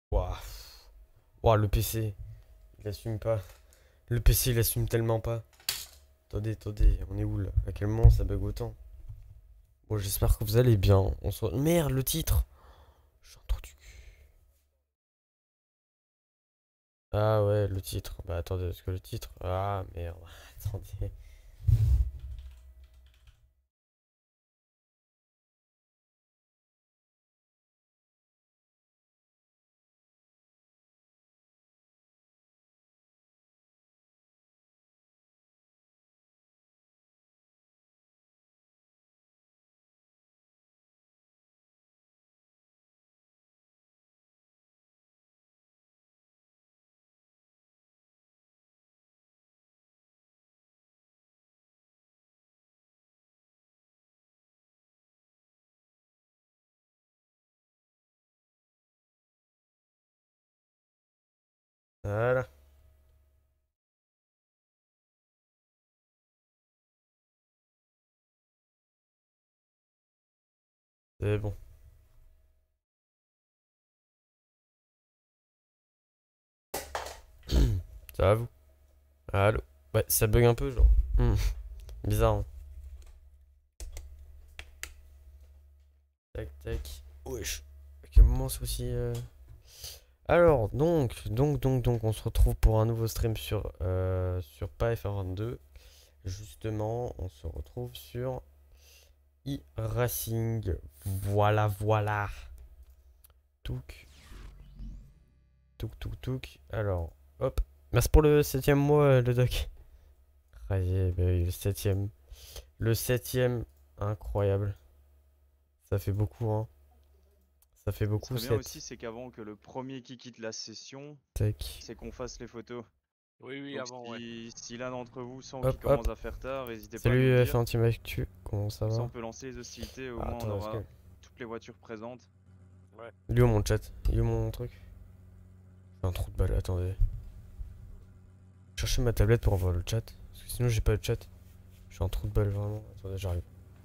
Ouah. Ouah, le PC, il assume pas. Le PC, il assume tellement pas. Attendez, attendez, on est où là? À quel moment ça bug autant? Bon, j'espère que vous allez bien. Merde, le titre! Je suis un trou du cul. Ah ouais, le titre. Bah attendez, parce que le titre. Ah merde. Attendez. Voilà, c'est bon. Ça va vous? Allô? Ouais, ça bug un peu, genre. Bizarre, hein. Tac, tac. Wesh. À quel moment c'est aussi. Alors, donc, on se retrouve pour un nouveau stream sur pas FR22. Justement, on se retrouve sur e-racing. Voilà, voilà. Touk, touk. Alors, hop. Merci pour le septième mois, le doc. Ah, bah oui, le septième. Le septième, incroyable. Ça fait beaucoup, hein. Ça fait Ce beaucoup, serait bien aussi, 7. c'est qu'avant que le premier qui quitte la session, Tac. c'est qu'on fasse les photos. Oui, oui, Donc avant, ouais. si l'un d'entre vous sent qu'il Hop. commence à faire tard, n'hésitez pas à nous Salut, le dire. F1 Team Actu. Comment ça Comme ça, va? on peut lancer les hostilités. Au Ah, moins, on attends, est-ce que. aura toutes les voitures présentes. Ouais. Il est où mon chat? Il est où mon truc? J'ai un trou de balle, attendez. Chercher ma tablette pour voir le chat. Parce que sinon, j'ai pas le chat. Je suis un trou de balle, vraiment. Attendez, j'arrive.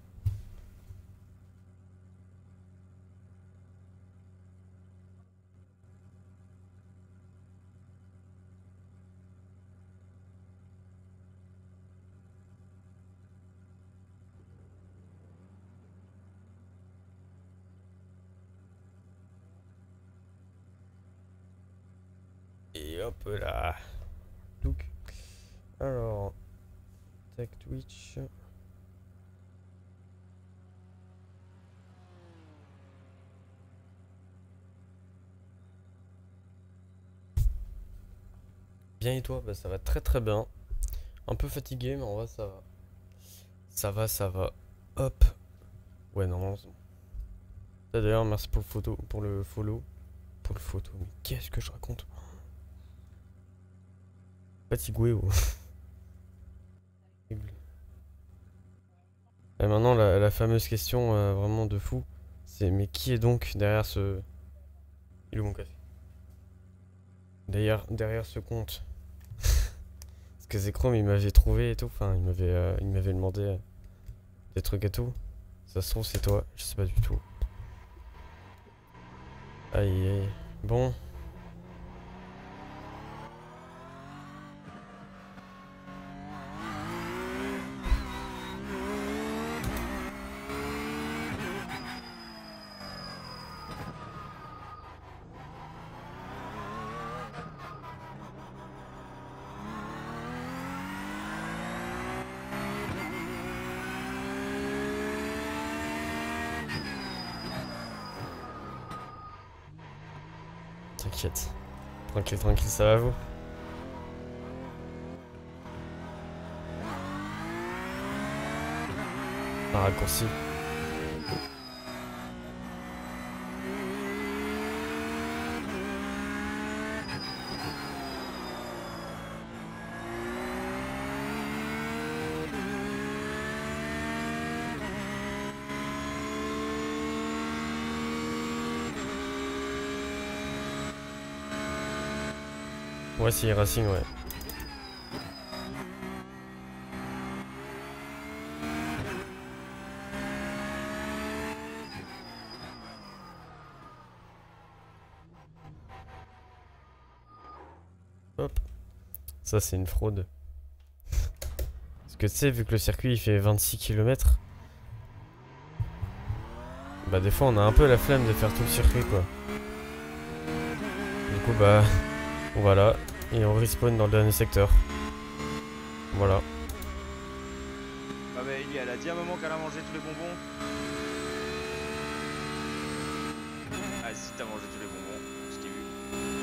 Et hop là. Donc. Alors. Tac Twitch. Bien et toi? Bah, ça va très très bien. Un peu fatigué, mais en vrai, ça va. Ça va. Hop. Ouais, normalement, c'est bon. D'ailleurs, merci pour le photo, pour le follow. Pour le photo. Mais qu'est-ce que je raconte? Fatigué, oh. Et maintenant, la fameuse question vraiment de fou, c'est mais qui est donc derrière ce. Il est où mon café? Derrière ce compte. Parce que Zekrom, il m'avait trouvé et tout. Enfin, il m'avait demandé des trucs et tout. Ça se trouve, c'est toi. Je sais pas du tout. Aïe, aïe. Bon. T'inquiète. Tranquille, tranquille, ça va vous? Un raccourci. Ouais, c'est Racing, ouais. Ça, c'est une fraude. Parce que tu sais, vu que le circuit il fait 26 km, bah des fois on a un peu la flemme de faire tout le circuit quoi. Du coup bah on va là et on respawn dans le dernier secteur. Voilà. Ah bah Ellie, elle a dit à un moment qu'elle a mangé tous les bonbons. Ah si t'as mangé tous les bonbons, je t'ai vu.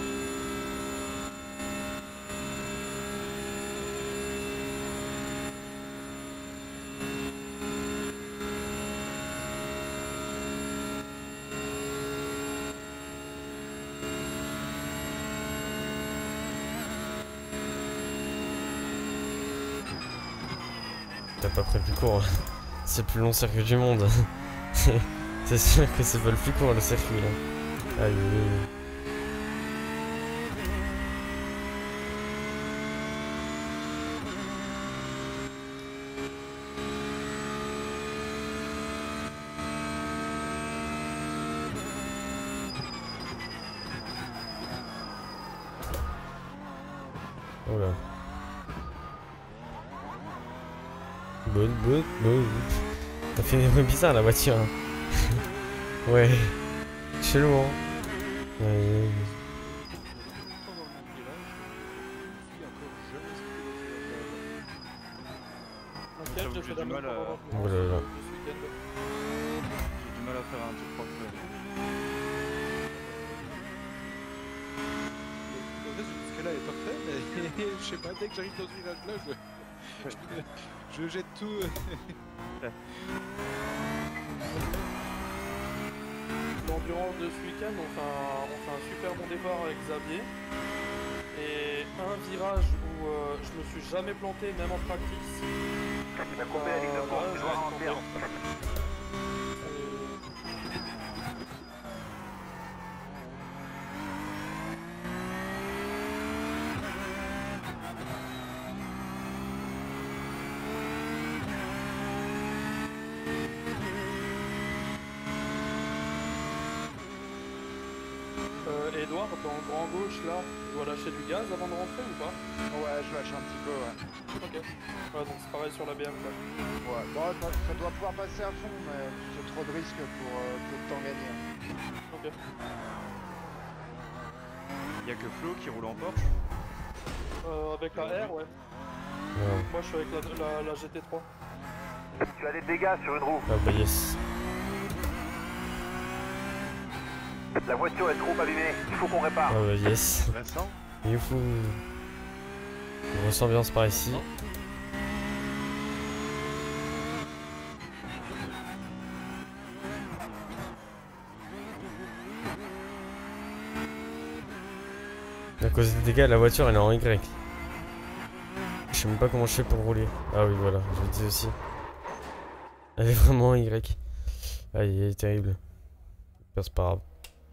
T'as pas pris le plus court. C'est le plus long circuit du monde. C'est sûr que c'est pas le plus court le circuit là. Aïe. Oh là. Bonne. Ça fait des bruits bizarres la voiture. Hein. Ouais. Chelou hein. Ouais. J'avoue que j'ai du mal à... Oh là là. J'ai du mal à faire un tour parfait. Le reste du jusque là est parfait, mais je sais pas, dès que j'arrive dans ce village là, je jette tout. L'endurance de ce week-end, on fait un super bon départ avec Xavier. Et un virage où je me suis jamais planté, même en practice. Il a coupé la ligne de course, tu dois remplir. Edouard, dans le grand gauche là, tu dois lâcher du gaz avant de rentrer ou pas? Ouais, je lâche un petit peu, ouais. Ok. Ouais, donc c'est pareil sur la BM quoi. Ouais, bon, ça doit pouvoir passer à fond, mais c'est trop de risques pour peu de temps gagné. Ok. Y'a que Flo qui roule en Porsche. Avec la R, ouais. Ouais. Moi je suis avec la GT3. Tu as des dégâts sur une roue. Ah bah yes. La voiture est trop abîmée, il faut qu'on répare. Ah bah yes. Vincent. Youhou. Grosse ambiance par ici. À cause des dégâts, la voiture elle est en Y. Je sais même pas comment je fais pour rouler. Ah oui voilà, je le disais aussi. Elle est vraiment en Y. Aïe, elle est terrible. C'est pas grave.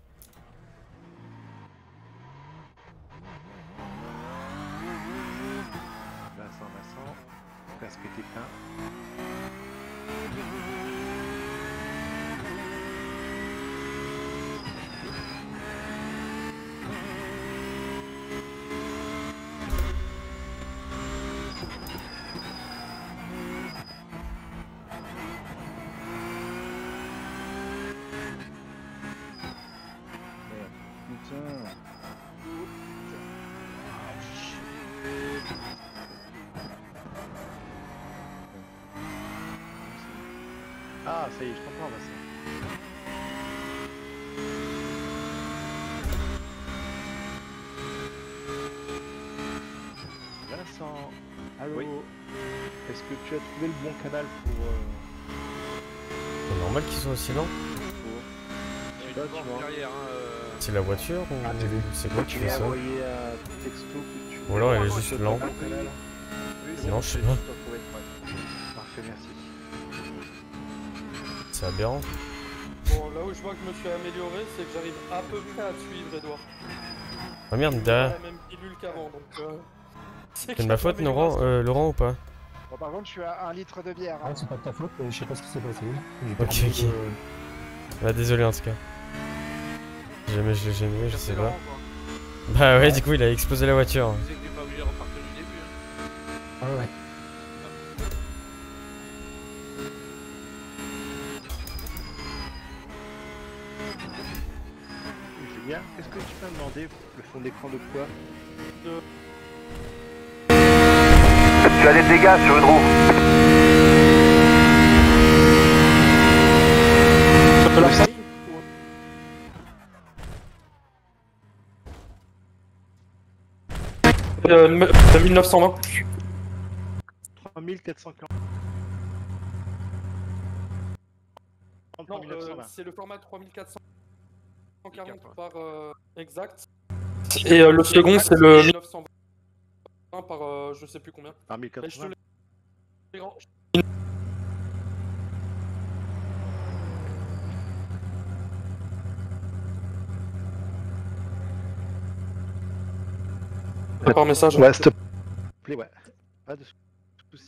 Vincent, casque éteint. Putain. Ah, ça y est, je comprends, Vincent. Vincent, allô. Oui. Est-ce que tu as trouvé le bon canal pour... C'est normal qu'ils soient aussi lents. Là, tu vois. Derrière, C'est la voiture ou Ah, t'as vu. c'est quoi qui Tu fait m'as ça? envoyé un texto que tu... Ou alors elle est Tu juste as lente. trouvé le canal. Oui, Non, je sais Je pas. dois trouver. Parfait, merci. C'est aberrant. Bon, là où je vois que je me suis amélioré, c'est que j'arrive à peu près à te suivre, Edouard. Ah merde, derrière. La même pilule qu'avant, donc. C'est de ma faute, Laurent ou pas? Bon, par contre, je suis à 1 litre de bière. Hein. Ah, c'est pas de ta faute, mais je sais pas ce qui s'est passé. Ok. Bah désolé en tout cas. Si jamais je l'ai gêné, je sais pas. Bah ouais, du coup il a explosé la voiture. Tu sais que t'es pas obligé de repartir du Ah ouais. Julien, est-ce que tu peux me demander le fond d'écran de quoi? Tu as des dégâts sur une roue. Ça peut la faire. 1920. 3440. Non, 1920. c'est le format 3440 par exact. Et le second, c'est le 1920 par je sais plus combien. Par Mais je te 1080. les rends. Par message. Ouais, s'il te plaît, ouais. Pas de soucis.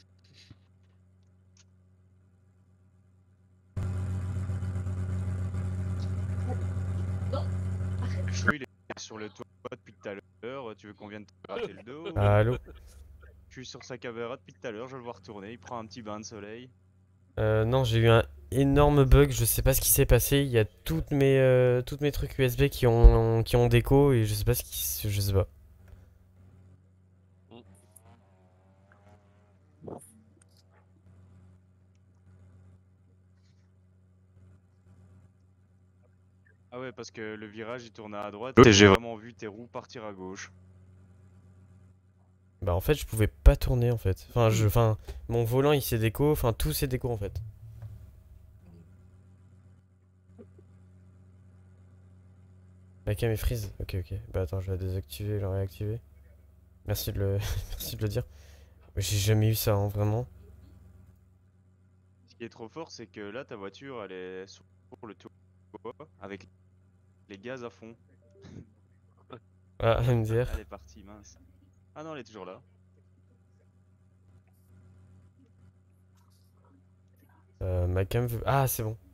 Chou, il est sur le toit depuis tout à l'heure. Tu veux qu'on vienne te gratter le dos? Allô? Je suis sur sa caméra depuis tout à l'heure. Je le vois retourner. Il prend un petit bain de soleil. Non, j'ai eu un énorme bug, je sais pas ce qui s'est passé. Il y a toutes mes trucs USB qui ont déco et je sais pas je sais pas. Ah ouais, parce que le virage il tournait à droite et j'ai vraiment vu tes roues partir à gauche. Bah en fait, je pouvais pas tourner en fait. Enfin, mon volant il s'est déco, enfin tout s'est déco en fait. La cam est freeze. Ok, ok. Bah attends, je vais la désactiver et la réactiver. Merci de le, merci de le dire. J'ai jamais eu ça, hein, vraiment. Ce qui est trop fort, c'est que là ta voiture elle est sur le toit avec les gaz à fond. Ah, MDR. Elle est partie, mince. Ah non, elle est toujours là. Ma cam veut... Ah, c'est bon.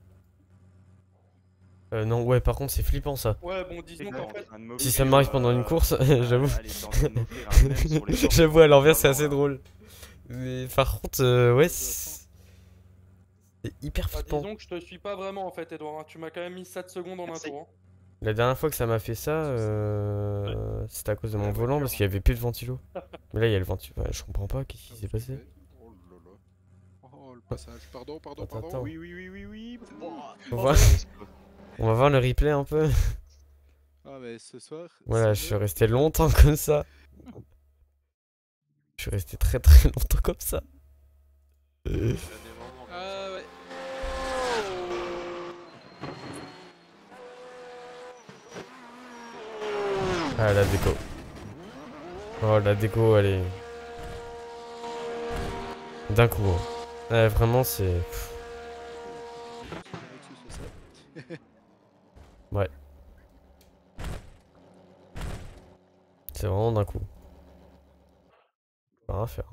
Non, ouais, par contre, c'est flippant ça. Ouais, bon, disons qu'en fait. Si ça m'arrive pendant une course, j'avoue. Elle est en train de m'offrir un même sur les bords. J'avoue, à l'envers, c'est assez drôle. Mais par contre, ouais, c'est hyper Bah, flippant. disons que je te suis pas vraiment en fait, Edouard. Hein. Tu m'as quand même mis 7 secondes en un Merci. tour. Hein. La dernière fois que ça m'a fait ça, c'était à cause de mon volant parce qu'il y avait plus de ventilo. Mais là, il y a le ventilo. Ouais, je comprends pas, qu'est-ce qui s'est passé? Oh là là. Oh le passage. Pardon, pardon, Attends, pardon. attends. Oui, oui, oui, oui, oui. On va voir le replay un peu. Ah mais ce soir. Voilà, je c'est suis le- resté longtemps comme ça. Je suis resté très très longtemps comme ça. Ah ouais. Ah, la déco. Oh, la déco, elle est... D'un coup. Hein. Ouais, vraiment, c'est... Ouais. C'est vraiment d'un coup. Pas rien à faire.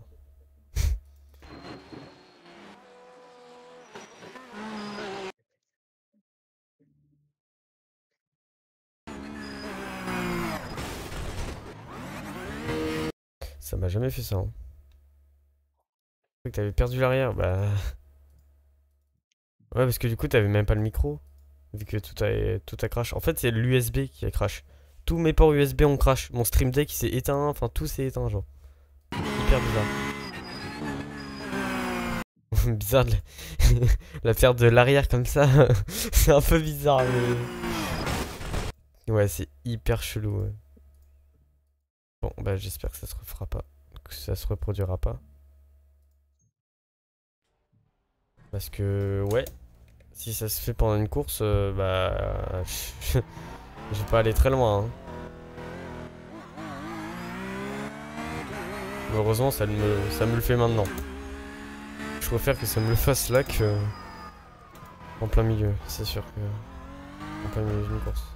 Ça m'a jamais fait ça. Hein. Je crois que t'avais perdu l'arrière. Bah... Ouais, parce que du coup, t'avais même pas le micro. Vu que tout a crash. En fait, c'est l'USB qui a crash. Tous mes ports USB ont crash. Mon Stream Deck il s'est éteint. Enfin, tout s'est éteint, genre. Hyper bizarre. Bizarre de la perte de l'arrière comme ça. C'est un peu bizarre, mais... Ouais, c'est hyper chelou. Ouais. Bon, bah j'espère que ça se refera pas. Que ça se reproduira pas. Parce que, ouais. Si ça se fait pendant une course, bah... je vais pas aller très loin. Hein. Mais heureusement, ça me le fait maintenant. Je préfère que ça me le fasse là que... En plein milieu, c'est sûr que... En plein milieu d'une course.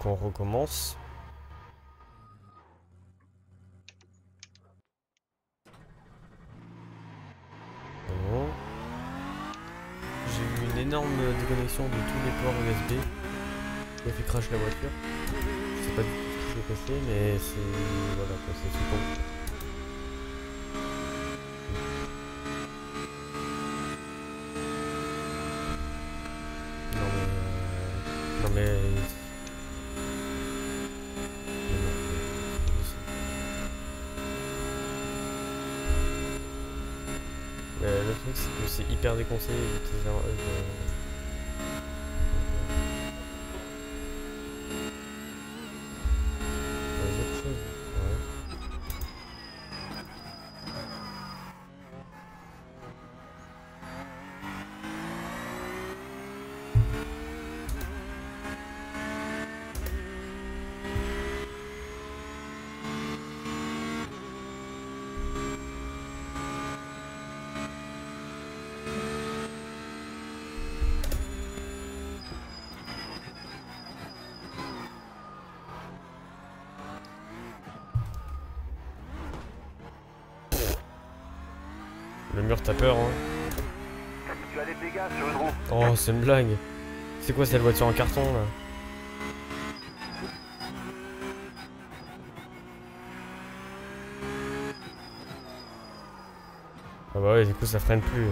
coup on recommence. Bon. J'ai eu une énorme déconnexion de tous les ports USB. Qui a fait crash la voiture. Je sais pas du tout ce qui s'est passé, mais c'est... Voilà quoi, c'est tout bon. Non mais... Le truc c'est que c'est hyper déconseillé d'utiliser un hub. Autre chose, ouais. Le mur t'as peur hein. Tu as des dégâts sur une roue. Oh c'est une blague. C'est quoi cette voiture en carton là? Ah bah ouais du coup ça freine plus.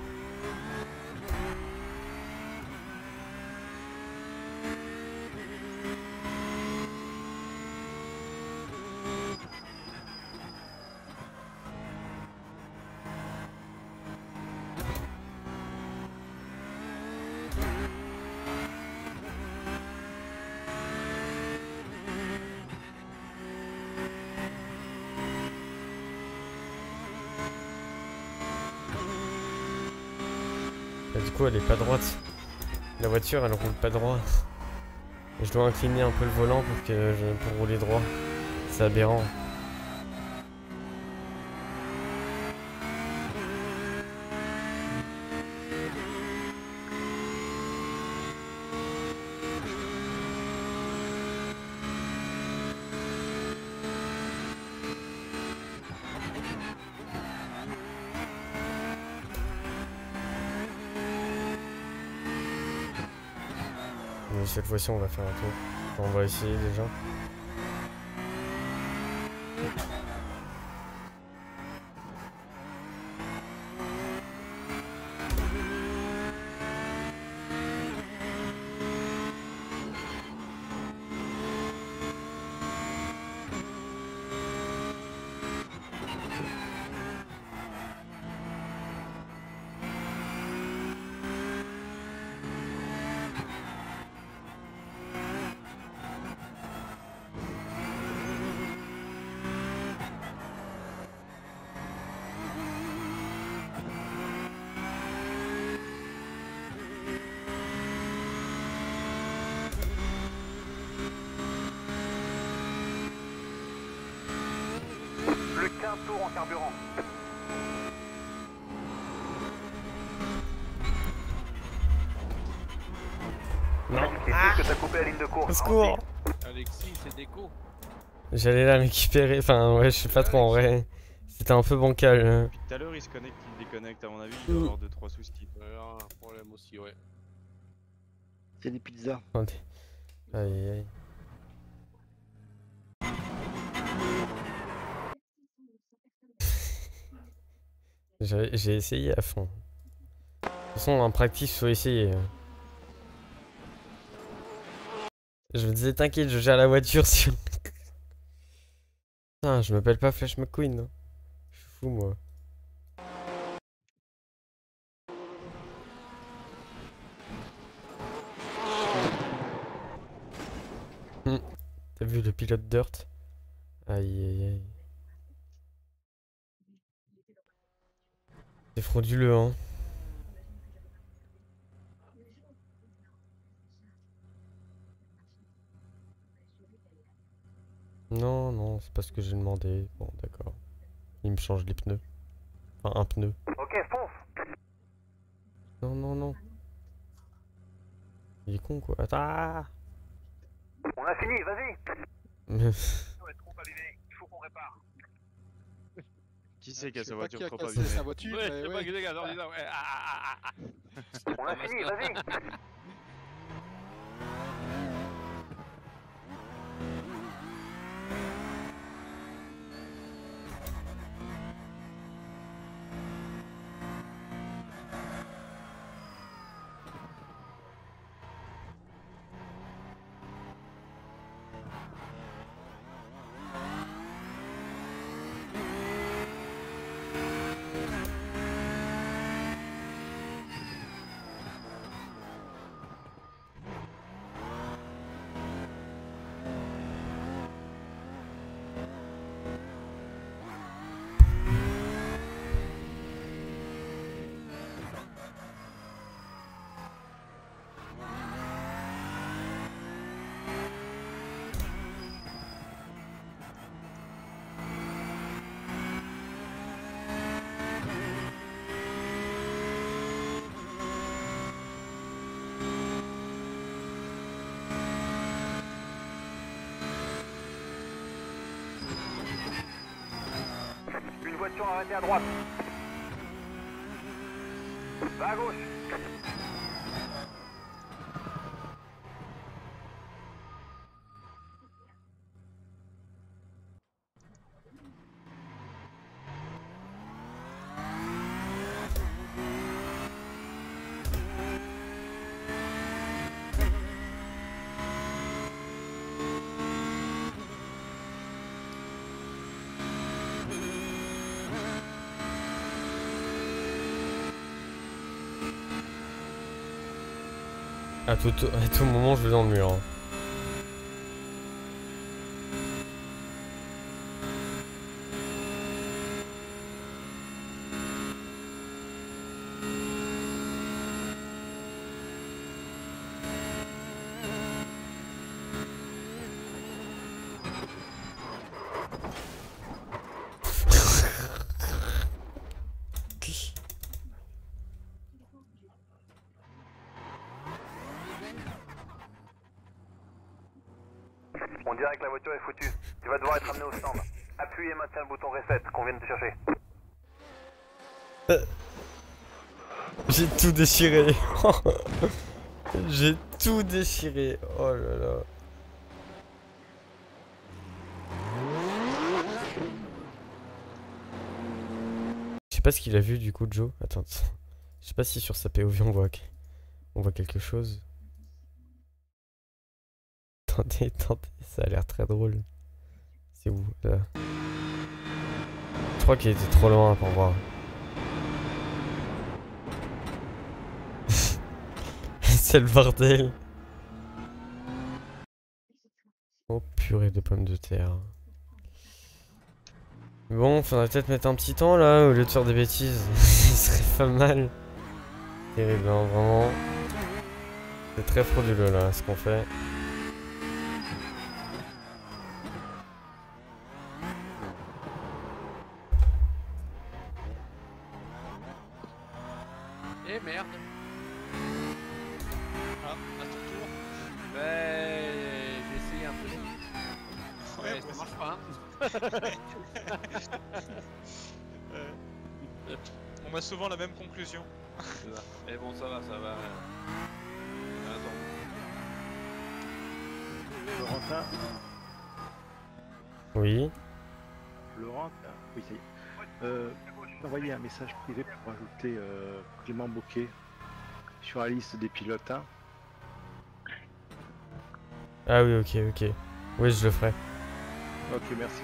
Et du coup elle est pas droite. La voiture elle roule pas droit. Et je dois incliner un peu le volant pour rouler droit. C'est aberrant. Mais cette fois-ci on va faire un tour. Enfin, on va essayer déjà. Plus qu'un tour en carburant. Non. Et puisque t'as coupé la ligne de course. Au secours. Alexis, c'est déco. J'allais la récupérer. Enfin ouais je sais pas trop en vrai. C'était un peu bancal. Depuis tout à l'heure, il se connecte, il déconnecte. À mon avis, il doit avoir 2-3 soucis. Un problème aussi, ouais. C'est des pizzas. Attendez. Aïe aïe aïe. J'ai essayé à fond. De toute façon, en practice, faut essayer. Je me disais, t'inquiète, je gère la voiture sur. Putain, je m'appelle pas Flash McQueen. Hein. Je suis fou, moi. T'as vu le pilote Dirt? Aïe aïe aïe. C'est frauduleux, hein. Non, non, c'est pas ce que j'ai demandé. Bon, d'accord. Il me change les pneus. Enfin, un pneu. Ok, fonce. Non, non, non. Il est con, quoi. Attends. On a fini, vas-y. Mais... On est trop abîmé, il faut qu'on répare. Qui c'est qui a Je sais sa pas qui voiture a trop cassé abîmée? sa voiture, Ouais, mais c'est ouais. pas que les gars, non, disant, ouais, On a fini, vas-y. Une voiture arrêtée à droite. Va à gauche. À tout moment, je vais dans le mur. Hein. On dirait que la voiture est foutue. Tu vas devoir être amené au stand. Appuie et maintiens le bouton reset qu'on vient de te chercher. J'ai tout déchiré. J'ai tout déchiré. Oh là là. Je sais pas ce qu'il a vu du coup, Joe. Attends. Je sais pas si sur sa POV on voit quelque chose. Attendez, ça a l'air très drôle. C'est où là? Je crois qu'il était trop loin pour voir. C'est le bordel. Oh purée de pommes de terre. Bon, faudrait peut-être mettre un petit temps là au lieu de faire des bêtises. Ce serait pas mal. Terrible, hein, vraiment. C'est très frauduleux là ce qu'on fait. Eh merde. Ah, à ton tour. Ouais, j'ai essayé un peu. Ouais, ça marche pas. On a souvent la même conclusion. Mais bon, ça va, ça va. Attends. Laurentin, Oui. Laurent, oui, ça y est. J'ai envoyé un message privé pour ajouter Clément Bocquet sur la liste des pilotes. Hein. Ah oui, ok. Oui, je le ferai. Ok, merci.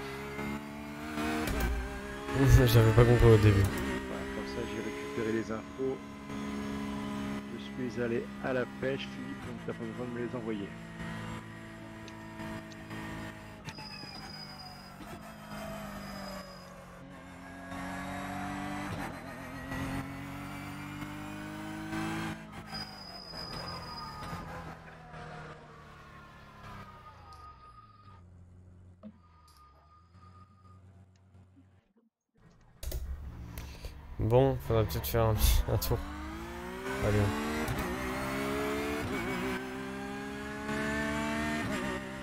J'avais pas compris au début. Voilà, comme ça, j'ai récupéré les infos. Je suis allé à la pêche, Philippe, donc t'as pas besoin de me les envoyer. Bon, faudrait peut-être faire un tour. Allez.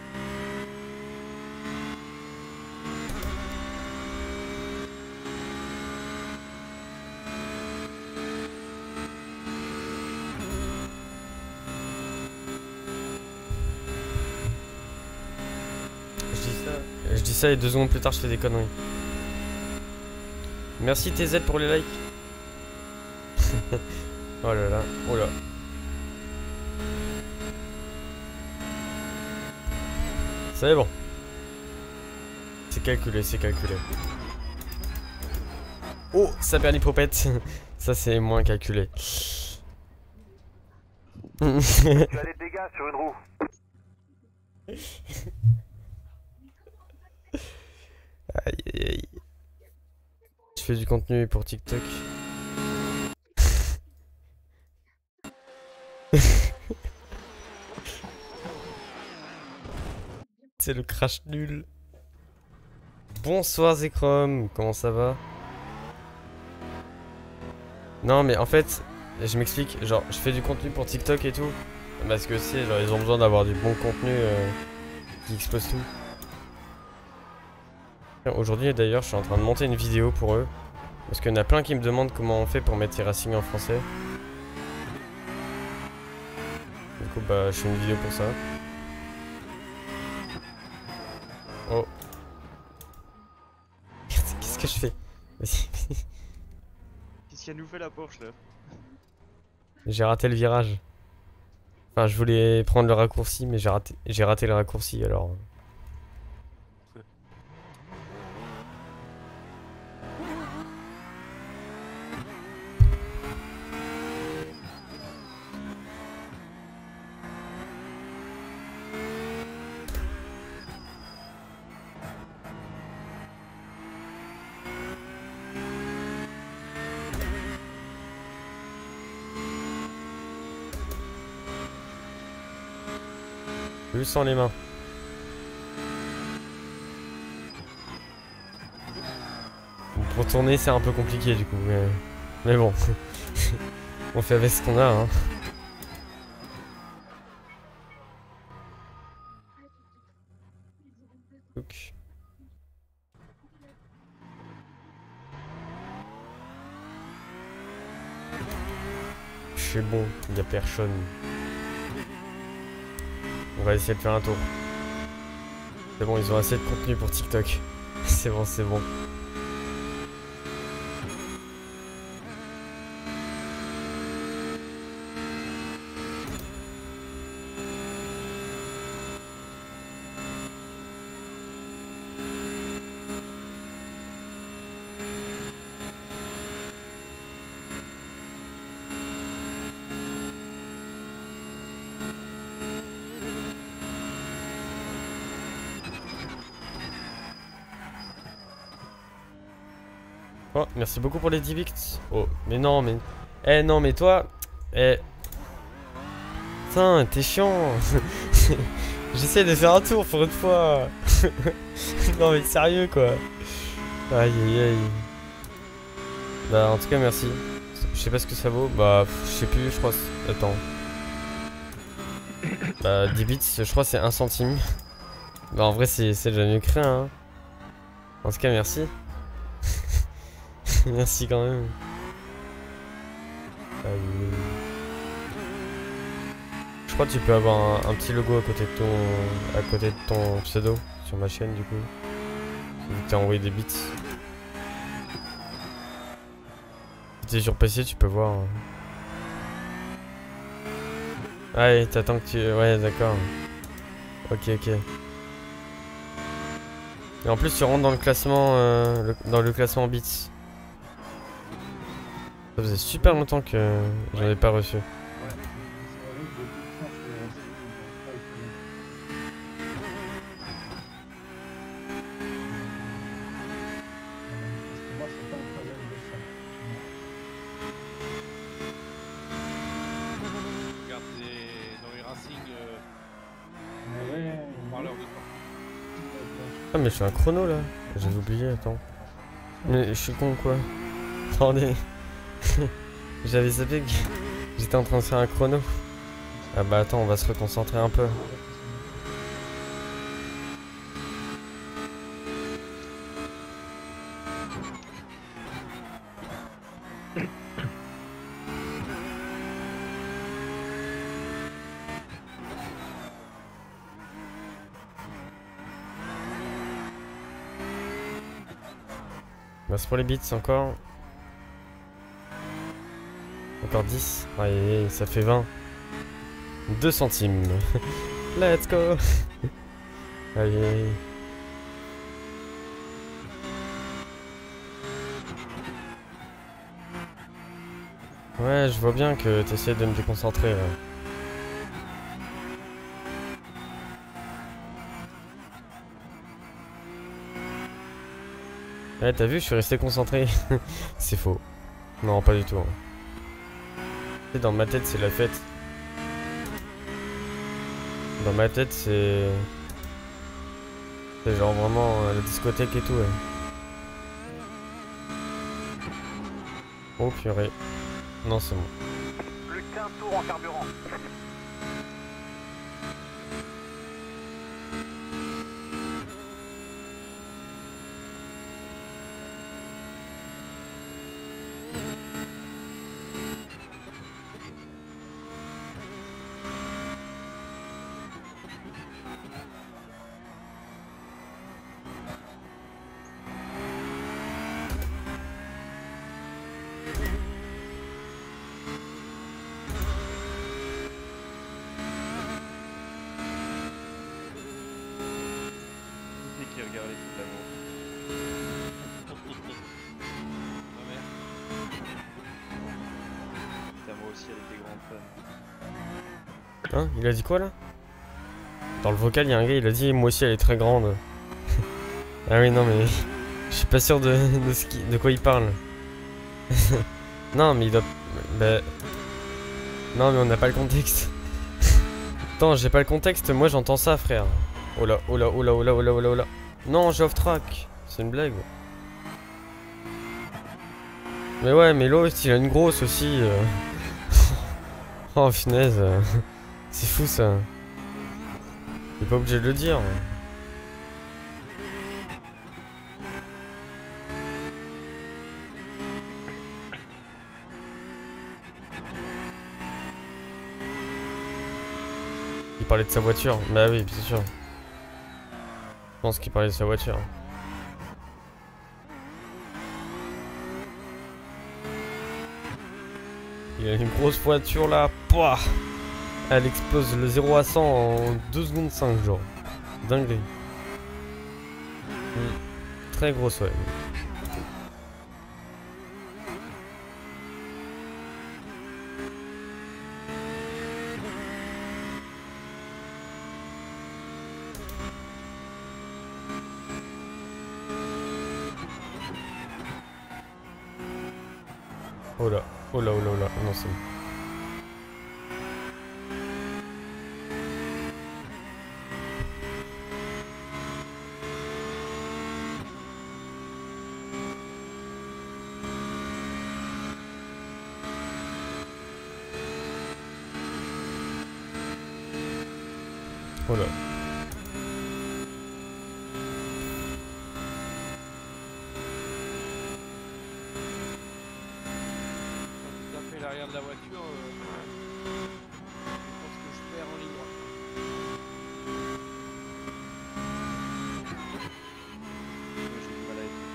Je dis ça et 2 secondes plus tard je fais des conneries. Merci TZ pour les likes. Oh là là, oh là. C'est bon. C'est calculé, c'est calculé. Oh, ça perd l'hypopète. Ça c'est moins calculé. Tu as des dégâts sur une roue. Aïe aïe aïe. Je fais du contenu pour TikTok. C'est le crash nul. Bonsoir Zekrom, comment ça va? Non mais en fait, je m'explique, genre je fais du contenu pour TikTok et tout. Parce que c'est genre ils ont besoin d'avoir du bon contenu qui explose tout. Aujourd'hui d'ailleurs je suis en train de monter une vidéo pour eux. Parce qu'il y en a plein qui me demandent comment on fait pour mettre Racing en français. Du coup bah je fais une vidéo pour ça. Oh. Qu'est-ce que je fais? Qu'est-ce qu'elle nous fait la Porsche là? J'ai raté le virage. Enfin je voulais prendre le raccourci mais j'ai raté le raccourci alors. Juste sans les mains. Pour tourner c'est un peu compliqué du coup mais bon. On fait avec ce qu'on a hein. Donc. C'est bon, il n'y a personne. On va essayer de faire un tour. C'est bon, ils ont assez de contenu pour TikTok. C'est bon, c'est bon. Oh, merci beaucoup pour les 10 victs. Oh, mais non, mais... Eh non, mais toi... Eh... Putain, t'es chiant. J'essaie de faire un tour pour une fois. Non mais sérieux quoi. Aïe aïe aïe. Bah en tout cas merci. Je sais pas ce que ça vaut. Bah je sais plus, je crois... Attends. Bah 10 bits, je crois c'est 1 centime. Bah en vrai c'est déjà mieux que rien hein. En tout cas merci. Merci quand même. Je crois que tu peux avoir un petit logo à côté de ton pseudo sur ma chaîne du coup. Vu que t'as envoyé des bits. Si t'es sur PC tu peux voir. Ah et t'attends que tu... Ouais d'accord. Ok ok. Et en plus tu rentres dans le classement dans le classement bits. Ça faisait super longtemps que j'en ai pas reçu. Regarde dans les Racing parleur de temps. Ah mais je suis un chrono là. J'avais oublié, attends. Mais je suis con quoi. Attendez. J'avais zappé que j'étais en train de faire un chrono. Ah bah attends, on va se reconcentrer un peu. Merci pour les bits encore. Encore 10. Allez, ça fait 20. 2 centimes. Let's go. Allez. Ouais, je vois bien que tu essaies de me déconcentrer là. Ouais, t'as vu, je suis resté concentré. C'est faux. Non, pas du tout. Dans ma tête, c'est la fête. Dans ma tête, c'est... C'est genre vraiment la discothèque et tout, ouais. Oh purée. Non, c'est bon. Plus qu'un tour en carburant. Qui regarde les fous d'amour. Putain, moi aussi, elle était grande fan. Hein? Il a dit quoi là? Dans le vocal, il y a un gars, il a dit moi aussi elle est très grande. Ah oui, non, mais je suis pas sûr de quoi il parle. Non, mais il doit. Bah... Non, mais on n'a pas le contexte. Attends, j'ai pas le contexte, moi j'entends ça, frère. Oh là, oh là, oh là, oh là, oh là, oh là, oh là. Non, j'ai off-track. C'est une blague. Mais ouais, mais l'autre, il a une grosse aussi. Oh, finesse. C'est fou ça. T'es pas obligé de le dire. Il parlait de sa voiture. Bah oui, bien sûr. Je pense qu'il parlait de sa voiture. Il a une grosse voiture là. Pouah, elle explose le 0 à 100 en 2 secondes 5 genre. Dinguerie. Très grosse, ouais. Oh là, oh là, oh là, oh là, non c'est bon. Oh là. L'arrière de la voiture, je pense que je perds en ligne droite. J'ai du mal à être.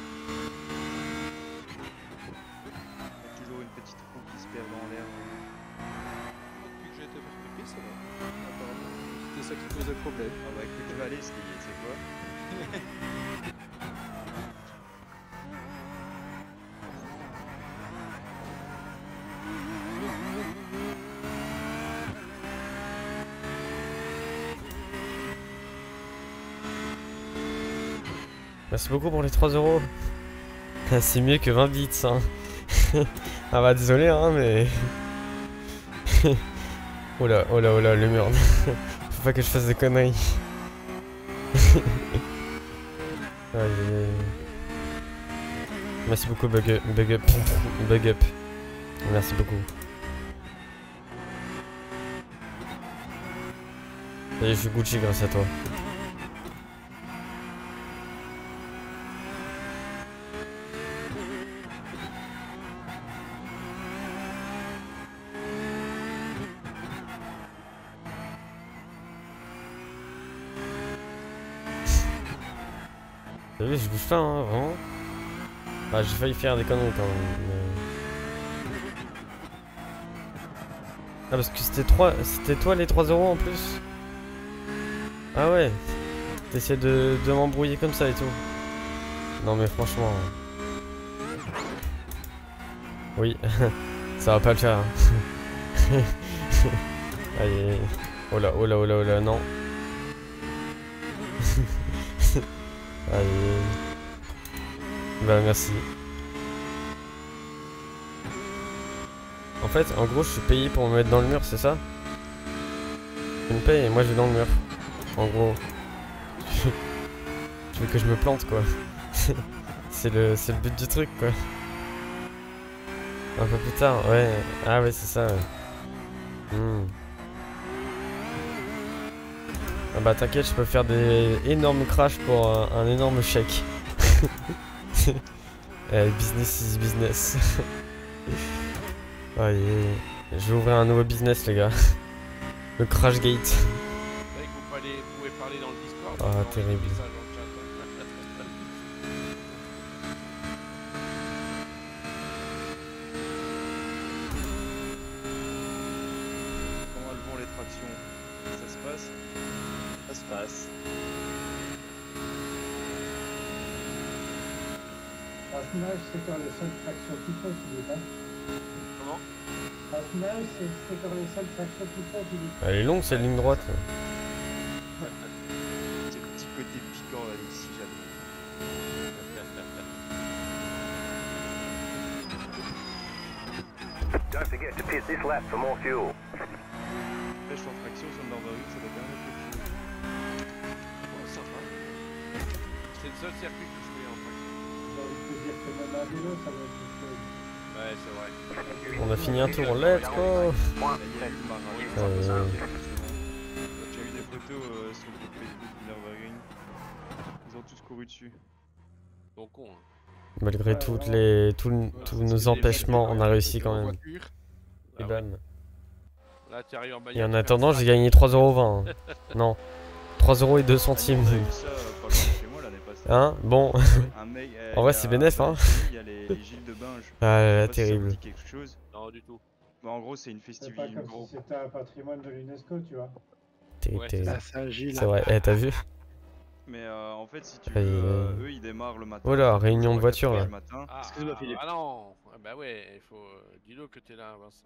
Il y a toujours une petite roue qui se perd dans l'air. Depuis que j'ai été percuté, ça va. Apparemment, c'était ça qui posait problème. Ah bah écoute, je vais aller essayer, c'est quoi? Merci beaucoup pour les 3 euros. C'est mieux que 20 bits, hein. Ah bah désolé, hein, mais... Oh là, oh là, oh là, le mur. Faut pas que je fasse des conneries. Aïe, aïe, aïe. Merci beaucoup, Bug Up. Bug Up. Merci beaucoup. Et je suis Gucci grâce à toi. T'as vu, je bouge pas, hein, vraiment. Ah, j'ai failli faire des conneries quand même. Ah, parce que c'était toi les 3 euros en plus. Ah ouais. T'essaies de m'embrouiller comme ça et tout. Non mais franchement. Oui, ça va pas le faire. Hein. Allez. Oh là, oh là, oh là, oh là, non. Allez. Bah merci. En fait, en gros, je suis payé pour me mettre dans le mur, c'est ça? Tu me payes et moi je vais dans le mur. En gros. Tu veux que je me plante quoi. C'est le but du truc quoi. Un peu plus tard, ouais. Ah ouais, c'est ça. Ouais. Ah bah t'inquiète, je peux faire des énormes crashs pour un énorme chèque. Business is business. Allez, je vais ouvrir un nouveau business les gars. Le Crash Gate. C'est vrai que vous pouvez parler dans le Discord. Ah, envoyer des terrible. messages dans le chat. Comment elles vont les tractions? Ça se passe? Ça se passe. Raffinage, c'est quand les seules tractions qui font, tu dis pas. Comment? Raffinage, c'est quand les seules tractions qui font, tu dis. Elle est longue cette ligne droite. C'est le petit côté piquant là, ici, j'adore. Don't forget to pit this lap for more fuel. Pêche en traction sur le Nürburgring, ça doit bien être quelque chose. Bon, ça va. C'est le seul circuit que je fais en fait. Il faut dire que même un vélo, ça va être une chose. Ouais, c'est vrai. On a fini un tour, let's go. Il y a eu le marin. Euh, J'ai eu des photos sur le groupe Facebook du Nürburgring. Ils ont tous couru dessus. Bon con. Hein. Malgré tous nos empêchements, on a réussi quand même. Et bam. Là, tu arrives en bagnole. Et en attendant, j'ai gagné 3,20 €. Non, 3 € et 2 centimes. On a eu ça pas loin de chez moi l'année passée. Hein? Bon. Un mec, En vrai, il y a- c'est bénef, hein. Il y a les Gilles de Binge. Ah là là, Je sais pas si ça vous terrible. dit quelque chose. Non, du tout. Bah, en gros, c'est une C'est pas festivité. comme Gros. si c'était un patrimoine de l'UNESCO, tu vois. Ouais, c'est Terrible. Ah, Saint-Gilles. C'est vrai, eh, t'as vu? Mais en fait, si tu Aïe, veux, aïe. eux ils démarrent le matin. Oh là, Ils réunion de démarrent à voiture, 4 heures là. du matin. Ah, Excuse-moi, Philippe. Ah non. Ah bah ouais, il faut. Dis-le que t'es là, Vincent.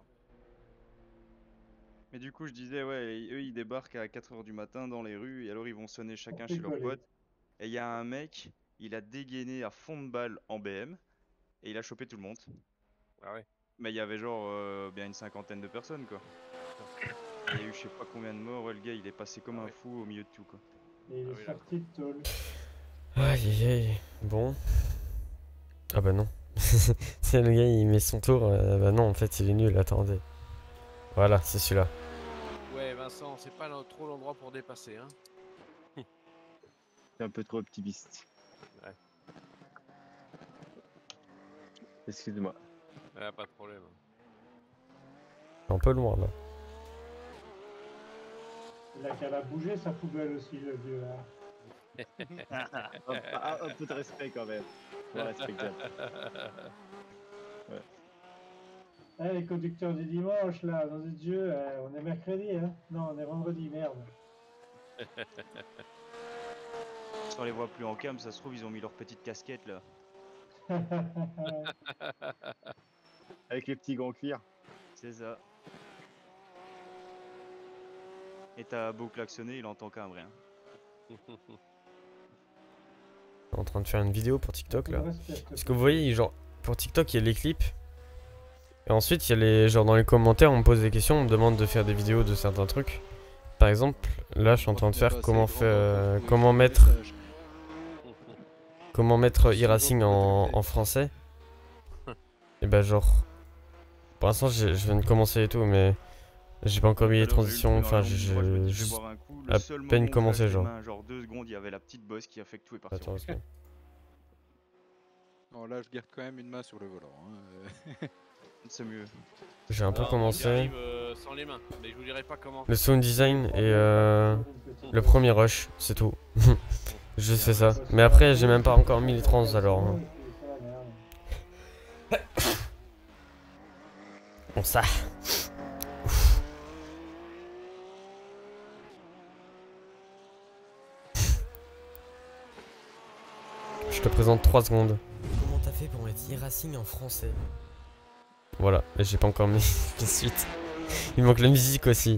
Mais du coup, je disais, ouais, eux ils débarquent à 4 heures du matin dans les rues et alors ils vont sonner chacun chez leur picoler. pote. Et il y a un mec, il a dégainé à fond de balle en BM et il a chopé tout le monde. Ah ouais. Mais il y avait genre bien une cinquantaine de personnes quoi. Il y a eu je sais pas combien de morts, ouais, le gars il est passé comme un fou au milieu de tout quoi. Et il Ah est oui, sorti de tôle. Aïe aïe aïe. Bon. Ah bah non. C'est le gars, il met son tour. Bah non, en fait, il est nul, attendez. Voilà, c'est celui-là. Ouais, Vincent, c'est pas trop l'endroit pour dépasser, hein. C'est un peu trop optimiste. Ouais. Excuse-moi. Ouais, pas de problème. Un peu loin, là. Il a qu'à la bouger sa poubelle aussi, le vieux là. Un peu de respect quand même. Ouais, respectable. Eh, les conducteurs du dimanche, là, dans ce jeu, on est mercredi, hein? Non, on est vendredi, merde. Si on les voit plus en cam, ça se trouve ils ont mis leur petite casquette là. Avec les petits gants cuir. C'est ça. Et t'as beau klaxonner, il entend quand même rien. En train de faire une vidéo pour TikTok, là. Le respect, s'il te Parce plaît. que vous voyez, genre, pour TikTok, il y a les clips. Et ensuite, il y a les. Genre, dans les commentaires, on me pose des questions, on me demande de faire des vidéos de certains trucs. Par exemple, là, je suis en train de faire comment mettre e-racing en français. Et bah, genre. Pour l'instant, je viens de commencer et tout, mais. J'ai pas encore mis les transitions, enfin, Moi, je me dis, je vais je. boire un coup. à Le seul peine moment où commencé, je lâche les genre. mains, genre 2 secondes, il y avait la petite bosse qui a fait que tout est parti. Attends, parce que- Non, là, je garde quand même une main sur le volant. Hein. C'est mieux. J'ai un peu Alors, commencé. j'arrive, sans les mains, mais je vous dirai pas comment. Le sound design et le Petit- premier rush, c'est tout. Je fais ça. Mais après, j'ai même pas encore mis les trans alors. hein. C'est la merde. Bon ça. Je te présente 3 secondes. Comment t'as fait pour mettre e-racing en français? Voilà, mais j'ai pas encore mis de suite. Il manque la musique aussi.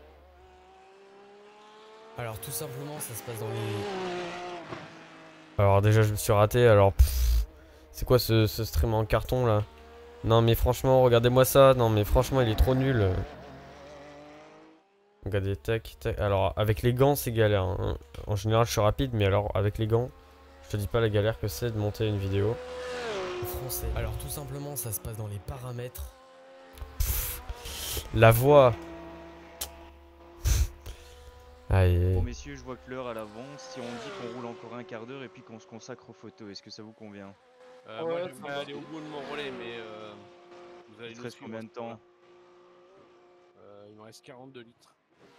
Alors tout simplement ça se passe dans les... Alors déjà je me suis raté, alors... C'est quoi ce stream en carton là? Non mais franchement, regardez-moi ça. Non mais franchement il est trop nul. Regardez, tac, tac. Alors avec les gants c'est galère hein. En général je suis rapide, mais alors avec les gants, je te dis pas la galère que c'est de monter une vidéo. Français. Alors tout simplement ça se passe dans les paramètres. La voix. Aïe. Bon messieurs, je vois que l'heure à l'avance. Si on dit qu'on roule encore un quart d'heure et puis qu'on se consacre aux photos, est-ce que ça vous convient? Moi, Ouais, j'aimerais aller au bout de mon relais, mais vous allez Il te nous reste suivre combien de à ce moment-là. temps? Il me reste 42 litres.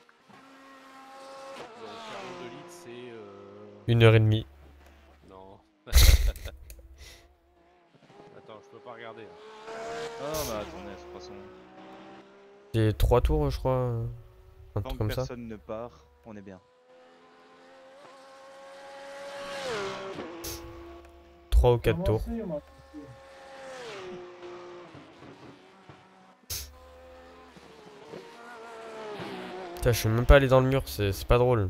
Donc 42 litres, c'est... 1h30. Non. Attends, je peux pas regarder. Là. Ah bah attendez, de toute façon. J'ai 3 tours je crois. Un Tant truc que comme ça. personne ne part, on est bien. 3 ou 4 tours. Commencez, moi. Putain, je suis même pas allé dans le mur, c'est pas drôle.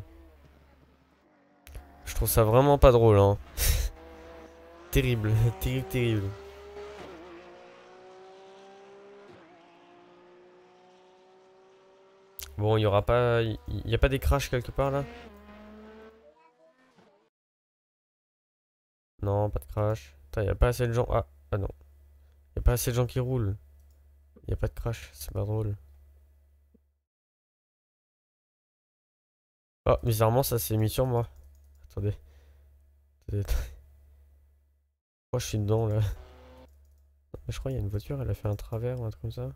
Je trouve ça vraiment pas drôle hein. Terrible, terrible, terrible. Bon, il y aura pas... Il y a pas des crashs quelque part là? Non, pas de crash. Putain, y a pas assez de gens... Ah, ah non. Y a pas assez de gens qui roulent. Y a pas de crash, c'est pas drôle. Oh, bizarrement ça s'est mis sur moi. Attendez. Attendez. Oh, je suis dedans là. Je crois qu'il y a une voiture, elle a fait un travers ou un truc comme ça.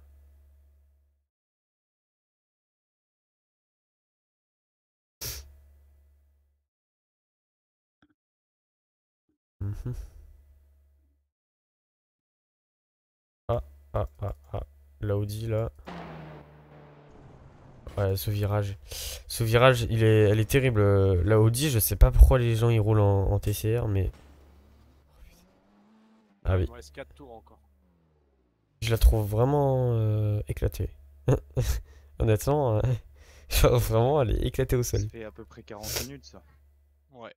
Mhm. Ah. L'Audi là. Ouais, ce virage. Ce virage, elle est terrible. La Audi, je sais pas pourquoi les gens ils roulent en TCR, mais. Ah oui. Il me reste 4 tours encore. Je la trouve vraiment éclatée. Honnêtement, genre, vraiment, elle est éclatée au sol. Ça fait à peu près 40 minutes ça. Ouais.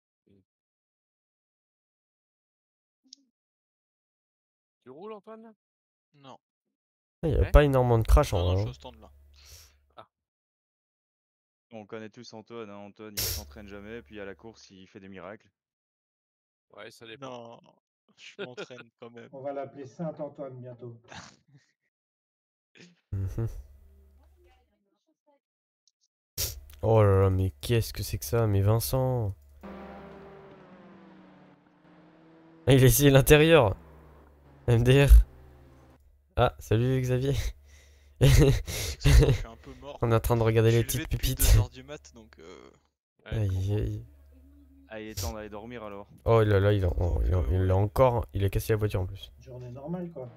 Tu roules, Antoine là? Non, Il n'y a Ouais. pas énormément de crash en non, vrai. je suis Hein. au stand là. On connaît tous Antoine, hein. Antoine il s'entraîne jamais, puis à la course il fait des miracles. Ouais, ça dépend. Non, je m'entraîne quand même. On va l'appeler Saint-Antoine bientôt. Mhm. Oh là là, mais qu'est-ce que c'est que ça? Mais Vincent! Ah, il a essayé l'intérieur! MDR! Ah, salut Xavier! Excuse-moi, je suis un peu mort. On est en train de regarder Je les suis levé petites depuis pépites. 2h du mat donc Ouais, Aïe aïe. Ah, il est temps d'aller dormir alors. Oh là là, il a ouais. encore. Il a cassé la voiture en plus. Une journée normale, quoi.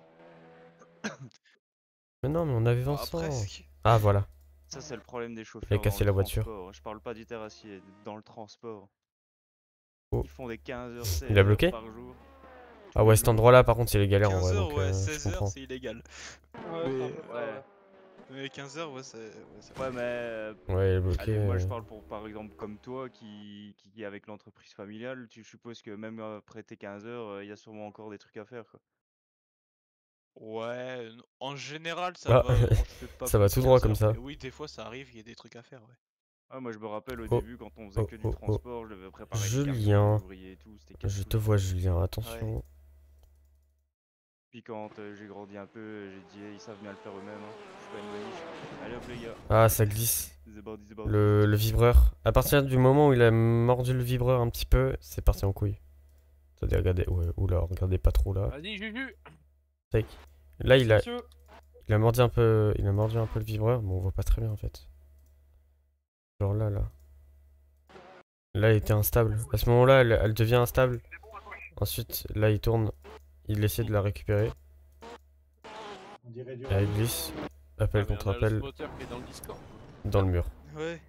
Mais non, mais on avait bah, Vincent. presque. Ah voilà. Ça c'est le problème des chauffeurs Il a cassé dans le la voiture. transport. Je parle pas du terrassier, dans le transport. Oh. Ils font des 15 heures, 16 Il a heures bloqué? par jour. Ah ouais, cet endroit-là par contre c'est les galères en 15 vrai. heures, Donc, ouais, je 16 heures, comprends. c'est illégal. Ouais, c'est un peu ça, Ouais. ouais. Mais 15 heures, ouais, c'est. Ouais, mais Ouais, il est bloqué. allez, moi je parle pour par exemple comme toi qui est avec l'entreprise familiale, tu supposes que même après tes 15 heures, il y a sûrement encore des trucs à faire quoi. Ouais, en général, ça Ah, va. Bon, je fais pas ça va plus de tout droit 15 comme heures, ça. mais oui, des fois, ça arrive, il y a des trucs à faire, ouais. Ah, moi je me rappelle au Oh, début quand on faisait que du oh. transport, je devais préparer des Julien. cartons, les ouvriers et tout, c'était Je casse-couille. te vois Julien, attention. Puis quand j'ai grandi un peu, j'ai dit ils savent bien le faire eux-mêmes, hein. C'est pas une manif. Allez hop les gars, Ah, ça glisse. c'est bordé, c'est bordé. Le vibreur. À partir du moment où il a mordu le vibreur un petit peu, c'est parti en couille. Attendez, regardez. Ouais, oula, regardez pas trop là. Vas-y, Juju. Tac. Là, il a Monsieur, mordu un peu. Il a mordu un peu le vibreur. Bon, on voit pas très bien en fait. Genre là, là. Là, elle était instable. À ce moment-là, elle devient instable. Ensuite, là, il tourne. Il essaie de la récupérer. On dirait du Elle rallye. glisse. Ah, Appel mais contre on a le appel spotter qui est dans le Discord. dans le mur. Ouais.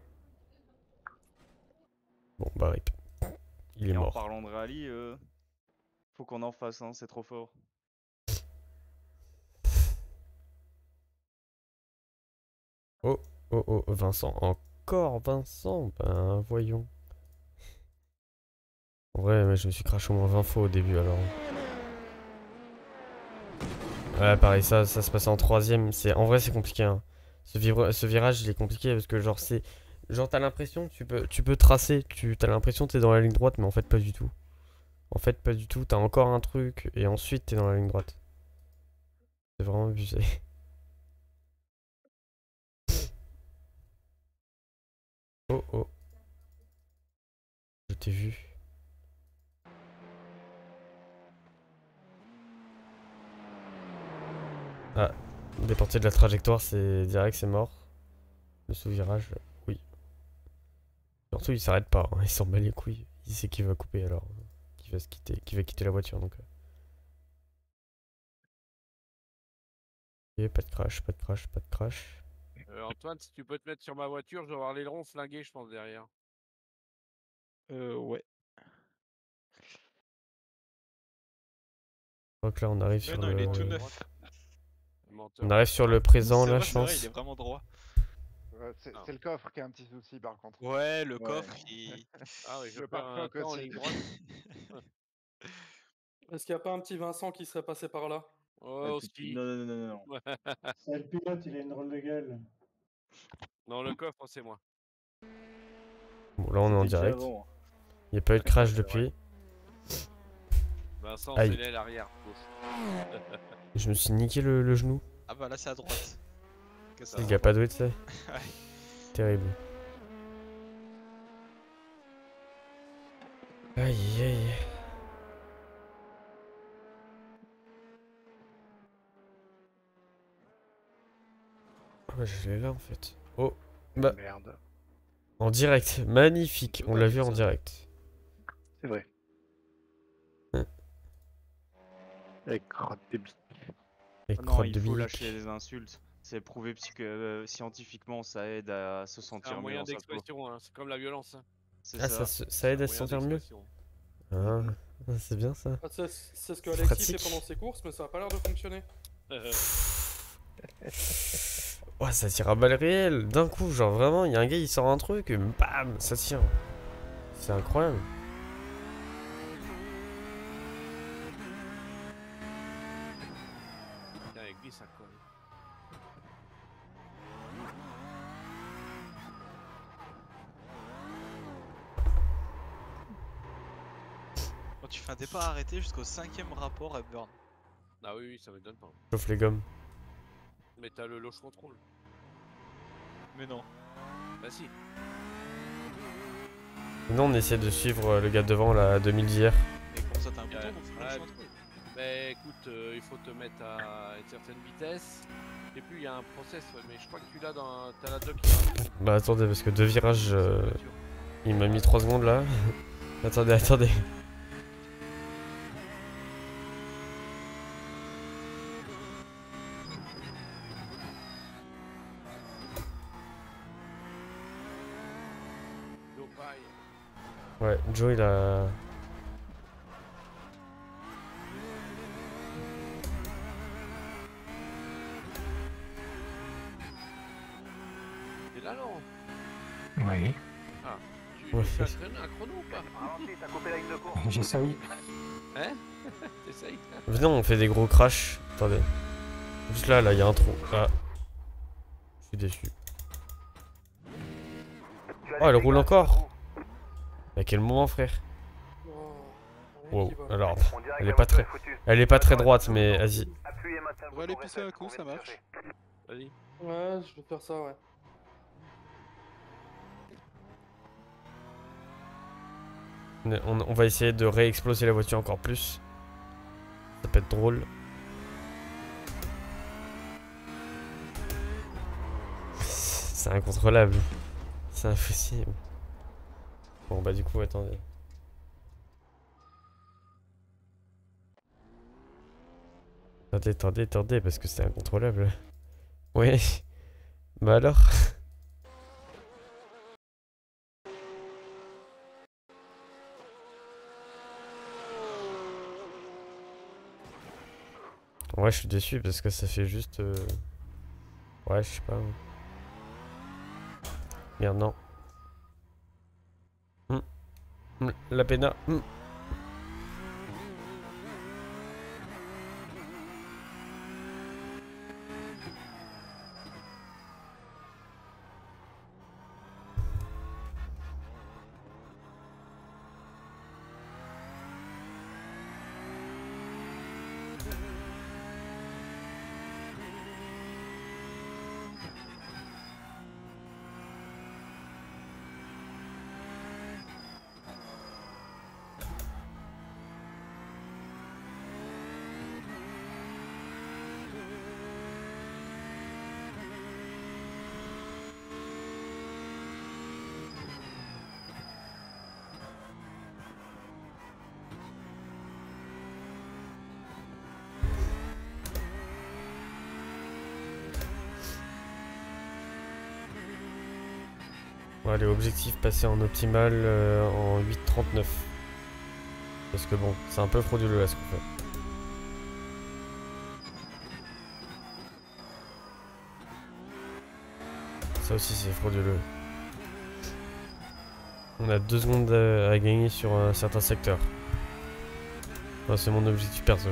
Bon, bah rip. Il est Et en mort. parlant de rallye, faut qu'on en fasse, hein, c'est trop fort. Oh, oh, Vincent. Encore Vincent. Ben, voyons. En vrai, mais je me suis craché au moins 20 fois au début alors. Ouais, pareil, ça se passe en troisième. En vrai, c'est compliqué. Hein. Ce virage, il est compliqué parce que, genre, t'as l'impression que tu peux tracer. T'as l'impression que t'es dans la ligne droite, mais en fait, pas du tout. En fait, pas du tout. T'as encore un truc et ensuite, t'es dans la ligne droite. C'est vraiment abusé. Oh, oh. Je t'ai vu. Ah, déporté de la trajectoire, c'est direct, c'est mort. Le sous-virage, oui. Surtout, il s'arrête pas, hein, il s'en bat les couilles. Il sait qu'il va couper alors. Qu'il va quitter la voiture donc. Ok, pas de crash, pas de crash, pas de crash. Antoine, si tu peux te mettre sur ma voiture, je vais avoir l'aileron flingué, je pense, derrière. Ouais. Donc là, on arrive Mais sur non, le. il est tout neuf. Menteur. On arrive sur le présent C'est là, vrai, je c'est vrai, pense. il est vraiment droit. C'est le coffre qui a un petit souci par contre. Ouais, le Ouais. coffre, il... Ah oui, je Le perds un pare-choc temps en aussi. ligne droite. Est-ce qu'il n'y a pas un petit Vincent qui serait passé par là? Oh, ski. Non. C'est le pilote, il a une drôle de gueule. Dans le coffre, c'est moi. Bon, là, on est en C'était déjà direct. avant. Il n'y a pas eu de crash C'est depuis. Vincent, Aïe. c'est l'aile arrière. gauche. Je me suis niqué le genou. Ah bah là, c'est à droite. Que ça. Il n'y a pas doué, tu sais. Ouais. Terrible. Aïe, aïe. Ouais, je l'ai là en fait. Oh, bah, Merde. en direct, magnifique. On l'a vu en direct. C'est vrai. Hein. Avec crotte des bites. Et Non, crotte il de faut bille. lâcher les insultes. C'est prouvé scientifiquement, ça aide à se C'est sentir un mieux moyen dans sa peau. d'expression, hein. C'est comme la violence. Hein. C'est Ah, ça. ça aide à se C'est un sentir moyen mieux. d'expression. Ah, c'est bien ça. Ah, c'est ce que C'est Alexis fait pratique. pendant ses courses, mais ça a pas l'air de fonctionner. Ouais, ça tire à balles réelles. D'un coup, genre vraiment, il y a un gars, il sort un truc, et bam, ça tire. C'est incroyable. Tiens, il glisse, ça colle. Quand tu fais un départ arrêté jusqu'au 5ème rapport à burn. Ah oui, ça m'étonne pas. Chauffe les gommes. Mais t'as le launch control. Mais non. Bah si. Sinon, on essaie de suivre le gars devant, la 2000 d'hier. Et comment ça, t'as un bouton Ouais. pour faire Ouais. le contrôle? Mais écoute, il faut te mettre à une certaine vitesse. Et puis il y a un process, ouais, mais je crois que tu l'as dans. T'as la doc qui va. Bah attendez, parce que deux virages, sur la voiture. il m'a mis 3 secondes là. Attendez. Joe Pye. Ouais, Joe il a... T'es là, non? Oui, Ah. Ouais. Tu as un chrono ou pas? Ralentis, t'as coupé la ligne de course. j'essaye. Hein? T'essayes? Venez, on fait des gros crashs. Attendez. Juste là, il y a un trou. Ah. Je suis déçu. Oh, elle roule encore. À quel moment, frère? Wow, alors, On dirait que elle la est pas voiture très... est foutue. Elle est pas très droite, mais vas-y. Appuyez et maintenez le On va aller bouton pisser un reset, coup, on ça vient de marche. chercher. Vas-y. Ouais, je vais faire ça, ouais. On va essayer de réexploser la voiture encore plus. Ça peut être drôle. C'est incontrôlable. C'est impossible. Bon bah du coup attendez. Attendez, parce que c'est incontrôlable. Ouais. Bah alors. Ouais, je suis déçu parce que ça fait juste... Ouais, je sais pas. Merde, non. La pena. Bon, allez, objectif passer en optimal en 8.39. Parce que bon, c'est un peu frauduleux là ce qu'on fait. Ça aussi c'est frauduleux. On a 2 secondes à gagner sur un certain secteur. Enfin, c'est mon objectif perso.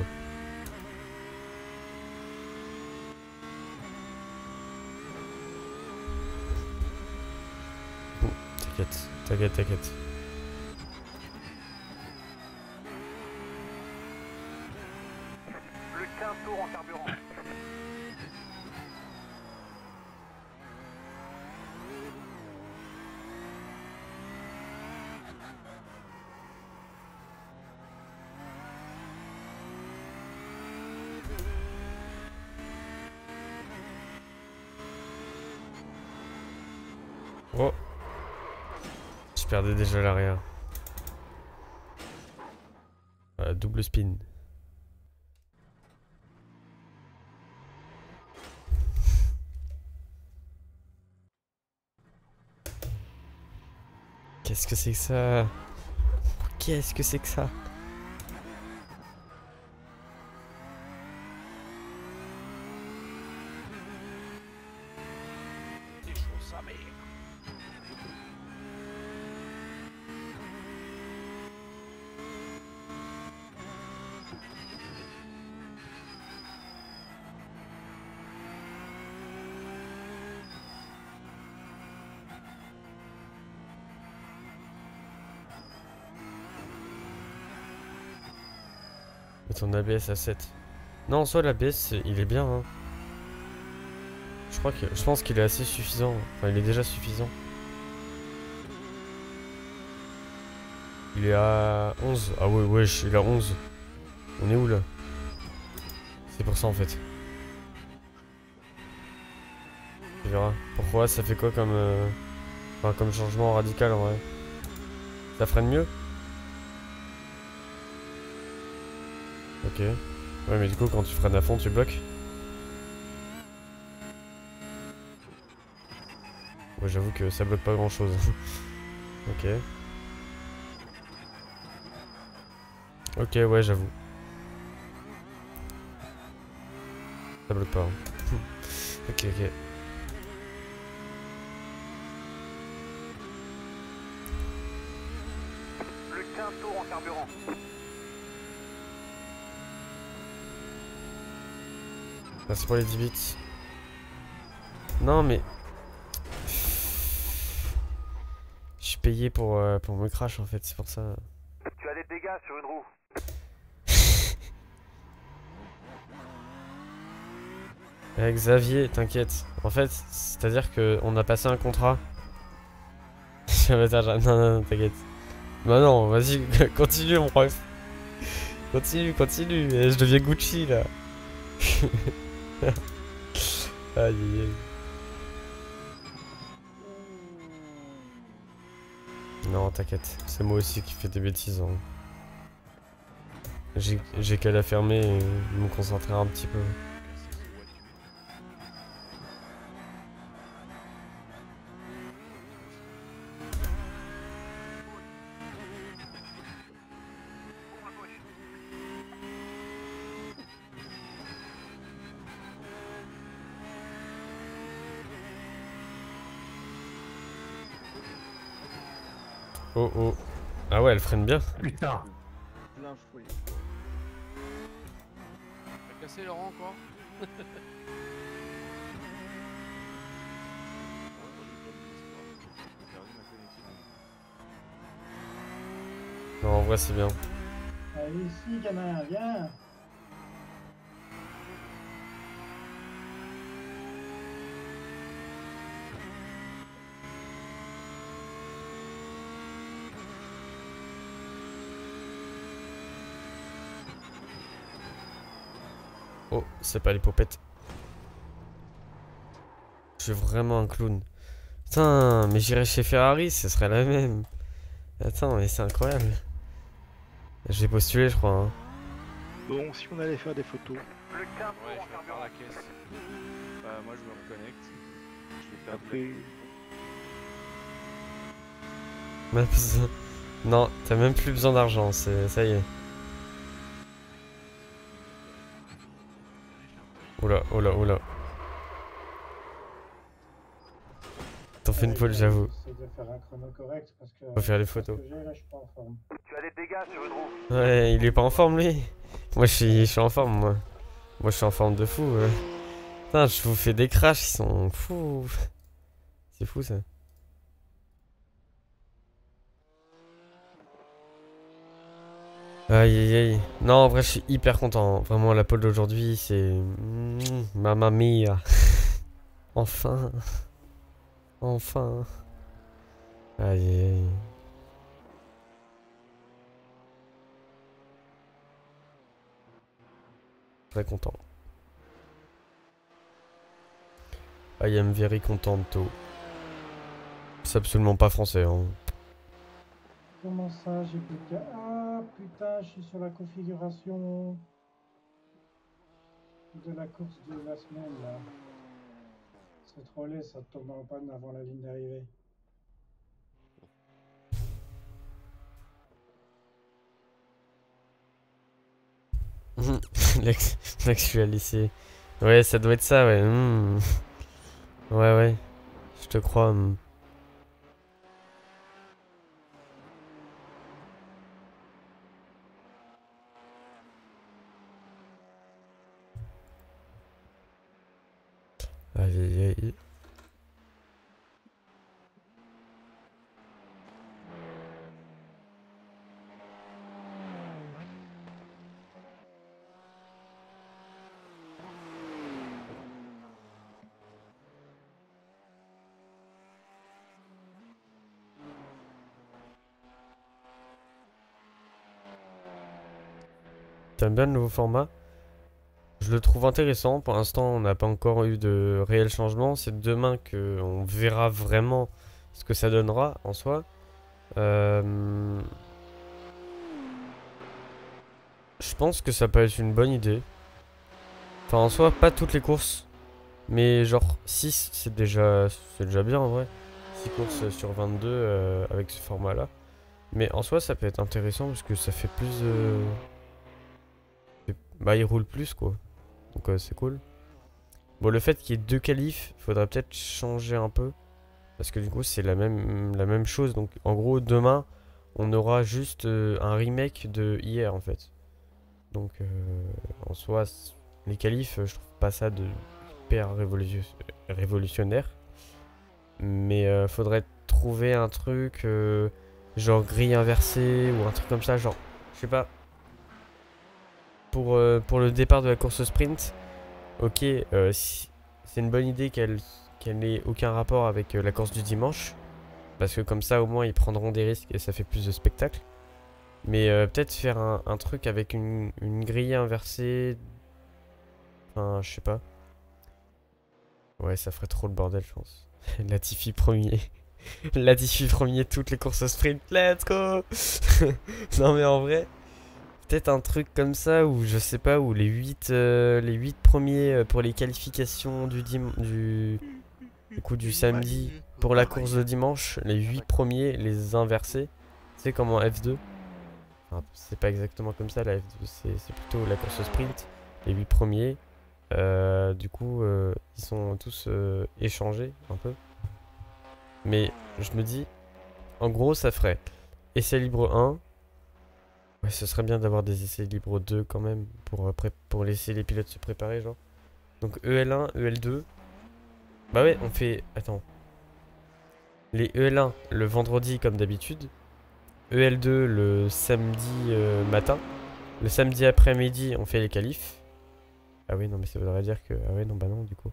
T'inquiète. Plus que 15 tours en carburant. Oh. Je perdais déjà l'arrière. Voilà, double spin. Qu'est-ce que c'est que ça? Qu'est-ce que c'est que ça? C'est chaud sa mère. Et ton ABS à 7. Non, en soi l'ABS il est bien hein. Je pense qu'il est assez suffisant. Enfin il est déjà suffisant. Il est à 11. Ah ouais wesh, il est à 11. On est où là? C'est pour ça en fait. Tu verras. Pourquoi? Ça fait quoi comme enfin, comme changement radical en vrai? Ça freine mieux? Ok. Ouais mais du coup quand tu freines à fond tu bloques. Ouais j'avoue que ça bloque pas grand chose. Ok. Ok ouais j'avoue. Ça bloque pas. Hein. Ok. Plus que 15 tours en carburant. Merci pour les 10 bits. Non mais... Je suis payé pour me crash en fait, c'est pour ça. Tu as des dégâts sur une roue. Xavier, t'inquiète. En fait, c'est-à-dire que on a passé un contrat. Non, t'inquiète. Bah non, vas-y, continue mon ref. Continue. Je deviens Gucci là. Aïe. Non, t'inquiète. C'est moi aussi qui fais des bêtises. Hein. J'ai qu'à la fermer et me concentrer un petit peu. Oh oh. Ah ouais, elle freine bien. Putain. Plein fouet. T'as cassé Laurent quoi? Non, en vrai, c'est bien. Allez ici, gamin, viens. Oh, c'est pas les popettes. Je suis vraiment un clown. Putain, mais j'irais chez Ferrari, ce serait la même. Attends, mais c'est incroyable. J'ai postulé, je crois. Hein. Bon, si on allait faire des photos. Plus 15 Ouais, je vais faire la caisse. Bah, moi je me reconnecte. Je vais perdre Après, Même besoin- Non, t'as même plus besoin d'argent, ça y est. Oula, oula, oula. T'en fais une pole, j'avoue. J'essaie de faire un chrono correct parce que. Faut faire les photos. parce que j'ai, là, je suis pas en forme. Tu as des dégâts sur une roue. Ouais, il est pas en forme, lui. Moi, je suis en forme, moi. Moi, je suis en forme de fou. Putain, je vous fais des crashs, ils sont fous. C'est fou, ça. Aïe aïe aïe. Non, en vrai, je suis hyper content. Vraiment, la pole d'aujourd'hui, c'est. Mamma mia. Enfin. Enfin. Aïe aïe aïe. Très content. I am very contento. C'est absolument pas français, hein. Comment ça, j'ai plus qu'à. Ah putain, je suis sur la configuration de la course de la semaine là. C'est trop laid, ça tombe en panne avant la ligne d'arrivée. Là que je suis à lycée. Ouais, ça doit être ça, ouais. Ouais, ouais. Je te crois. Aïe aïe aïe. T'aimes bien le nouveau format? Je le trouve intéressant. Pour l'instant, on n'a pas encore eu de réel changement. C'est demain qu'on verra vraiment ce que ça donnera en soi. Je pense que ça peut être une bonne idée. Enfin, en soi, pas toutes les courses. Mais genre 6, c'est déjà bien en vrai. 6 courses sur 22 avec ce format-là. Mais en soi, ça peut être intéressant parce que ça fait plus de... Bah, il roule plus quoi. Donc c'est cool. Bon, le fait qu'il y ait 2 qualifs, faudrait peut-être changer un peu. Parce que du coup, c'est la même chose. Donc en gros, demain, on aura juste un remake de hier en fait. Donc en soi, les qualifs, je trouve pas ça de hyper révolutionnaire. Mais faudrait trouver un truc genre grille inversée ou un truc comme ça. Genre, je sais pas. Pour le départ de la course sprint, ok, c'est une bonne idée qu'elle n'ait aucun rapport avec la course du dimanche. Parce que comme ça, au moins, ils prendront des risques et ça fait plus de spectacle. Mais peut-être faire un truc avec une grille inversée. Enfin, je sais pas. Ouais, ça ferait trop le bordel, je pense. Latifi premier. Latifi premier, toutes les courses sprint. Let's go. Non mais en vrai... peut-être un truc comme ça, ou je sais pas, où les 8 premiers pour les qualifications du coup du samedi, pour la course de dimanche, les 8 premiers, les inverser. Tu sais, comme en F2. Enfin, c'est pas exactement comme ça, la F2, c'est plutôt la course sprint. Les 8 premiers, du coup, ils sont tous échangés un peu. Mais je me dis, en gros, ça ferait essai libre 1. Ouais, ce serait bien d'avoir des essais libres 2 quand même, pour laisser les pilotes se préparer, genre. Donc EL1, EL2. Bah ouais, on fait... Attends. Les EL1 le vendredi comme d'habitude. EL2 le samedi matin. Le samedi après-midi, on fait les qualifs. Ah oui, non, mais ça voudrait dire que... Ah ouais, non, bah non, du coup.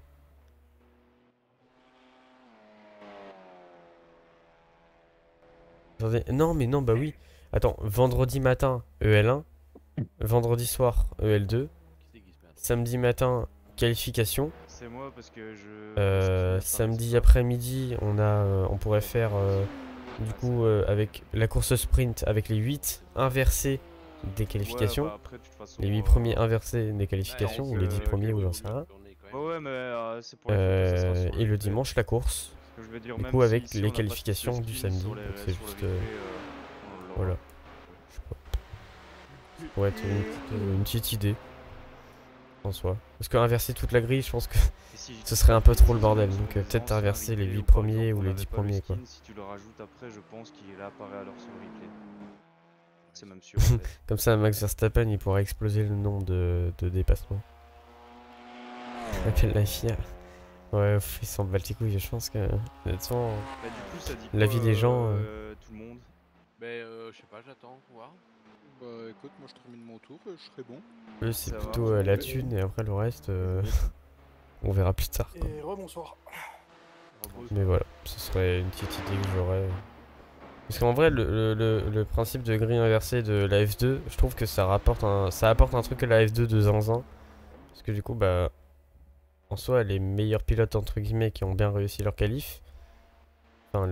Attendez, non, mais non, bah oui. Attends, vendredi matin, EL1. Vendredi soir, EL2. Samedi matin, qualification. C'est moi parce que je. Samedi après-midi, on pourrait faire du coup avec la course sprint avec les 8 inversés des qualifications. Ouais, bah après, de toute façon, Les 8 premiers inversés des qualifications, ou les 10 premiers, ou j'en sais rien. Ouais, mais c'est pour les photos, ça sera sur Et le replay. dimanche, la course. Ce que je veux dire, Du même coup, si avec ici, les on a pas de qualifications du skins samedi. sur Donc les- c'est sur le juste. replay, on l'aura. Voilà. Je sais pas. Ça pourrait être une petite idée. En soi. Parce que inverser toute la grille, je pense que Et si ce serait un peu trop le sur bordel. les Donc peut-être anciens inverser les replays 8 où, par premiers exemple, ou on les avait 10 pas le premiers, quoi. skin, si tu le rajoutes après, je pense qu'il apparaît alors sur le replay. C'est même sûr en fait. Comme ça, Max Verstappen, il pourra exploser le nombre de dépassements. Appelle la FIA. Ouais, pff, ils s'en battent les couilles, je pense que... Honnêtement, Bah, du coup, ça dit la quoi, vie des gens... tout le monde. Mais je sais pas, j'attends, voir. Bah écoute, moi je termine mon tour, je serai bon. eux, c'est Ça plutôt va. la thune, et après le reste, on verra plus tard, quoi. Et rebonsoir. Mais voilà, ce serait une petite idée que j'aurais. Parce qu'en vrai, le principe de grille inversée de la F2, je trouve que ça apporte un truc à la F2 de zinzin. Parce que du coup, bah, en soi, les meilleurs pilotes, entre guillemets, qui ont bien réussi leur qualif, enfin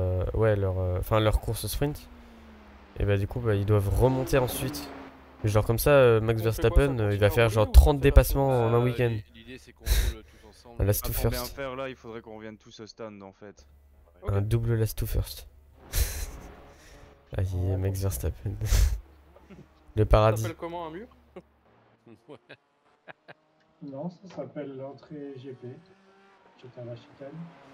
leur course sprint, et bah du coup, bah, ils doivent remonter ensuite. Et genre comme ça, Max On fait quoi, ça Verstappen, il continue va en faire relais genre ou 30 ça fait dépassements la en un week-end. L'idée c'est qu'on roule tous ensemble. Un last to Pour bien first. faire là, il faudrait qu'on revienne tous au stand en fait. Ok. Un double last to first. Ah, il est Ouais, Max bon. Verstappen. Le Ça paradis. s'appelle comment un mur? Ouais. Non, ça s'appelle l'entrée GP. J'étais à la chicane.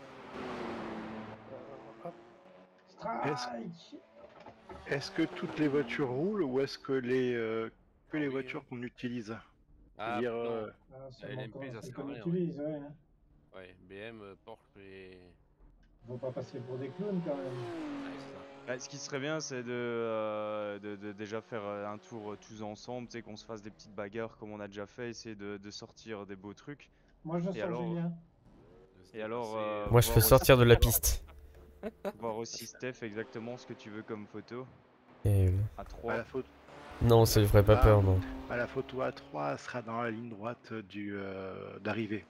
Hop. Strike! Est-ce que toutes les voitures roulent ou est-ce que que les oui, voitures qu'on utilise? Ah C'est-à-dire, non. Ah, La LMP, ça c'est sert à qu'on rien, utilise, ouais. Hein. Ouais, BM, Porsche et... Faut pas passer pour des clowns quand même. Ouais, c'est ça. Bah, ce qui serait bien, c'est de déjà faire un tour tous ensemble, tu sais, qu'on se fasse des petites bagarres comme on a déjà fait, essayer de sortir des beaux trucs. Moi je Et sors alors, Julien. De se Et alors, dépasser, Moi, je voir fais sortir de la aussi- piste. Voir aussi Steph exactement ce que tu veux comme photo. Et... À 3. Bah, la, photo, Non, ça lui ferait pas Ah. peur, non. la photo A3 sera dans la ligne droite d'arrivée.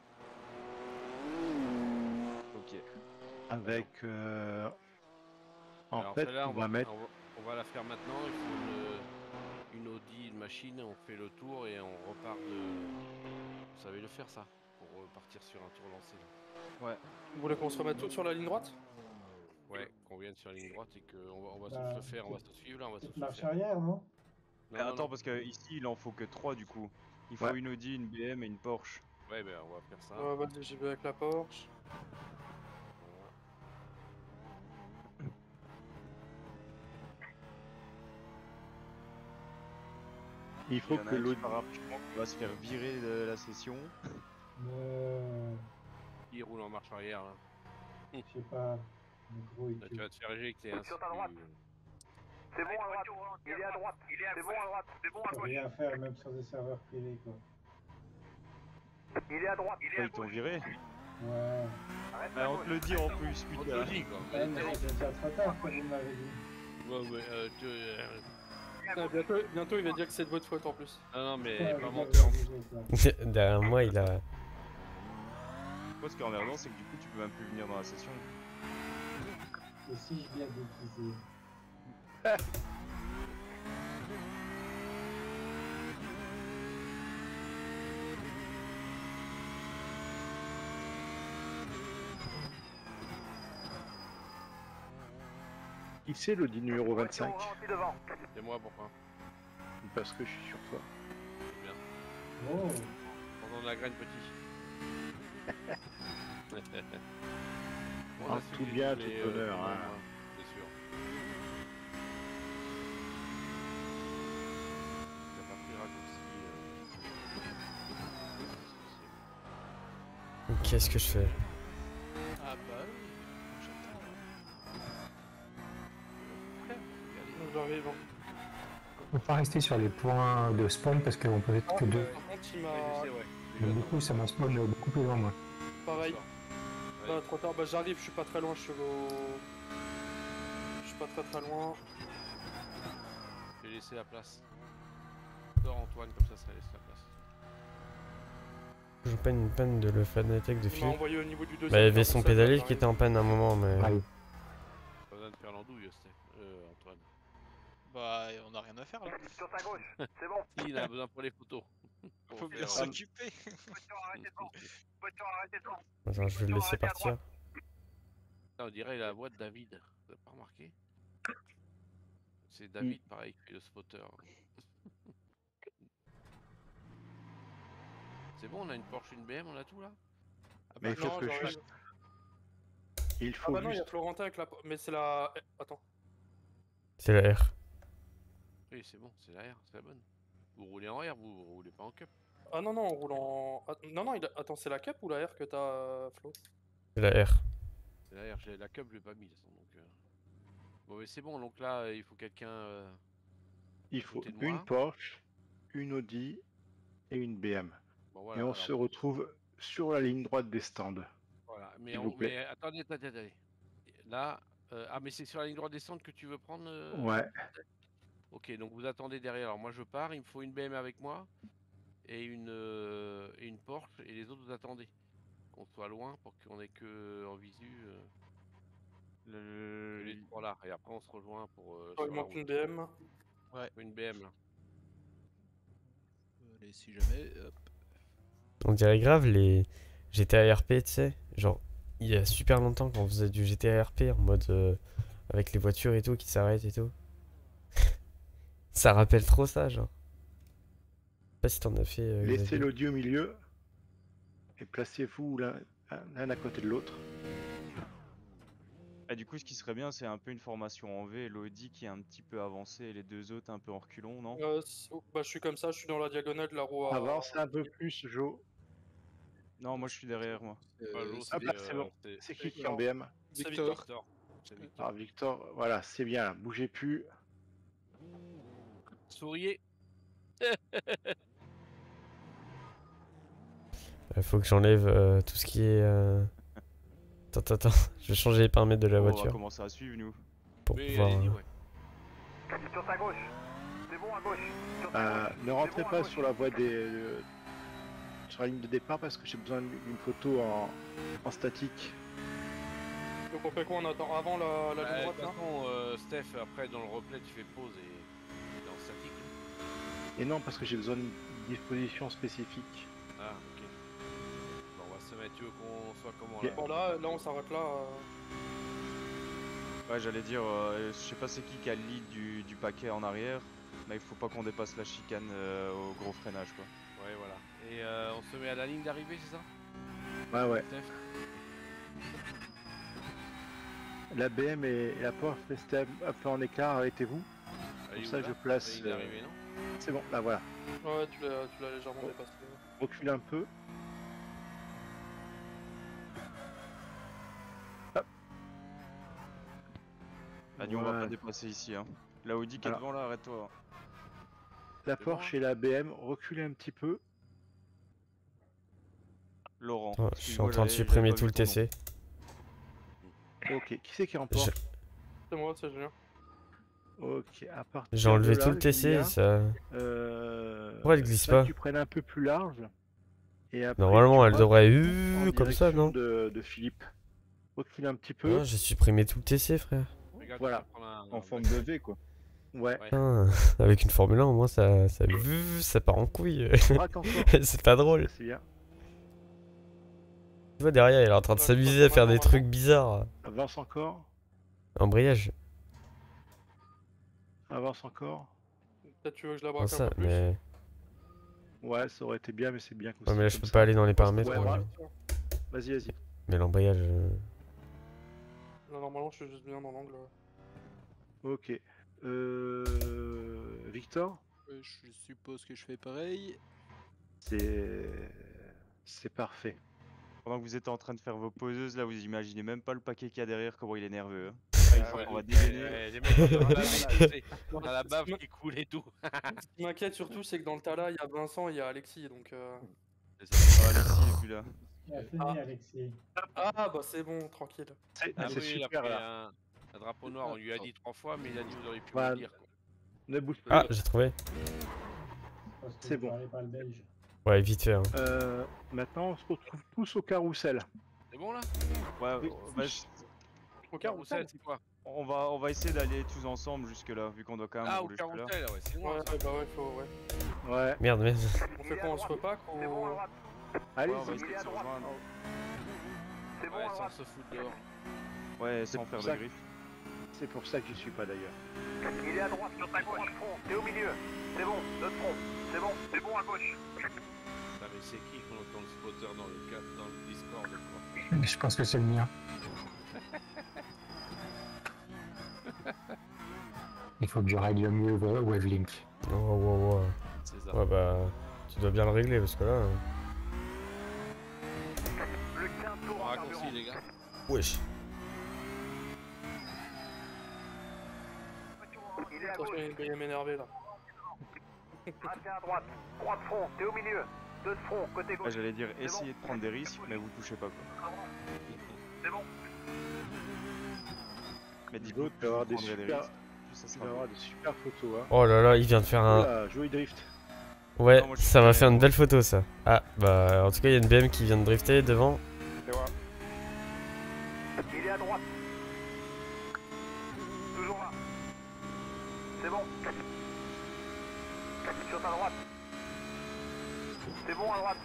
Ok. Avec. En Alors fait, celle-là, on va mettre. on va la faire maintenant. Il faut une Audi, une machine. On fait le tour et on repart de. Vous savez le faire ça pour partir sur un tour lancé. Là. Vous voulez qu'on se remette tous sur la ligne droite? Ouais, qu'on vienne sur la ligne droite et qu'on va Bah, tous le faire. On va tous suivre là. On va tous Petite le marche faire. arrière, non? Non, Attends, non. parce que ici il en faut que 3 du coup. Il faut Ouais. une Audi, une BM et une Porsche. Ouais, ben on va faire ça. Vas-y, j'y vais avec la Porsche. Il faut Il y en a que un qui l'Audi. part rapidement, qui va se faire virer de la session. Il roule en marche arrière là. Je sais pas. Le gros, il Là, tu vas te faire éjecter. Hein, Sur ta droite. C'est bon à droite. Il est à droite. C'est bon à droite. C'est bon à peut gauche. rien faire même sur des serveurs privés quoi. Il est à droite. Il est à Ils t'ont gauche. viré. Ouais. Arrête Bah, on te le dit en plus, On te putain. le dit quoi. Ouais, mais c'est déjà trop tard comme vous m'avez dit. Ouais, Bientôt, il va dire que c'est de votre faute en plus. non, non, mais Ouais, pas vous menteur. avez obligé, quoi. Derrière moi, il a... Moi, ce qui est emmerdant, c'est que du coup, tu peux même plus venir dans la session. Et si je viens déguisé? Qui c'est l'Audi numéro 25? C'est moi, pourquoi? Parce que je suis sur toi. C'est bien. Oh. On a graine petit. En tout bien, tout honneur. Hein. C'est sûr. T'as pas pris raccourci. Qu'est-ce que je fais? Ah bah oui, j'attends là. J'arrive. On peut pas rester sur les points de spawn parce qu'on peut être que deux. Par contre, il m'a. Mais du coup, ça m'a spawn beaucoup plus loin, moi. Pareil. Bah, trop tard, bah j'arrive, je suis pas très loin, je suis au. Je suis pas très loin. J'ai laissé la place. Sors Antoine, comme ça laisse la place. Je peine une panne de le Fanatec de Il m'a Philippe. envoyé au niveau du deuxième. Bah, il y avait comme son ça, pédalier j'arrive. qui était en panne à un moment, mais. Ah oui. Pas besoin de faire l'andouille, Antoine. Bah, on a rien à faire là. Sur ta gauche, c'est bon. Il a besoin pour les photos. Pour Faut bien faire, s'occuper. Voiture arrêtée devant. Voiture arrêtée devant. Attends, je vais le laisser partir. On dirait la voix de David. Vous avez pas remarqué? C'est David, pareil, qui fait le spotter. C'est bon, on a une Porsche, une BM, on a tout là? Mais il faut non, que j'aurais- juste. Il Ah faut bah non, il y a juste. Florentin avec la. Mais c'est la. Attends. C'est la R. Oui, c'est bon, c'est la R, c'est la bonne. Vous roulez en R, vous roulez pas en cup. Ah non, non, on roule en. Ah, non, non, attends, c'est la cap ou la R que t'as, Flo? C'est la R. C'est la R, la cup, je l'ai pas mis, de toute façon, donc. Bon, mais c'est bon, donc là, il faut quelqu'un. Il faut côté de moi. une Porsche, une Audi et une BM. Bon, voilà, Et on alors, se retrouve sur la ligne droite des stands. Voilà, mais, s'il vous plaît. attendez. Là, ah, mais c'est sur la ligne droite descente que tu veux prendre Ouais. Ok, donc vous attendez derrière. Alors moi je pars, il me faut une BM avec moi et une Porsche et les autres vous attendez. Qu'on soit loin pour qu'on ait que en visu les trois là. Et après on se rejoint pour. Il sur la manque une route. BM. Ouais. Une BM là. Allez, si jamais. Hop. On dirait grave les GTA RP, tu sais. Genre, il y a super longtemps quand on faisait du GTA RP en mode. Avec les voitures et tout qui s'arrêtent et tout. Ça rappelle trop ça, genre. Je sais pas si t'en as fait. Laissez Xavier. l'Audi au milieu et placez-vous l'un à côté de l'autre. Et du coup, ce qui serait bien, c'est un peu une formation en V, l'Audi qui est un petit peu avancé et les deux autres un peu en reculons, non? Bah, je suis comme ça, je suis dans la diagonale de la roue à. Avance un peu plus, Joe. Non, moi je suis derrière, moi. Hop là, c'est bon. C'est qui est en BM? C'est Victor. Victor. C'est Victor. Ah, Victor, voilà, c'est bien, là. Bougez plus. Souriez. Faut que j'enlève tout ce qui est. Attends, je vais changer les paramètres de la On va voiture commencer à suivre, nous. pour Oui, pouvoir. allez-y, ouais. Sur ta gauche. C'est bon à gauche. Sur ta gauche. Ne rentrez bon à pas gauche. sur la voie sur la ligne de départ parce que j'ai besoin d'une photo en statique. Donc on fait quoi? On attend avant la ligne De droite toute là? façon, Steph, après dans le replay, tu fais pause et dans statique. Et non, parce que j'ai besoin d'une disposition spécifique. Ah, ok. Bon, on va se mettre, tu veux qu'on soit comment Yeah. là? Bon là on s'arrête là. Ouais, j'allais dire, je sais pas c'est qui a le lead du paquet en arrière, mais il faut pas qu'on dépasse la chicane au gros freinage, quoi. Ouais, voilà. Et on se met à la ligne d'arrivée, c'est ça? Ouais. Steph? La BM et la Porsche restez un peu en écart, arrêtez-vous. Elle est Comme où, ça, là? je place. La ligne d'arrivée, non? C'est bon, là voilà. Ouais, tu l'as légèrement dépassé. Recule un peu. Hop. Adi, on va pas Voilà. dépasser ici, hein. La Audi qui est Alors. devant là, arrête-toi. La C'est Porsche bon, et la BM, reculez un petit peu. Laurent. Attends, je suis en excuse-moi, train de j'avais supprimer pas tout vu le ton nom. TC. Ok, qui c'est qui est en Porsche? C'est moi, c'est Julien. Ok, à partir J'ai enlevé de tout là, le TC, Julien, ça. Pourquoi elle glisse faudrait pas? que tu prennes un peu plus large. Et après, Normalement, tu elle passes devrait en comme ça, direction non? de Philippe. Recule un petit peu. Non, j'ai supprimé tout le TC, frère. Regarde, Voilà. tu vas prendre En forme de V, quoi. Ouais. Putain, avec une Formule 1, au moins, ça part en couille. Rate encore. C'est pas drôle. C'est bien. Tu vois, derrière, il est en train de s'amuser à faire des trucs bizarres. Avance encore. Embrayage. Avance encore. Peut-être tu veux que je la Comme braque un ça, peu plus. mais... Ouais, ça aurait été bien, mais c'est bien comme Ouais, mais là, je comme peux ça. pas aller dans les paramètres. Ouais, moi, ouais. Vas-y, vas-y. Mais l'embrayage... Là, normalement, je suis juste bien dans l'angle. Ok. Victor, Je suppose que je fais pareil. c'est parfait. Pendant que vous êtes en train de faire vos poseuses, là, vous imaginez même pas le paquet qu'il y a derrière, comment il est nerveux. Hein. Ah, il faut qu'on va dégainer. Les mecs, ils ont lavé, on a la bave qui coule et tout. Ce qui m'inquiète surtout, c'est que dans le tas là, il y a Vincent et il y a Alexis, donc... Ah, Alexis, il est plus là. Il a fini, Alexis. Ah, bah c'est bon, tranquille. Ah C'est oui, il a super pris là. un drapeau noir, on lui a dit 3 fois, mais il a dit vous auriez pu Voilà. me le dire. Quoi. Ne bouge plus. Ah, j'ai trouvé. Parce que C'est vous bon. parlez pas le belge. Ouais, vite fait. Hein. Maintenant, on se retrouve tous au carrousel. C'est bon là Ouais, Oui. bah, Au carrousel, c'est quoi? on va essayer d'aller tous ensemble jusque là, vu qu'on doit quand même Ah, au rouler jusque là. carrousel, ouais, c'est Ouais, loin. bah ouais, faut... Ouais. Ouais. Merde, merde. On fait quoi, on se repack ou... Allez, Ouais, on va essayer de se rejoindre. C'est bon, Ouais, à sans droite. se foutre dehors. Ouais, sans faire de ça. griffes. C'est pour ça que je suis pas d'ailleurs. Il est à droite, sur ta gauche, front. T'es au milieu. C'est bon, notre front. C'est bon à gauche. Putain, mais c'est qui qu'on entend le spotter dans le Discord quoi? Je pense que c'est le mien. Il faut que je règle mieux Wavelink. Oh, wow, wow. C'est ça. Ouais, bah... Tu dois bien le régler, parce que là... Plus qu'un tour en Raccourci carburant. les gars. Wesh. Il est à Attention, gauche. il y a une BM énervée là. Maintien à droite. Droite front, t'es au milieu. Deux de front, côté Là, gauche. j'allais dire essayez de prendre des risques, mais vous touchez pas quoi. C'est bon. Mais Hugo, dites-vous tu vas avoir des prendrez super, risques. Ça tu sera vas bon. avoir des super photos. Hein. Oh là là, il vient de faire un... Oula, joli drift. Ouais, Non, moi, je ça va suis faire une bon. belle photo, ça. Ah, bah... En tout cas, il y a une BM qui vient de drifter devant. Il est à droite. Toujours là. C'est bon. Sur ta droite. C'est bon à droite.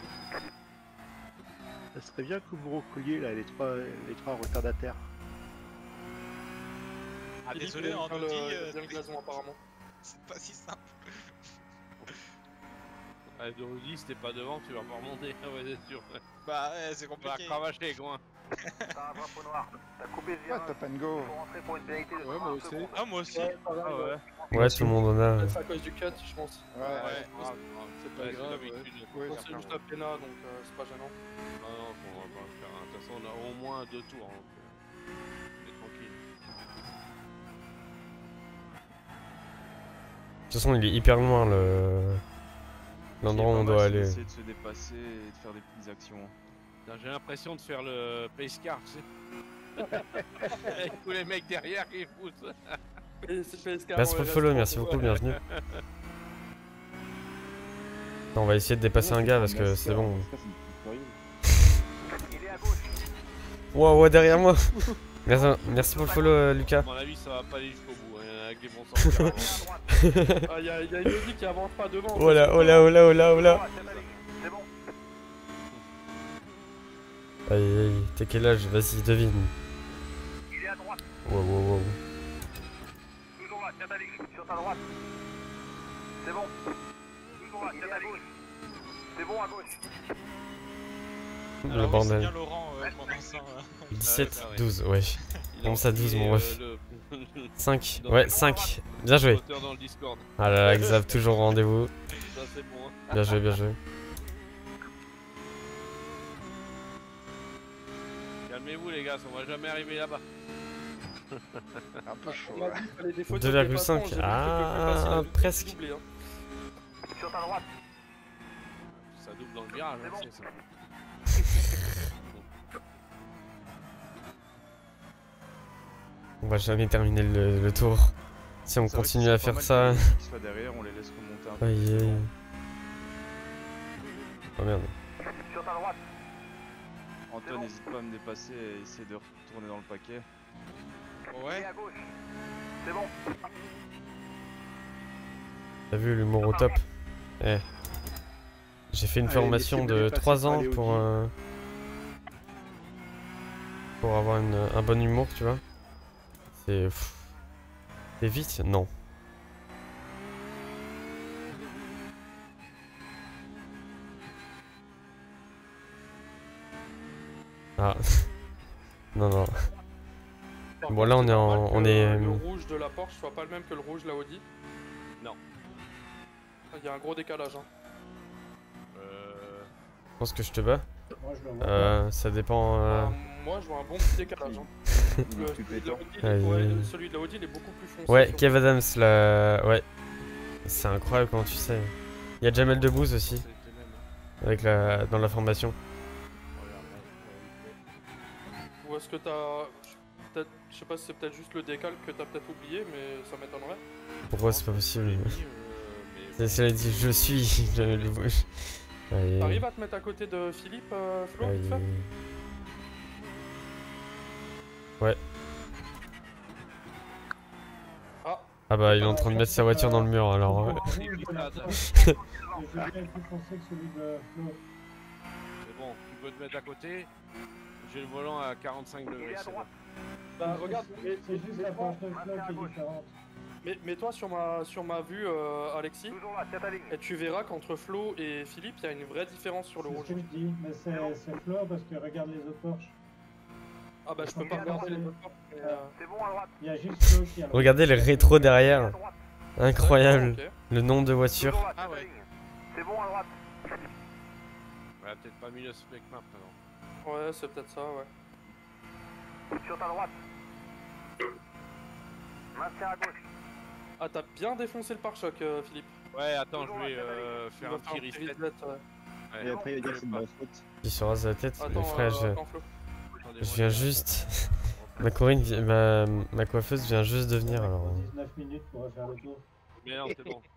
Ça serait bien que vous recolliez là, les trois retardataires. Ah, Il dit désolé, qu'il en aime bien Audi, le gazon apparemment. c'est pas si simple. Ouais, de Rudy, si t'es pas devant, tu vas pas remonter. Ouais, c'est sûr. Bah, ouais, c'est On va compliqué. cravacher, quoi. T'as un drapeau noir. T'as coupé ce Ouais, top and go. Faut rentrer pour une pénalité de Ouais, moi 30 aussi. secondes. Ah, moi aussi. Ouais, pareil, Ah ouais. Ouais, tout le monde en a. C'est à cause du cut, je pense. Ouais, Ouais. C'est pas Ouais, grave. d'habitude. Ouais. Bon, c'est juste la péna, donc c'est pas gênant. Non, non, on va pas le faire. De toute façon, on a au moins 2 tours. Donc, on est tranquille. De toute façon, il est hyper loin, le... L'endroit où on doit aller. Essayer de se dépasser et de faire des petites actions. Putain, j'ai l'impression de faire le pace car, tu sais. Avec tous les mecs derrière qui poussent. Merci pour le follow, merci beaucoup, bienvenue. On va essayer de dépasser un gars parce que c'est bon. Il est à gauche. Wow, ouais, derrière moi. Merci pour le follow, Lucas. À mon avis, ça va pas aller jusqu'au bout. Hein, avec des bons sens. Ah, y a une Audi qui avance pas devant. Oh là, oh là, oh là, oh là, oh là. C'est bon. Aïe, aïe, t'es quel âge? Vas-y, devine. Il est à droite. Wow, wow, wow. Toujours là, tiens ta ligne. Sur ta droite. C'est bon. Toujours là, tiens ta ligne. C'est bon à gauche. Le Alors, oui, c'est bordel. bien Laurent pendant ça. 17, ouais. 12, ouais. Il Comment a ça, 12, oublié, mon ref? 5, dans ouais, le- 5. Bien joué. Moteur dans le Discord. Ah là là, Xav, toujours au rendez-vous. Ça, c'est bon. Hein. Bien joué, bien joué. Calmez-vous, les gars, on va jamais arriver là-bas. Un peu chaud. On m'a Ouais. dit qu'il fallait des photos de 2,5. dépassement, j'ai vu le truc le plus Ah, facile à presque. doubler, hein. Sur ta droite. Ça double dans le virage. C'est hein, bon. c'est ça. On va jamais terminer le tour. Si on C'est vrai continue qu'ils à sont faire pas ça. mal de qui soient derrière, on les laisse remonter un peu. Aïe, aïe. Oh merde. Sur ta droite. Antoine, n'hésite pas à me dépasser et essayer de retourner dans le paquet. Il est Ouais. à gauche. C'est bon. T'as vu l'humour au top? Eh. J'ai fait une Allez, formation laissez-moi de dépasser 3 pour ans aller au pour avoir un bon humour, tu vois. C'est... C'est vite? Non. Ah. Non, non. Par Bon, là, contre, on est c'est en. normal On que est. Le rouge de la Porsche soit pas le même que le rouge de la Audi. Non. Il y a un gros décalage. Hein. Je pense que je te bats. Moi, je le vois pas. Ça dépend. Moi, je vois un bon petit décalage. Hein. Celui de la Audi, celui de la Audi, il est beaucoup plus foncé. Ouais, sur- Kev Adams, là. Ouais. C'est incroyable comment tu sais. Il y a Jamel Debbouze aussi. C'est les mêmes, hein. Avec la. Dans la formation. Regarde, Ou est-ce que t'as. Peut-être, je sais pas si c'est peut-être juste le décal que t'as peut-être oublié, mais ça m'étonnerait. Pourquoi c'est pas possible? mais C'est elle dit je suis Jamel Debbouze. Allez. T'arrives à te mettre à côté de Philippe, Flo, vite fait? Ouais. Ah. Ah bah il est en train de mettre sa voiture dans le mur alors. Le rouge de la Porsche, c'est bien plus foncé que celui de Flo. C'est bon, tu peux te mettre à côté. J'ai le volant à 45 degrés. C'est bon. Bah regarde, C'est juste la Porsche de Flo qui est différente. mais toi sur ma vue, Alexis, et tu verras qu'entre Flo et Philippe, il y a une vraie différence sur le C'est rouge. ce que je dis, mais c'est Flo parce que regarde les autres Porsche. Ah bah je peux pas regarder les autres Porsche, mais, C'est bon à droite. Il y a juste Flo qui a. Regardez les rétros derrière. Incroyable. ok. Le nombre de voitures. Toujours là, Ah tête à ouais. ligne. C'est bon à droite. Ouais, peut-être pas mis le spec map alors. Ouais, c'est peut-être ça, ouais. Sur ta droite. Maintiens à gauche. Ah, t'as bien défoncé le pare-choc, Philippe. Ouais, attends, je Toujours vais la tête à ligne. faire Tu un vas petit reset. reset, ouais. Ouais. Et après, il va dire que c'est de ma faute. Il se rase la tête. Attends, Frère, attends, Flo. Attendez, je moi, viens je- juste. Ma Corinne, ma coiffeuse vient juste de venir alors. 19 minutes pour refaire le tour. Mais non, c'est bon.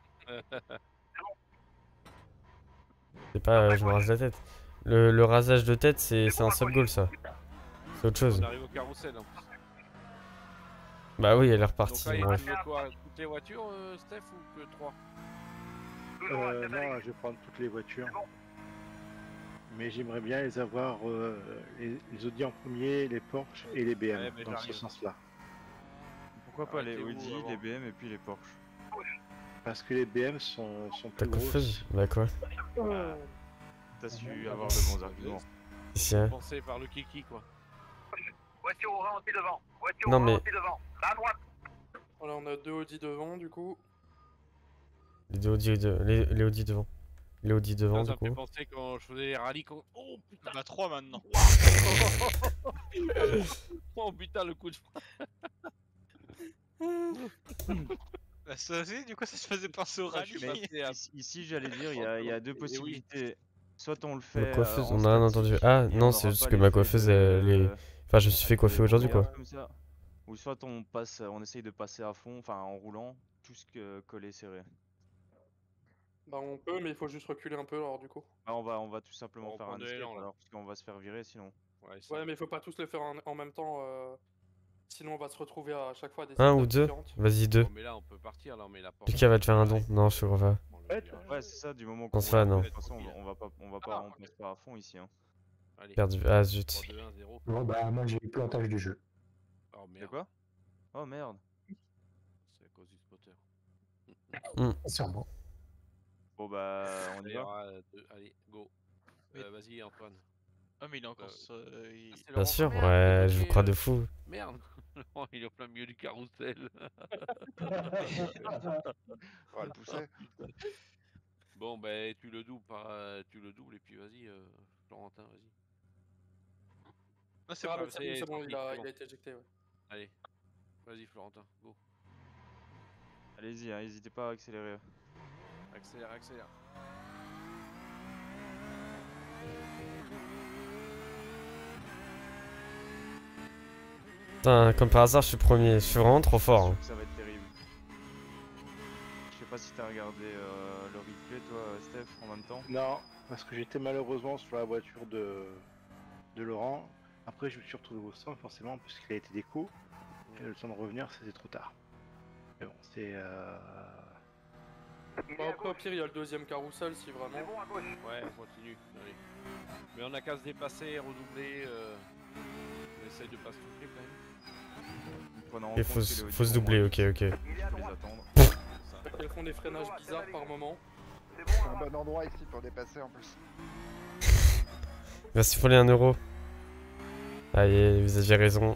C'est pas je me rase la tête. Le rasage de tête c'est un sub-goal ça. C'est autre chose. On arrive au carrousel en plus. Bah oui elle est Donc repartie. là, il Bref. te faut quoi? Toutes les voitures, Steph, ou que 3? Toujours là, tête à Non, ligne. je vais prendre toutes les voitures. Mais j'aimerais bien les avoir, les Audi en premier, les Porsche et les BM, Ouais, mais dans ce j'arrive. sens-là. Pourquoi pas les Arrêtez-vous Audi, avant. les BM et puis les Porsche. Parce que les BM sont Ta plus coiffeuse? grosses. Bah quoi? T'as su avoir de bons arguments. Ici hein. Pensé par le kiki, quoi. Voiture au ralenti devant. Voiture Non, au mais- ralenti devant. Là à droite. Voilà, on a deux Audi devant, du coup. Les Audi les Audi devant. Les Audi devant Ça du me fait coup. penser quand je faisais les rallyes. Oh putain! On a 3 maintenant. Oh putain, le coup de. Bah, ça aussi, du coup, ça se faisait penser au Ah, je suis rallye. passé à- Ici, j'allais dire, il y a deux oui. possibilités. Soit on le Ma fait. coiffeuse, en on a rien statique, entendu. Ah et on non aura c'est juste pas que ma l'effet coiffeuse de- elle est. Enfin je me suis fait coiffer aujourd'hui quoi. Comme ça. Ou soit on passe, on essaye de passer à fond, enfin en roulant, tout ce que collé serré. Bah on peut, mais il faut juste reculer un peu, alors, du coup. Bah, on va tout simplement On faire prend un de escape l'élan, là. alors, parce qu'on va se faire virer sinon. Ouais, ça. Ouais, mais il faut pas tous les faire en même temps, sinon on va se retrouver à chaque fois à des Un étapes ou deux? différentes. Vas-y deux. Bon, mais là, on peut partir, là, on met la porte. Lucas va te faire un don. Non je crois pas. On le virage. Ouais, c'est ça, du moment On qu'on se fait, roule, non. de toute façon, on passe pas à fond ici. Hein. Allez. Perdu. Ah zut. 3, 2, 1, 0. Bon, bah, moi j'ai eu le plantage du jeu. Oh C'est merde. quoi? Oh merde. C'est à cause du spotter. Sûrement. Bon bah, on y Allez, va. allez, go. Oui. Vas-y, Antoine. Ah, mais il est encore. Ah, c'est Bien Laurent. sûr, Merde, ouais, je vous bloqué, crois de fou. Merde. Oh, il est au plein milieu du carrousel. On va le pousser. Bon, ben, tu le doubles et puis vas-y, Florentin, vas-y. Ah, c'est Ah, bon. bah, c'est bon, il a été éjecté, ouais. Allez, vas-y, Florentin, go. Allez-y, hein, n'hésitez pas à accélérer. Accélère, accélère. Putain, comme par hasard je suis premier. Je suis vraiment trop fort. hein. Ça va être terrible. Je sais pas si t'as regardé le replay toi, Steph, en même temps. Non, parce que j'étais malheureusement sur la voiture de Laurent. Après, je me suis retrouvé au centre, forcément, puisqu'il a été déco. Et le temps de revenir, c'était trop tard. Mais bon, c'est. Bah, après, au pire, il y a le deuxième carrousel si vraiment. C'est bon à gauche. Ouais, on continue, allez. Mais on a qu'à se dépasser, redoubler. On essaye de pas se tromper quand même. Prenant en Et compte faut que se les faut se Audi doubler, vont ok ok. Il est à faut les droite. attendre. Ça. Elles font des freinages bizarres par moment. C'est bon à Un droite. bon endroit ici pour dépasser en plus. Merci pour les 1 euro. Allez, vous avez raison.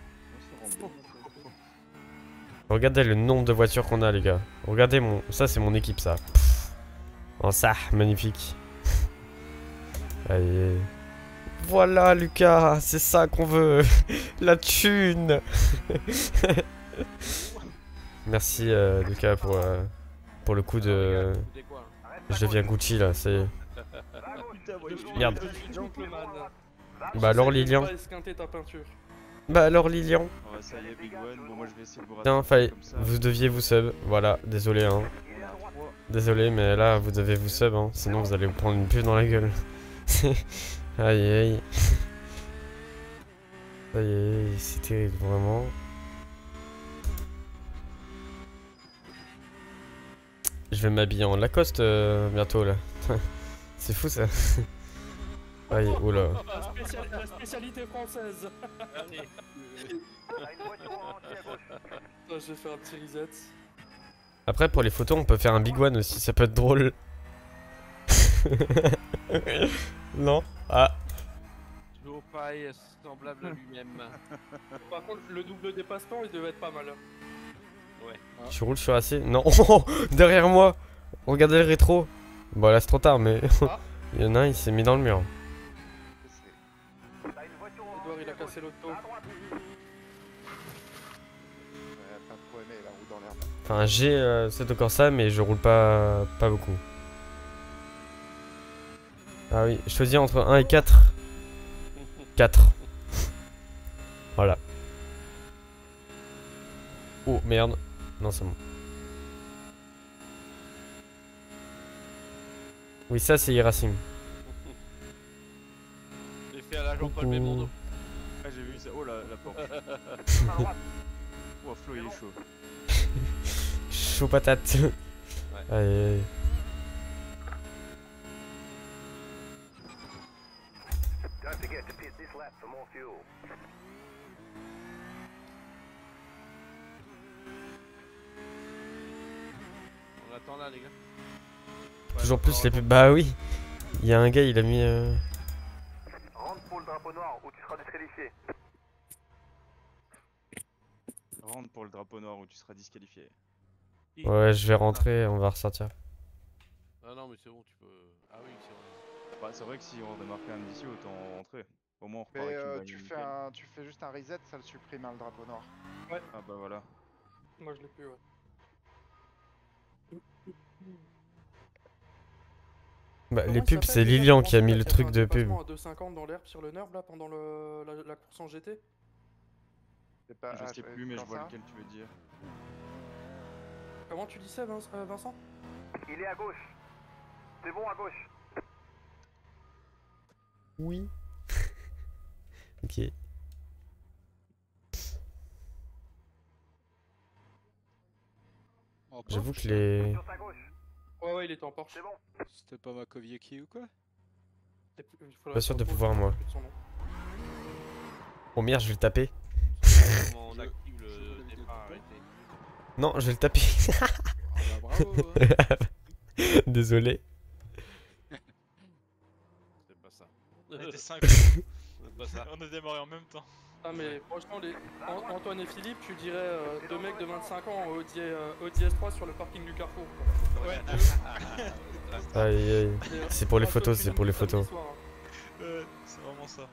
Regardez le nombre de voitures qu'on a, les gars. Regardez mon... Ça, c'est mon équipe, ça. Pff. Oh, ça, magnifique. Allez. Voilà, Lucas, c'est ça qu'on veut. La thune. Merci, Lucas, pour le coup de... Je deviens Gucci, là, c'est... Merde. Bah alors, Lilian. Bah alors, Lilian. Ouais, ça y est, Big One. Bon, moi je vais essayer de vous Tiens, rattraper comme ça. vous deviez vous sub. Voilà, désolé, hein. Désolé, mais là, vous devez vous sub, hein. Sinon, vous allez vous prendre une pute dans la gueule. Aïe, aïe. Aïe, aïe, c'est terrible, vraiment. Je vais m'habiller en Lacoste bientôt, là. C'est fou, ça. Aïe, oula. La spécialité française. Je vais faire un petit reset. Après, pour les photos, on peut faire un big one aussi, ça peut être drôle. Non? Ah. Joe Pye semblable à lui-même. Par contre, le double dépassement, il devait être pas mal. Ouais. Tu roules sur assez? Non. Oh, derrière moi. Regardez le rétro. Bon, là, c'est trop tard, mais... Il y en a un, il s'est mis dans le mur. Edouard, il a cassé l'auto. Enfin, j'ai cette Corsa, mais je roule pas beaucoup. Ah oui, je choisis entre 1 et 4. 4. Voilà. Oh, merde. Non, c'est bon. Oui, ça, c'est Iracim. J'ai fait à la Jean-Paul Belmondo. Ah, j'ai vu ça. Oh la porte. Oh, Flo, il est chaud. Chaud patate. Ouais. Aïe, aïe. On attend là, les gars. Toujours plus les pubs. Bah oui. Il y a un gars, il a mis... Rentre pour le drapeau noir ou tu seras disqualifié. Rentre pour le drapeau noir ou tu seras disqualifié. Ouais, je vais rentrer, on va ressortir. Ah non, mais c'est bon, tu peux. Ah oui, c'est vrai. Bah, c'est vrai que si on a marqué un ici, autant rentrer. Au moins, on repart Mais avec une bague tu nickel. fais juste un reset, ça le supprime, hein, le drapeau noir. Ouais. Ah bah voilà. Moi, je l'ai plus, ouais. Bah, les Comment pubs, ça c'est s'appelle déjà Lilian le qui a mis le Français truc de qui a fait pub. un dépassement à 2,50 dans l'herbe sur le nerf là pendant la course en GT? C'est pas, Je sais plus, mais je vois lequel tu veux dire. Comment tu dis ça, Vincent? Il est à gauche. C'est bon à gauche. Oui. Ok. J'avoue que les... Sur sa gauche. Ouais, il était en Porsche. C'est bon. C'était pas Makovieki ou quoi? Pas sûr de pouvoir, moi. Oh merde, je vais le taper. Comment on active le départ arrêté. Non, je vais le taper. Ah bah bravo hein. Désolé. C'est pas ça. On était 5. C'est pas ça. On a démarré en même temps. Ah mais franchement, Antoine et Philippe, tu dirais deux mecs de 25 ans au Audi S3 sur le parking du Carrefour. Ouais. Aïe aïe. C'est pour les photos, c'est pour les photos. C'est vraiment ça.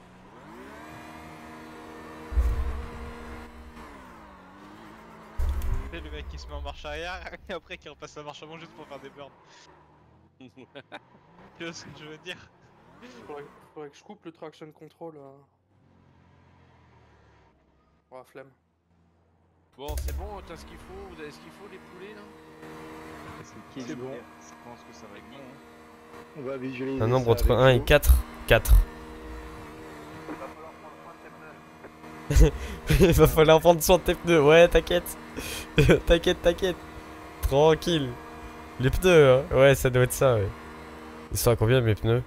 C'est le mec qui se met en marche arrière et après qui repasse la marche avant juste pour faire des burns. Tu vois ce que je veux dire? Faudrait que je coupe le traction control. Oh, flemme. Bon, c'est bon, t'as ce qu'il faut, vous avez ce qu'il faut, les poulets là? C'est bon. Je pense que ça va être bon. Hein. On va visualiser. Un nombre ça entre avec 1 et Flo. 4. 4. Il va falloir prendre soin de tes pneus. Ouais, t'inquiète. T'inquiète. Tranquille. Les pneus, hein. Ouais, ça doit être ça, ouais. Ils sont à combien mes pneus?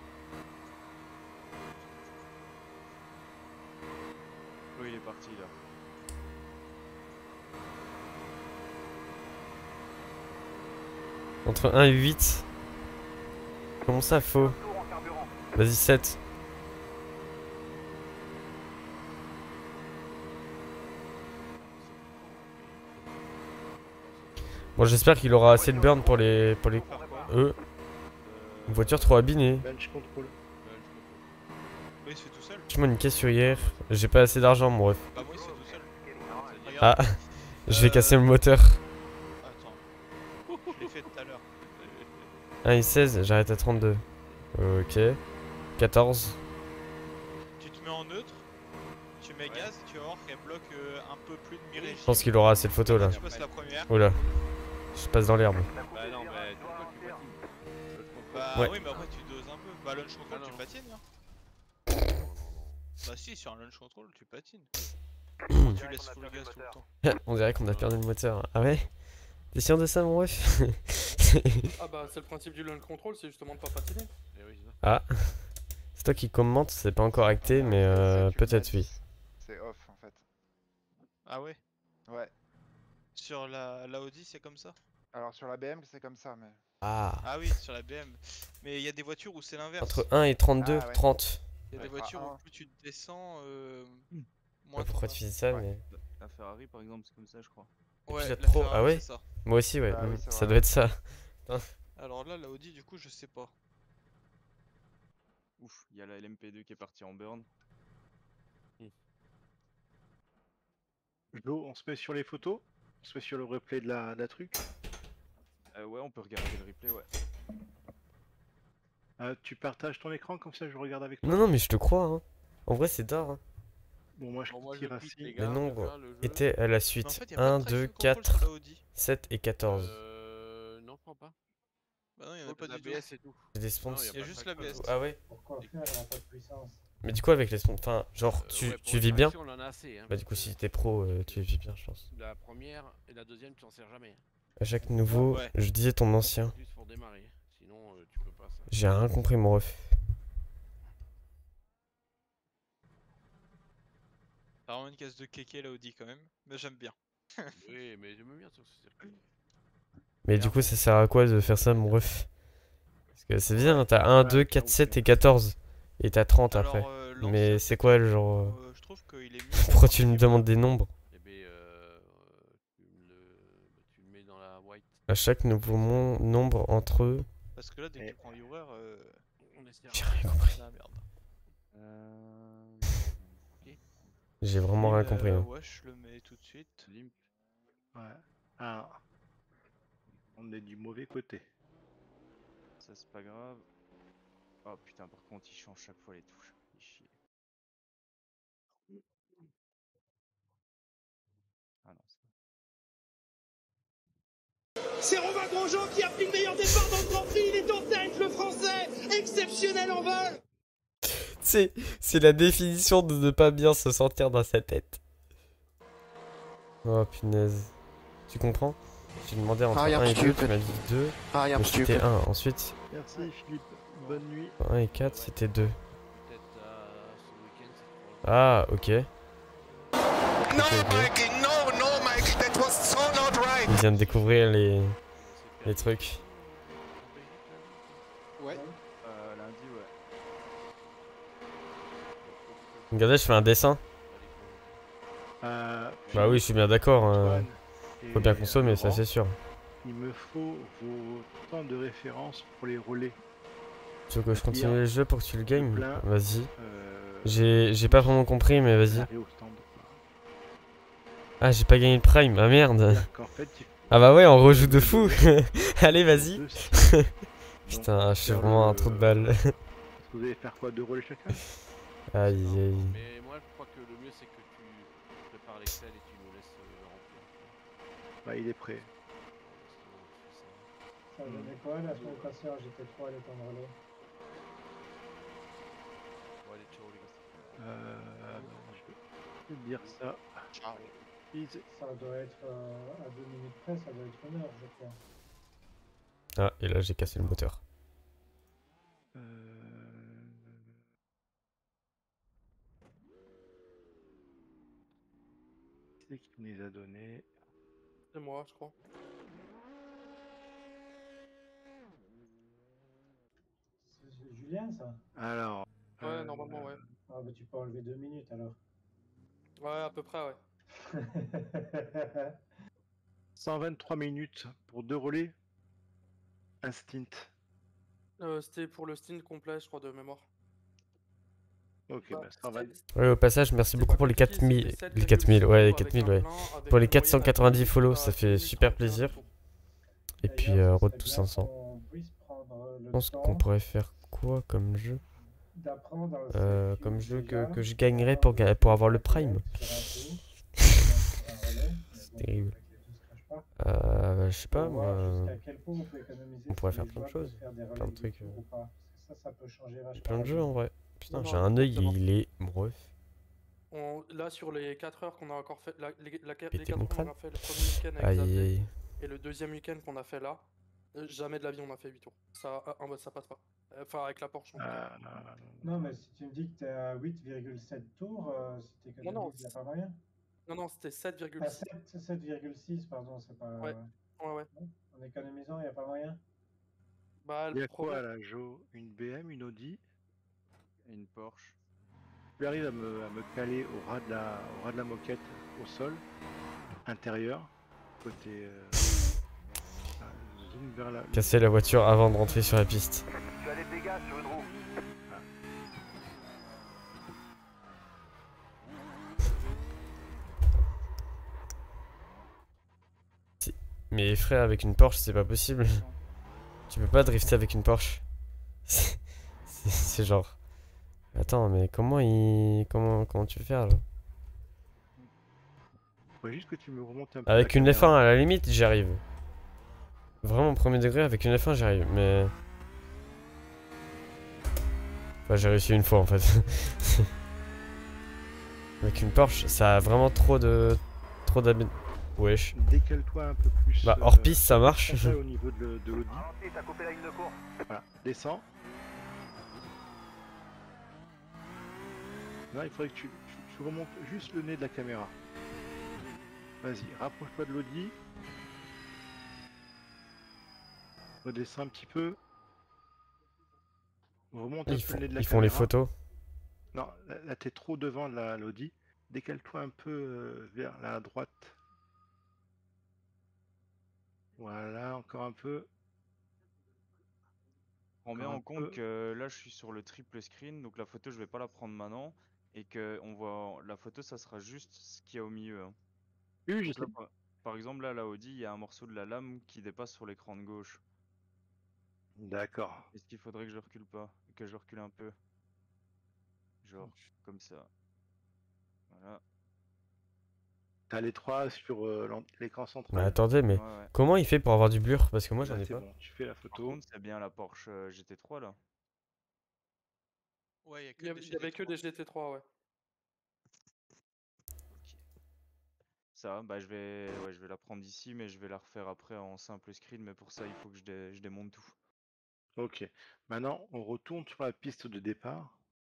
Oui, il est parti là. Entre 1 et 8. Comment ça, faux? Vas-y, 7. Bon, j'espère qu'il aura assez de burn pour les... eux. Une voiture trop abîmée. Bench control. Oui, il se fait tout seul. Lâche-moi une caisse sur hier. J'ai pas assez d'argent, mon ref. Bah, moi, il se fait tout seul. Ah, Regarde. je vais casser le moteur. Attends. Je l'ai fait tout à l'heure. 1 et 16, j'arrête à 32. Ok. 14. Tu te mets en neutre, tu mets gaz et tu vas voir qu'elle bloque un peu plus de mi-régime. Je pense qu'il aura assez de photos là. Tu passes la première. Oula. Je passe dans l'herbe. Bah non, bah tu vois, tu patines. Bah Ouais. oui, mais après tu doses un peu. Bah, launch control, tu patines. Hein. Bah, si, sur un launch control, tu patines. Tu laisses full gaz tout le temps. On dirait qu'on a perdu le moteur. Ah ouais? T'es sûr de ça, mon ref? Ah bah c'est le principe du launch control, c'est justement de pas patiner. Eh oui, c'est ça. Ah. C'est toi qui commente, c'est pas encore acté, mais peut-être oui. C'est off en fait. Ah ouais? Ouais. Sur la Audi, c'est comme ça? Alors sur la BM c'est comme ça mais. Ah. Ah oui, sur la BM. Mais il y a des voitures où c'est l'inverse. Entre 1 et 32, Ah ouais. 30. Il y a des Ouais. voitures Ah, où plus tu descends, Je sais moins pas pourquoi t'en tu fais ça, Ouais. mais. La Ferrari par exemple, c'est comme ça, je crois. as. Ouais, Pilote la pro, Ferrari, ah ouais? c'est ça. Moi aussi, ouais. Ah oui, c'est Ça vrai. doit être ça. Alors là, la Audi, du coup, je sais pas. Ouf, il y a la LMP2 qui est partie en burn. Jo, on se met sur les photos. On se met sur le replay de la truc. Ouais, on peut regarder le replay, ouais. Tu partages ton écran comme ça je regarde avec toi. Non, non, mais je te crois. Hein. En vrai, c'est tard. Hein. Bon, moi je Bon, moi, je tire quitte, ainsi. les Les gars, nombres je vais le jeu. étaient à la Mais en suite. fait, y a pas 1, de 2, traction control sur 4, la Audi. 7 et 14. Non, je crois pas. Bah non, il y en a Faut pas de du tout. l'ABS et tout. C'est des Non, sponsors. y a Il y a pas juste de traction. l'ABS. Ah ouais? Pourquoi faire? Elle a pas de puissance. Mais du coup, avec les sponsors. Enfin, genre, Ouais, pour tu une vis bien? traction, on en a assez. Hein, Bah, du coup, si t'es pro, tu vis bien, je pense. La première et la deuxième, tu t'en sers jamais. Hein. À chaque nouveau, Ouais. je disais ton ancien. Juste pour démarrer. Sinon, tu peux pas ça. J'ai rien compris, mon ref. T'as vraiment une caisse de kéké la Audi quand même. Mais j'aime bien. Oui, mais j'aime bien sur ce circuit. Mais du coup, ça sert à quoi de faire ça, mon ref? Parce que c'est bien, t'as 1, 2, 4, 7 et 14. Et t'as 30 après. Alors, Mais l'ancien c'est quoi le genre. je trouve qu'il est mieux. Pourquoi tu me demandes des nombres? Eh ben, tu le mets dans la white. À chaque nouveau nombre entre eux. Parce que là, dès que tu prends viewer, On essaiera. J'ai rien compris. la merde. J'ai vraiment rien compris. Hein. Ouais, je le mets tout de suite. Limp. Ouais. Ah. On est du mauvais côté. Ça c'est pas grave. Oh putain, par contre il change chaque fois les touches. Il chie. Ah non, C'est Romain Grosjean qui a pris le meilleur départ dans le Grand Prix. Il est en tête, le français, exceptionnel en vol. C'est la définition de ne pas bien se sentir dans sa tête. Oh punaise. Tu comprends? J'ai demandé entre 1 et 2, tu m'as dit 2. Mais c'était 1. Ensuite, Merci Philippe. Bonne nuit. 1 et 4, c'était 2. Peut-être ce week-end, c'est pour Ah, ok. No, Mikey, no, Mikey, that was so not right. Il vient de découvrir les trucs. Ouais. lundi, ouais. Regardez, je fais un dessin. Bah oui, je suis bien d'accord. Faut bien consommer, ça c'est sûr. Il me faut vos temps de référence pour les relais. Tu veux que je continue le jeu pour que tu le gagnes? plein, Vas-y. J'ai pas vraiment compris, mais vas-y. Ah, j'ai pas gagné le prime, ah merde. Ah bah ouais, on rejoue de fou. Allez, vas-y. Putain, je suis vraiment un trou de balle. Vous allez faire quoi? 2 relais chacun? Aïe aïe. Mais moi, je crois que le mieux, c'est que tu prépares l'Excel et tu nous laisses le remplir. Bah, il est prêt. Ça donnait quoi la semaine passée en GT3 les temps de relais? Bon, allez, ciao les gars. Je vais te dire ça. Ciao. Ça doit être à 2 minutes près, ça doit être 1 heure, je crois. Ah, et là j'ai cassé le moteur. C'est qui me les a donnés? C'est moi, je crois. C'est Julien ça? Alors. Ouais, normalement, ouais. Ah bah tu peux enlever 2 minutes alors. Ouais, à peu près, ouais. 123 minutes pour 2 relais. Un stint. C'était pour le stint complet, je crois, de mémoire. Ok, Bah, bah 120. Ouais, au passage, merci c'était beaucoup pas pour les compliqué, 4000. c'était Les 4000, ouais, les 7,6 4000, avec un ouais. plein, avec Pour les une moyenne à 490 follow, 2 ça fait minutes super 31 plaisir. du tout. Et puis, D'ailleurs, ce road serait to bien 500. qu'on puisse prendre Je le pense qu'on temps pourrait faire quoi comme jeu? d'apprendre cette Comme queue jeu déjà, que je gagnerais avant de pour avoir le faire prime. sur un tour, sur un relais, mais C'est bon, terrible. avec les 12 crash pas. Bah, je sais pas, Pour voir moi. jusqu'à quel point on peut économiser On pourrait si faire les plein de joueurs peuvent choses. faire des Plein relais de du trucs. tour ou pas. Parce que ça peut changer vachement Plein de la jeux en donne. vrai. Putain, Non, j'ai non, un œil, exactement. il est. Bref. Là, sur les 4 heures qu'on a encore fait, les Péter 4 mon heures qu'on crâne. a fait le premier week-end avec Aïe aïe Xavier aïe. et le deuxième week-end qu'on a fait là, jamais de la vie on a fait 8 tours. Ça, en mode, ça passe pas. Enfin, avec la Porsche en tout cas. Non, mais si tu me dis que t'es à 8,7 tours, si Non, t'économises, y a pas moyen. non, c'était 7,6. Ah, 7,6, pardon, c'est pas. Ouais, ouais. En économisant, y a pas moyen. Bah, Il y le a quoi problème. là, Jo? Une BM, une Audi? Et une Porsche. Tu arrives à me caler au ras de la moquette, au sol, intérieur, côté. Zoom vers la. Casser la voiture avant de rentrer sur la piste. Tu as des dégâts sur une roue. Mais frère, avec une Porsche, c'est pas possible. Tu peux pas drifter avec une Porsche. C'est genre. Attends, mais comment tu veux faire là? Faut juste que tu me remontes un peu. Avec la une F1 caméra. à la limite, j'y arrive. Vraiment premier degré, avec une F1 j'y arrive, mais. Enfin, j'ai réussi une fois en fait. Avec une Porsche, ça a vraiment trop d'habitude. Wesh. Décale-toi un peu plus. Bah, hors piste, ça marche. Au niveau de l'Audi. Et t'as coupé la ligne de course. Voilà, descends. Là, il faudrait que tu remontes juste le nez de la caméra. Vas-y, rapproche-toi de l'Audi. Redescends un petit peu. Remonte un peu le nez de la Ils caméra. font les photos. Non, là t'es trop devant l'Audi. Décale-toi un peu vers la droite. Voilà, encore un peu. Prends bien Encore en un compte peu. que là je suis sur le triple screen, donc la photo je vais pas la prendre maintenant. Et que on voit la photo ça sera juste ce qu'il y a au milieu. Hein. Oui, je Donc là, sais. par exemple là la Audi, il y a un morceau de la lame qui dépasse sur l'écran de gauche. D'accord. Est-ce qu'il faudrait que je recule pas? Que je recule un peu? Genre comme ça. Voilà. T'as les trois sur l'écran central. Mais attendez, mais Ouais. comment il fait pour avoir du blur? Parce que moi j'en Là, ai c'est pas. bon, tu fais la Par photo. contre c'est bien la Porsche GT3 là. Ouais, il y a que Il des y avait que GT3. des GT3, ouais. Ça, bah je vais la prendre ici, mais je vais la refaire après en simple screen, mais pour ça il faut que je démonte tout. Ok. Maintenant, on retourne sur la piste de départ.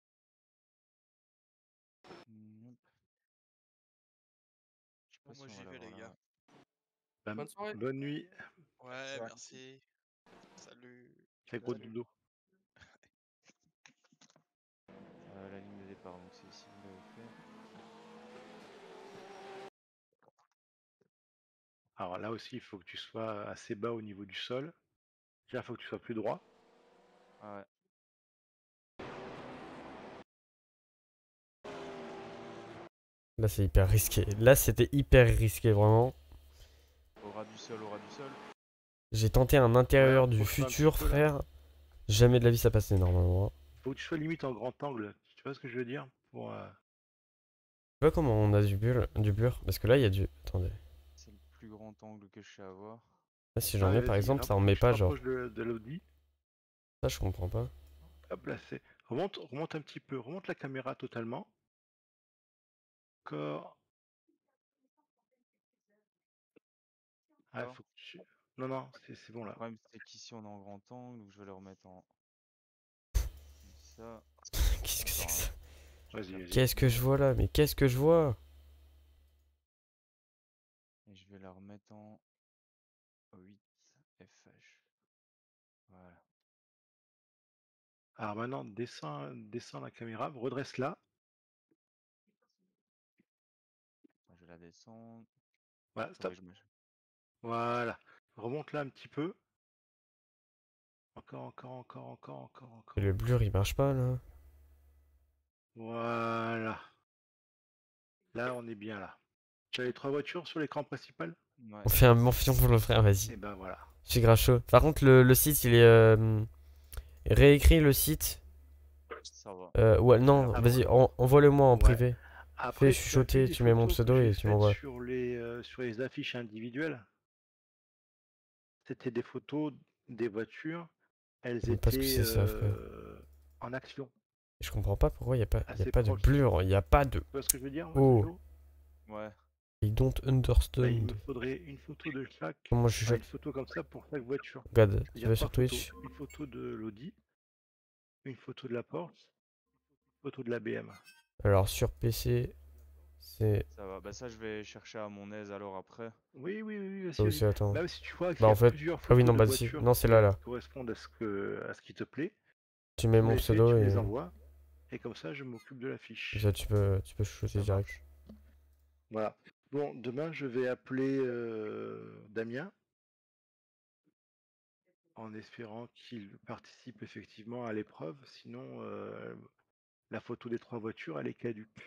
Je sais pas Bon, si moi on j'y va vais les l'avoir là. gars. Bonne soirée. Bonne nuit. Ouais, merci. Salut. Fais gros dodo. La ligne de départ, donc c'est ici, vous l'avez fait. Alors là aussi, il faut que tu sois assez bas au niveau du sol. Déjà, il faut que tu sois plus droit. Ah ouais. Là c'est hyper risqué. Là c'était hyper risqué vraiment. Au ras du sol, au ras du sol. J'ai tenté un intérieur Ouais, du approche-toi un futur, petit peu, là. frère. Jamais de la vie ça passait normalement. Faut que tu sois limite en grand angle. Tu vois ce que je veux dire? Pour, Je sais pas comment on a du blur. Parce que là il y a du. Attendez. C'est le plus grand angle que je sais avoir. Là si j'en Ouais, ai par vas-y, exemple, ça en met pas genre. rapproche de l'Audi. Ça je comprends pas. Hop là, c'est. Remonte un petit peu. Remonte la caméra totalement. Encore. Ah, faut que tu. Non, c'est bon Le là. problème c'est qu'ici on est en grand angle, donc je vais le remettre en. Comme ça. Qu'est-ce que c'est que Attends, ça? Vas-y. Qu'est-ce que je vois là? Mais qu'est-ce que je vois? Et je vais la remettre en 8 FH. Voilà. Alors maintenant, descends la caméra, redresse-la. Je vais la descendre. Voilà, Faudrait stop. que je me... Voilà. Remonte là un petit peu. Encore. Et le blur il marche pas là. Voilà. Là, on est bien là. Tu as les 3 voitures sur l'écran principal? On fait un mention pour le frère, vas-y. Et ben voilà. Je suis grave chaud. Par contre, le site il est. Réécrit le site. Ça va. Ouais, non, vas-y, envoie-le-moi en privé. Après, Fais chuchoter, tu mets mon pseudo et tu m'envoies. Sur les affiches individuelles, c'était des photos des voitures. Elles Je sais pas ce que étaient c'est ça, frère. en action. Je comprends pas pourquoi il y a pas Assez de proche. blur, il y a pas de. Tu vois ce que je veux dire? Oh. Ouais. I don't understand. Il me faudrait une photo de chaque. Comment je chuchote? Une photo comme ça pour chaque voiture. Regarde, tu C'est-à-dire vas sur 3 Twitch. photos. Une photo de l'Audi, une photo de la Porsche, une photo de la BM. Alors sur PC, c'est. Ça va, bah ça je vais chercher à mon aise alors après. Oui, Ça aussi, attends. Là, si tu vois qu'il Bah y a en fait. plusieurs Ah oui, photos non, de bah si. voitures Non, c'est là, là. qui correspondent à ce qui te plaît. Tu mets mon pseudo tu et. les envoies. Et comme ça, je m'occupe de la fiche. Ça, tu peux chuchoter direct. Voilà. Bon, demain, je vais appeler Damien. En espérant qu'il participe effectivement à l'épreuve. Sinon, la photo des 3 voitures, elle est caduque.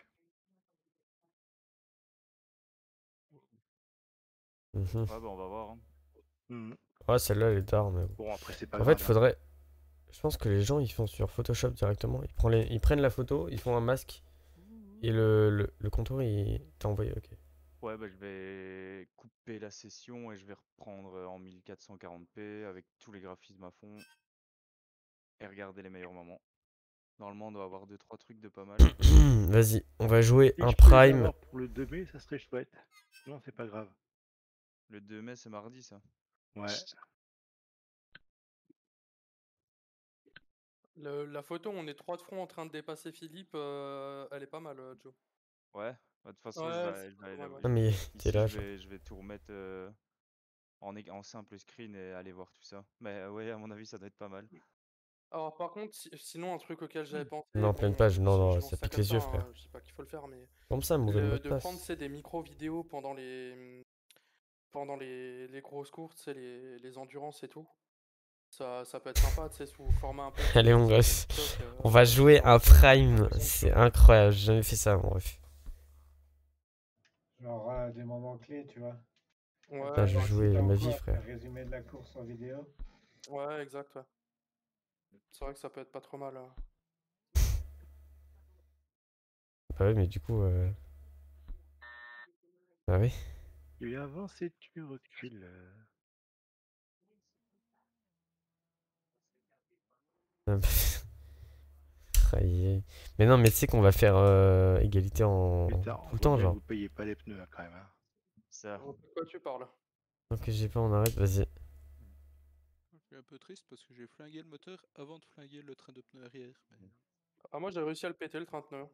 Mhm. Ouais, bah on va voir. Hein. Ouais, celle-là, elle est tard, mais Bon, après, c'est pas en grave. fait, faudrait. Je pense que les gens, ils font sur Photoshop directement. Ils prennent la photo, ils font un masque. Et le contour, il t'a envoyé, ok. Ouais, bah je vais couper la session et je vais reprendre en 1440p avec tous les graphismes à fond. Et regarder les meilleurs moments. Normalement, on doit avoir 2-3 trucs de pas mal. Vas-y, on va jouer Si un je peux les prime. avoir pour le 2 mai, ça serait chouette. Non, c'est pas grave. Le 2 mai, c'est mardi, ça. Ouais. La photo, on est 3 de front en train de dépasser Philippe, elle est pas mal, Joe. Ouais, bah, de toute façon, Ouais, je c'est vais pas aller mal, là. ouais. Ah, mais Ici, t'es là, je vais tout remettre en simple screen et aller voir tout ça. Mais ouais, à mon avis, ça doit être pas mal. Alors par contre, sinon un truc auquel j'avais pensé, Non, pleine page, non, ça pique les yeux, frère. je sais pas qu'il faut le faire, mais Comme ça, mauvais mot de de passe. prendre des micro-vidéos pendant les grosses courses, les endurances et tout. Ça peut être sympa, tu sais, sous format un peu. Allez, mon gosse, on va jouer un prime, c'est incroyable, j'ai jamais fait ça, mon ref. Genre des moments clés, tu vois. Ouais, Putain, je vais jouer ma vie, frère. Résumé de la course en vidéo. Ouais, exact, ouais. C'est vrai que ça peut être pas trop mal. Bah ouais, mais du coup... Bah oui. Tu avances et tu recules. Aïe, aïe. Mais non, mais tu sais qu'on va faire égalité en Putain, tout le temps, genre. vous payez pas les pneus hein, quand même. Hein. Ça. De quoi tu parles? Ok, j'ai pas, on arrête, vas-y. Je suis un peu triste parce que j'ai flingué le moteur avant de flinguer le train de pneus arrière. Mais... Ah, moi j'ai réussi à le péter le 39.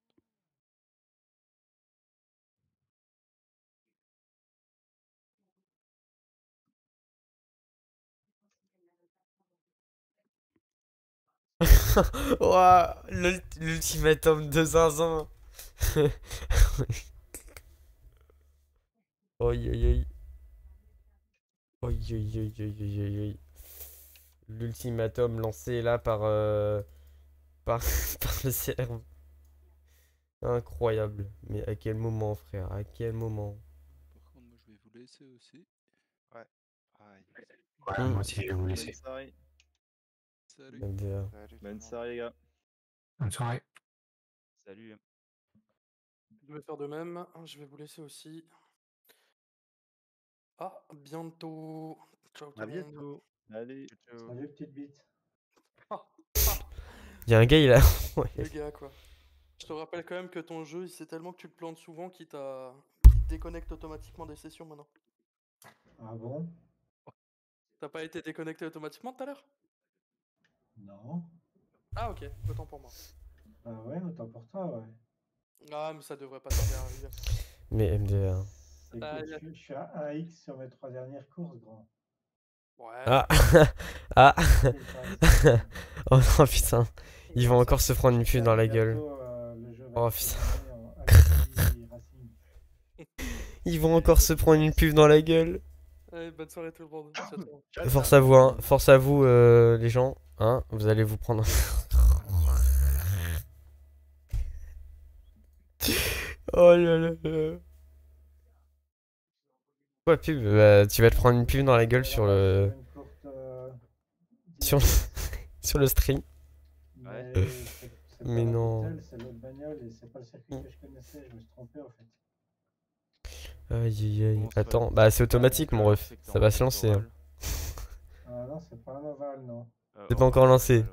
Ouah, l'ultimatum de Zinzin. Aïe aïe aïe. Aïe aïe aïe aïe aïe aïe aïe. L'ultimatum lancé là par par le CRV. Incroyable. Mais à quel moment, frère? À quel moment? Par contre, moi je vais vous laisser aussi. Ouais. Ouais, moi aussi je vais vous laisser. Salut. Bonne soirée, les gars. Bonne soirée. Salut. Je vais faire de même, je vais vous laisser aussi. À bientôt. Ciao tout À le monde. bientôt. Allez. Salut, petite bite. Y'a un gars, il a. Les gars, quoi. Je te rappelle quand même que ton jeu, c'est tellement que tu te plantes souvent qu'il te déconnecte automatiquement des sessions maintenant. Ah bon? T'as pas été déconnecté automatiquement tout à l'heure? Non. Ah ok, autant pour moi. Ah ouais, autant pour toi, ouais. Ah mais ça devrait pas tarder à arriver. Mais MDR. Écoute, je suis à 1x sur mes 3 dernières courses, grand. Ouais. Ah. Ah. Oh non, putain. Ils vont encore se prendre une pub dans la gueule. Oh putain. Ils vont encore se prendre une pub dans la gueule. Allez, bonne soirée tout le monde. Ciao, ciao. Force à vous, hein. Force à vous, les gens. Hein, vous allez vous prendre. Oh là là là. Quoi, pub? Bah, tu vas te prendre une pub dans la gueule sur le. Sur le, sur le stream. Mais c'est Mais pas la non. Boutel, c'est l'autre bagnole et c'est pas le circuit que je connaissais, je me suis trompé en fait. Aïe aïe aïe. Comment ça va, Attends, bah c'est automatique mon ref. Ça va se lancer. Hein. Ah non, c'est pas un ovale, non. C'est pas encore lancé.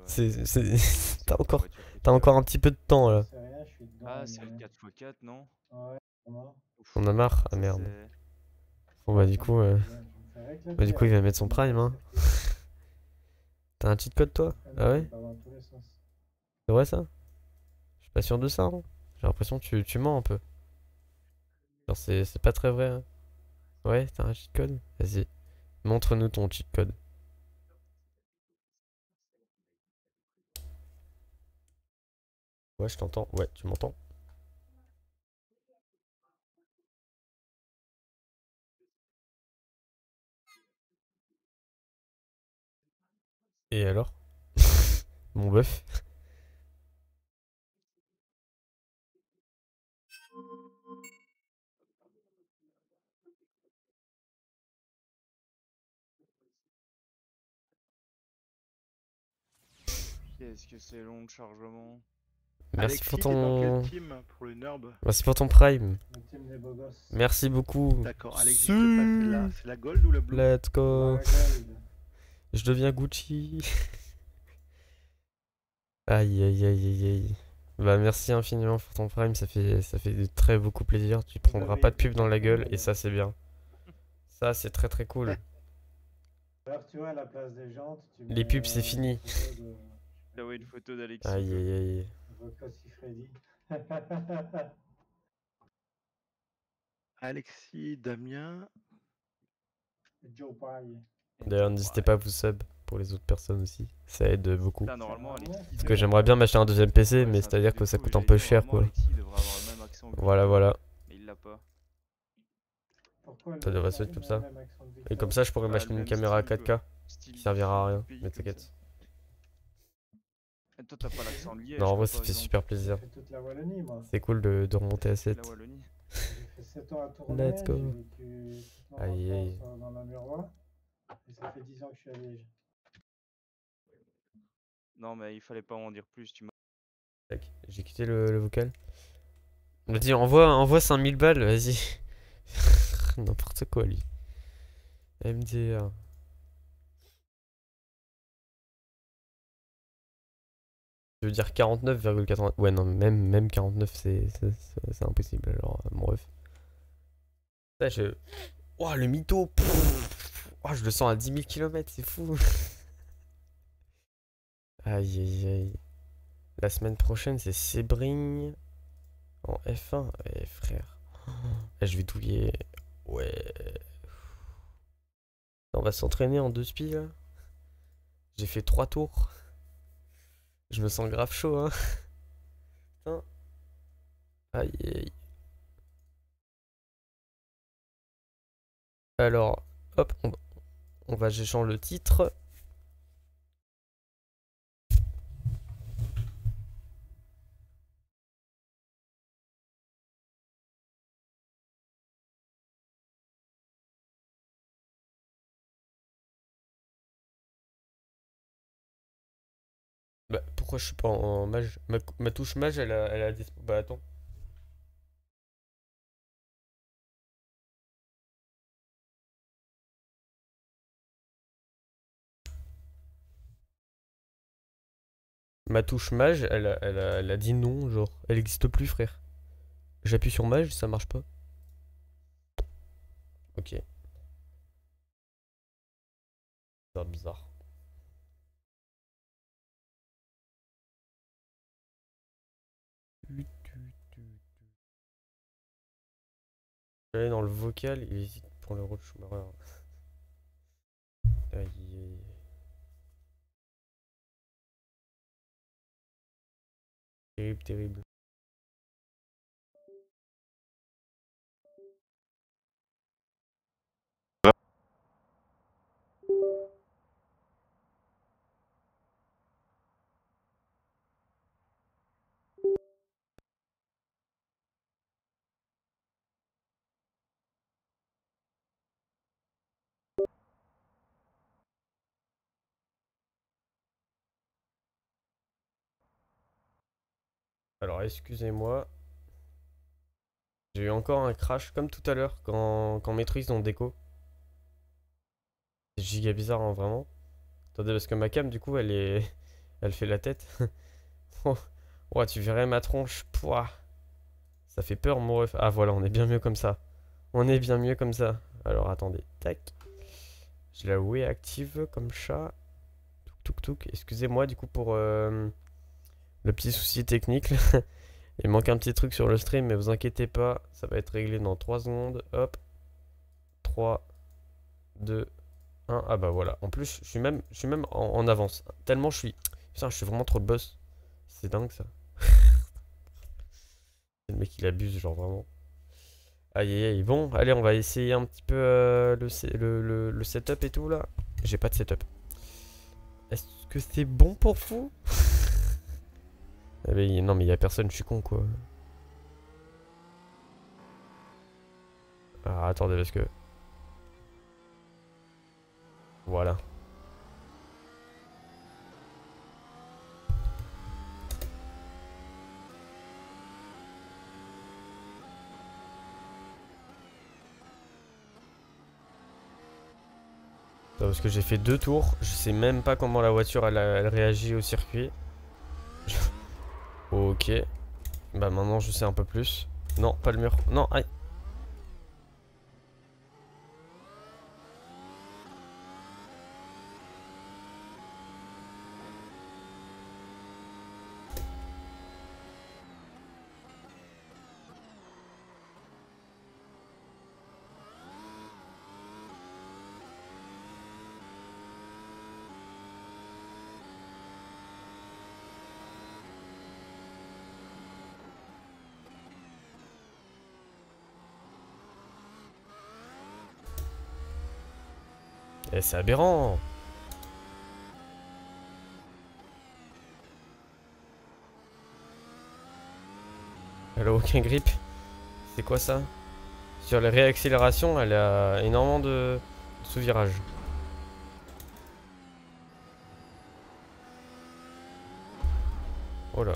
T'as encore un petit peu de temps là. C'est rien, je suis dedans. Ah, c'est le 4x4, non? Ouais, comment? On a marre? Ah merde. Bon bah du coup, bah, du coup il va mettre son prime hein. T'as un cheat code toi? Ah ouais? C'est vrai ça? Je suis pas sûr de ça. Hein. J'ai l'impression que tu mens un peu. Genre c'est pas très vrai. Hein. Ouais, t'as un cheat code? Vas-y. Montre-nous ton cheat code. Ouais, je t'entends. Ouais, tu m'entends? Et alors? Mon bœuf? Qu'est-ce que c'est long de chargement? Merci Alexis, pour t'es dans ton. quelle team pour le NURB? Merci pour ton prime. Le team des beaux gosses. Merci beaucoup. D'accord, Alexis, je te passe, c'est la gold ou la blue? Let's go. La gold. Je deviens Gucci. Aïe aïe aïe aïe aïe. Bah merci infiniment pour ton prime, ça fait de très beaucoup plaisir. Tu prendras pas de pub dans la gueule et ça c'est bien. Ça c'est très très cool. Alors tu vois à la place des jantes, tu Les pubs c'est fini. T'as ouais une photo d'Alexis. Aïe aïe aïe. Rocossi Freddy. Alexis, Damien. Joe Pie. D'ailleurs n'hésitez pas à vous sub pour les autres personnes aussi. Ça aide beaucoup. Là, normalement, Alexis Parce que j'aimerais bien m'acheter un deuxième PC mais c'est à dire que ça coûte un peu cher quoi. Voilà voilà. Mais il l'a pas. Ça devrait se être comme ça. Et comme ça je pourrais m'acheter une caméra 4K qui servira à rien, mais t'inquiète. Et toi t'as pas l'accent lié. Non en vrai ça fait super plaisir. C'est cool de remonter à 7. J'ai fait 7 ans à Tournai, Let's go. j'ai vécu toute mon Aïe aïe. enfance dans la Murois, et ça fait 10 ans que je suis à Liège. Non mais il fallait pas en dire plus, tu m'as... J'ai quitté le vocal. On m'a dit envoie 5000 balles, vas-y. N'importe quoi lui. MDR. Je veux dire 49,80. Ouais non même 49 c'est impossible alors mon ref. Ça je. Ouah le mytho. Oh, je le sens à 10 000 km, c'est fou. Aïe aïe aïe. La semaine prochaine c'est Sebring en F1. Eh frère. Là, je vais douiller. Ouais. On va s'entraîner en 2 spi là. J'ai fait 3 tours. Je me sens grave chaud hein. Putain. Aïe aïe. Alors, hop, on va j'échange le titre. Bah pourquoi je suis pas en mage? Ma touche mage elle a dispo. Bah attends. Ma touche mage elle a dit non genre. Elle existe plus frère. J'appuie sur mage ça marche pas. Ok. Bizarre. Je vais aller dans le vocal et hésite pour le road Schumacher. Aïe aïe. Terrible, terrible. Alors, excusez-moi. J'ai eu encore un crash comme tout à l'heure quand Matrix ont déco. C'est giga bizarre, hein, vraiment. Attendez, parce que ma cam, du coup, elle est... Elle fait la tête. Oh, ouais, tu verrais ma tronche. Pouah. Ça fait peur, mon ref. Ah, voilà, on est bien mieux comme ça. On est bien mieux comme ça. Alors, attendez. Tac. Je la way active comme chat. Touk, touk. Excusez-moi, du coup, pour le petit souci technique. Il manque un petit truc sur le stream, mais vous inquiétez pas. Ça va être réglé dans 3 secondes. Hop. 3, 2, 1. Ah, bah voilà. En plus, je suis même en avance. Tellement je suis... Putain, je suis vraiment trop le boss. C'est dingue ça. Le mec il abuse, genre vraiment. Aïe aïe aïe. Bon, allez, on va essayer un petit peu le setup et tout là. J'ai pas de setup. Est-ce que c'est bon pour vous? Non, mais il y a personne, je suis con quoi. Ah, attendez, parce que. Voilà. Parce que j'ai fait 2 tours, je sais même pas comment la voiture elle réagit au circuit. Ok. Bah maintenant je sais un peu plus. Non, pas le mur. Non, aïe. Eh, c'est aberrant. Elle a aucun grip. C'est quoi ça? Sur les réaccélérations, elle a énormément de sous-virage. Oh là.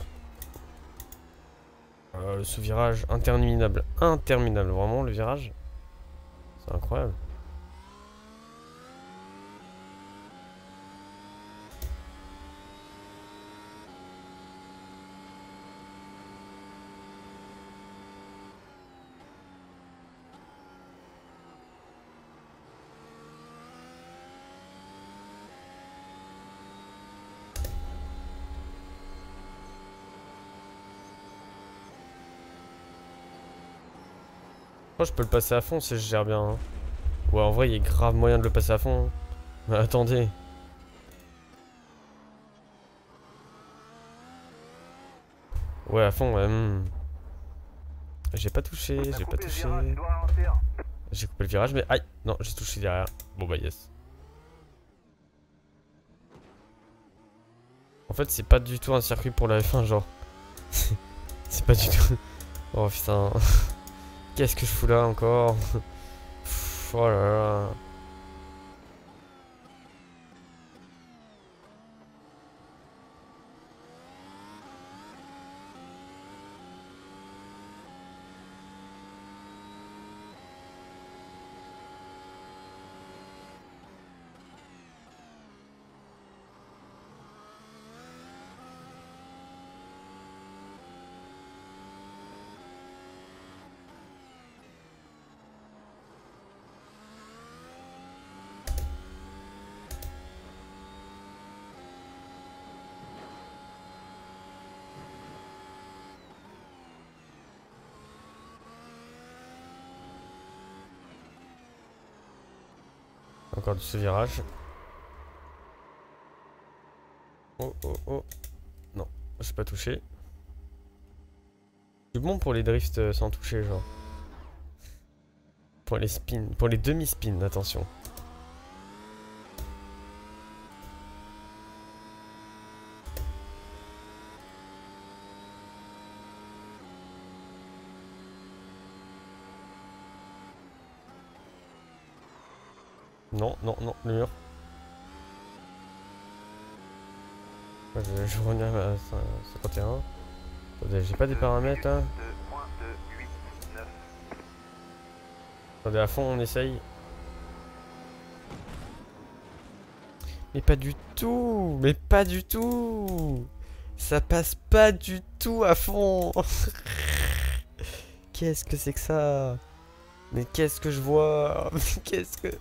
Le sous-virage interminable. Interminable, vraiment le virage. C'est incroyable. Je peux le passer à fond si je gère bien. Hein. Ouais, en vrai, il y a grave moyen de le passer à fond. Hein. Mais attendez. Ouais, à fond, ouais. J'ai pas touché, j'ai pas touché. J'ai coupé le virage, mais aïe. Non, j'ai touché derrière. Bon, bah, yes. En fait, c'est pas du tout un circuit pour la F1, genre. C'est pas du tout. Oh putain. Qu'est-ce que je fous là encore? Oh là là. Encore du sous-virage. Oh oh oh. Non, j'ai pas touché. C'est bon pour les drifts sans toucher, genre. Pour les spins, pour les demi-spins, attention. Non, non, non, le mur. Je reviens à 51. Attendez, j'ai pas des paramètres là. Attendez, à fond, on essaye. Mais pas du tout. Mais pas du tout. Ça passe pas du tout à fond. Qu'est-ce que c'est que ça? Mais qu'est-ce que je vois? Qu'est-ce que...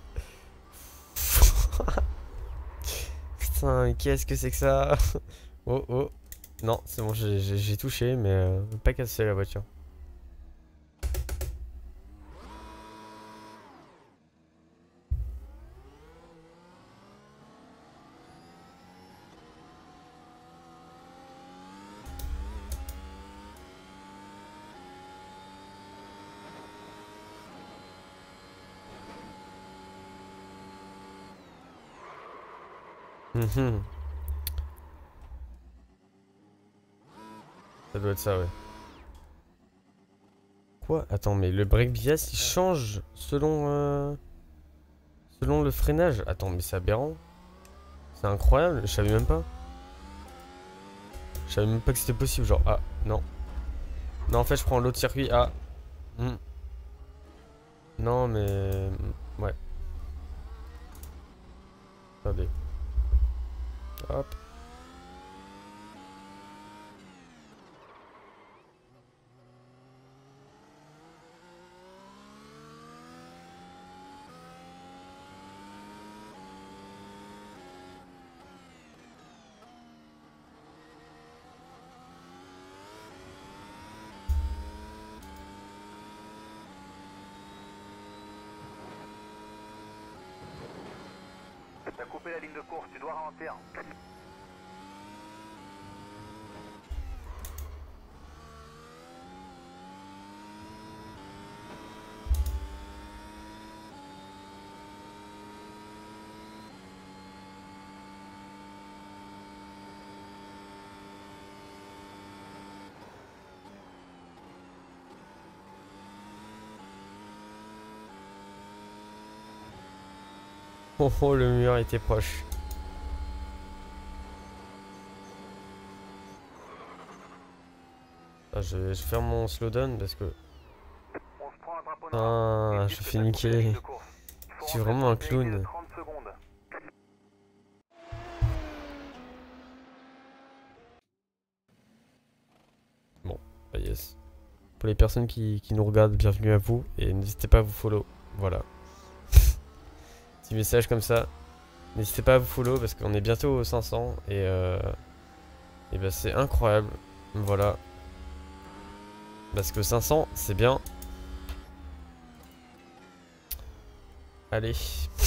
Putain, qu'est-ce que c'est que ça? Oh oh. Non, c'est bon, j'ai touché, mais pas cassé la voiture. Ça doit être ça, ouais. Quoi? Attends, mais le break bias il change selon selon le freinage. Attends, mais c'est aberrant. C'est incroyable, je savais même pas. Je savais même pas que c'était possible, genre, ah, non. Non, en fait, je prends l'autre circuit, ah. Non, mais... Ouais. Attendez. Hop. T'as coupé la ligne de course, tu dois ralentir. Oh, oh, le mur était proche. Ah, je ferme mon slowdown parce que... Ah, je fais niquer. Je suis vraiment un clown. Bon, bah yes. Pour les personnes qui nous regardent, bienvenue à vous. Et n'hésitez pas à vous follow. Voilà. Petit message comme ça. N'hésitez pas à vous follow parce qu'on est bientôt aux 500. Et bah c'est incroyable. Voilà. Parce que 500, c'est bien. Allez.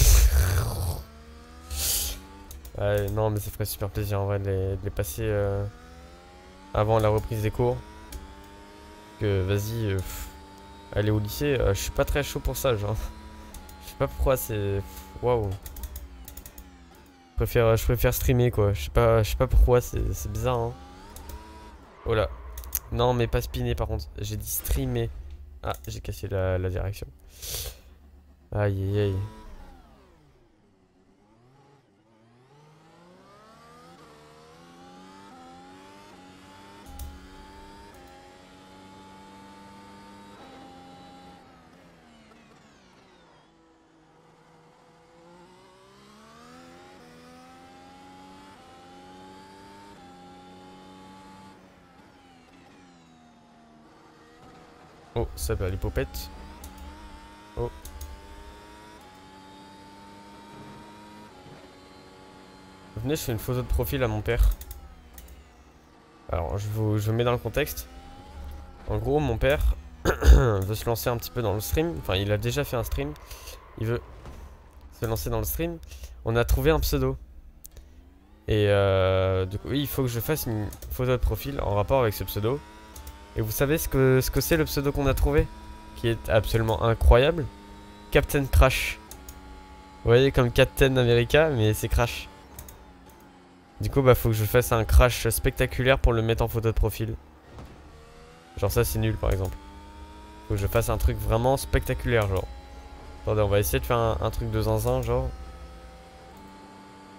Ouais, non, mais ça ferait super plaisir en vrai de les passer avant la reprise des cours. Que vas-y, aller au lycée, je suis pas très chaud pour ça, genre. Je sais pas pourquoi, c'est... Waouh. Je préfère streamer quoi. Je sais pas pourquoi, c'est bizarre hein. Oh là. Non mais pas spinner par contre. J'ai dit streamer. Ah j'ai cassé la direction. Aïe aïe aïe. Oh, ça va, les popettes. Oh. Venez, je fais une photo de profil à mon père. Alors, je vous mets dans le contexte. En gros, mon père veut se lancer un petit peu dans le stream. Enfin, il a déjà fait un stream. Il veut se lancer dans le stream. On a trouvé un pseudo. Et du coup, oui, il faut que je fasse une photo de profil en rapport avec ce pseudo. Et vous savez ce que c'est le pseudo qu'on a trouvé? Qui est absolument incroyable. Captain Crash. Vous voyez comme Captain America, mais c'est Crash. Du coup, bah faut que je fasse un crash spectaculaire pour le mettre en photo de profil. Genre ça c'est nul par exemple. Faut que je fasse un truc vraiment spectaculaire genre. Attendez, on va essayer de faire un truc de zinzin genre.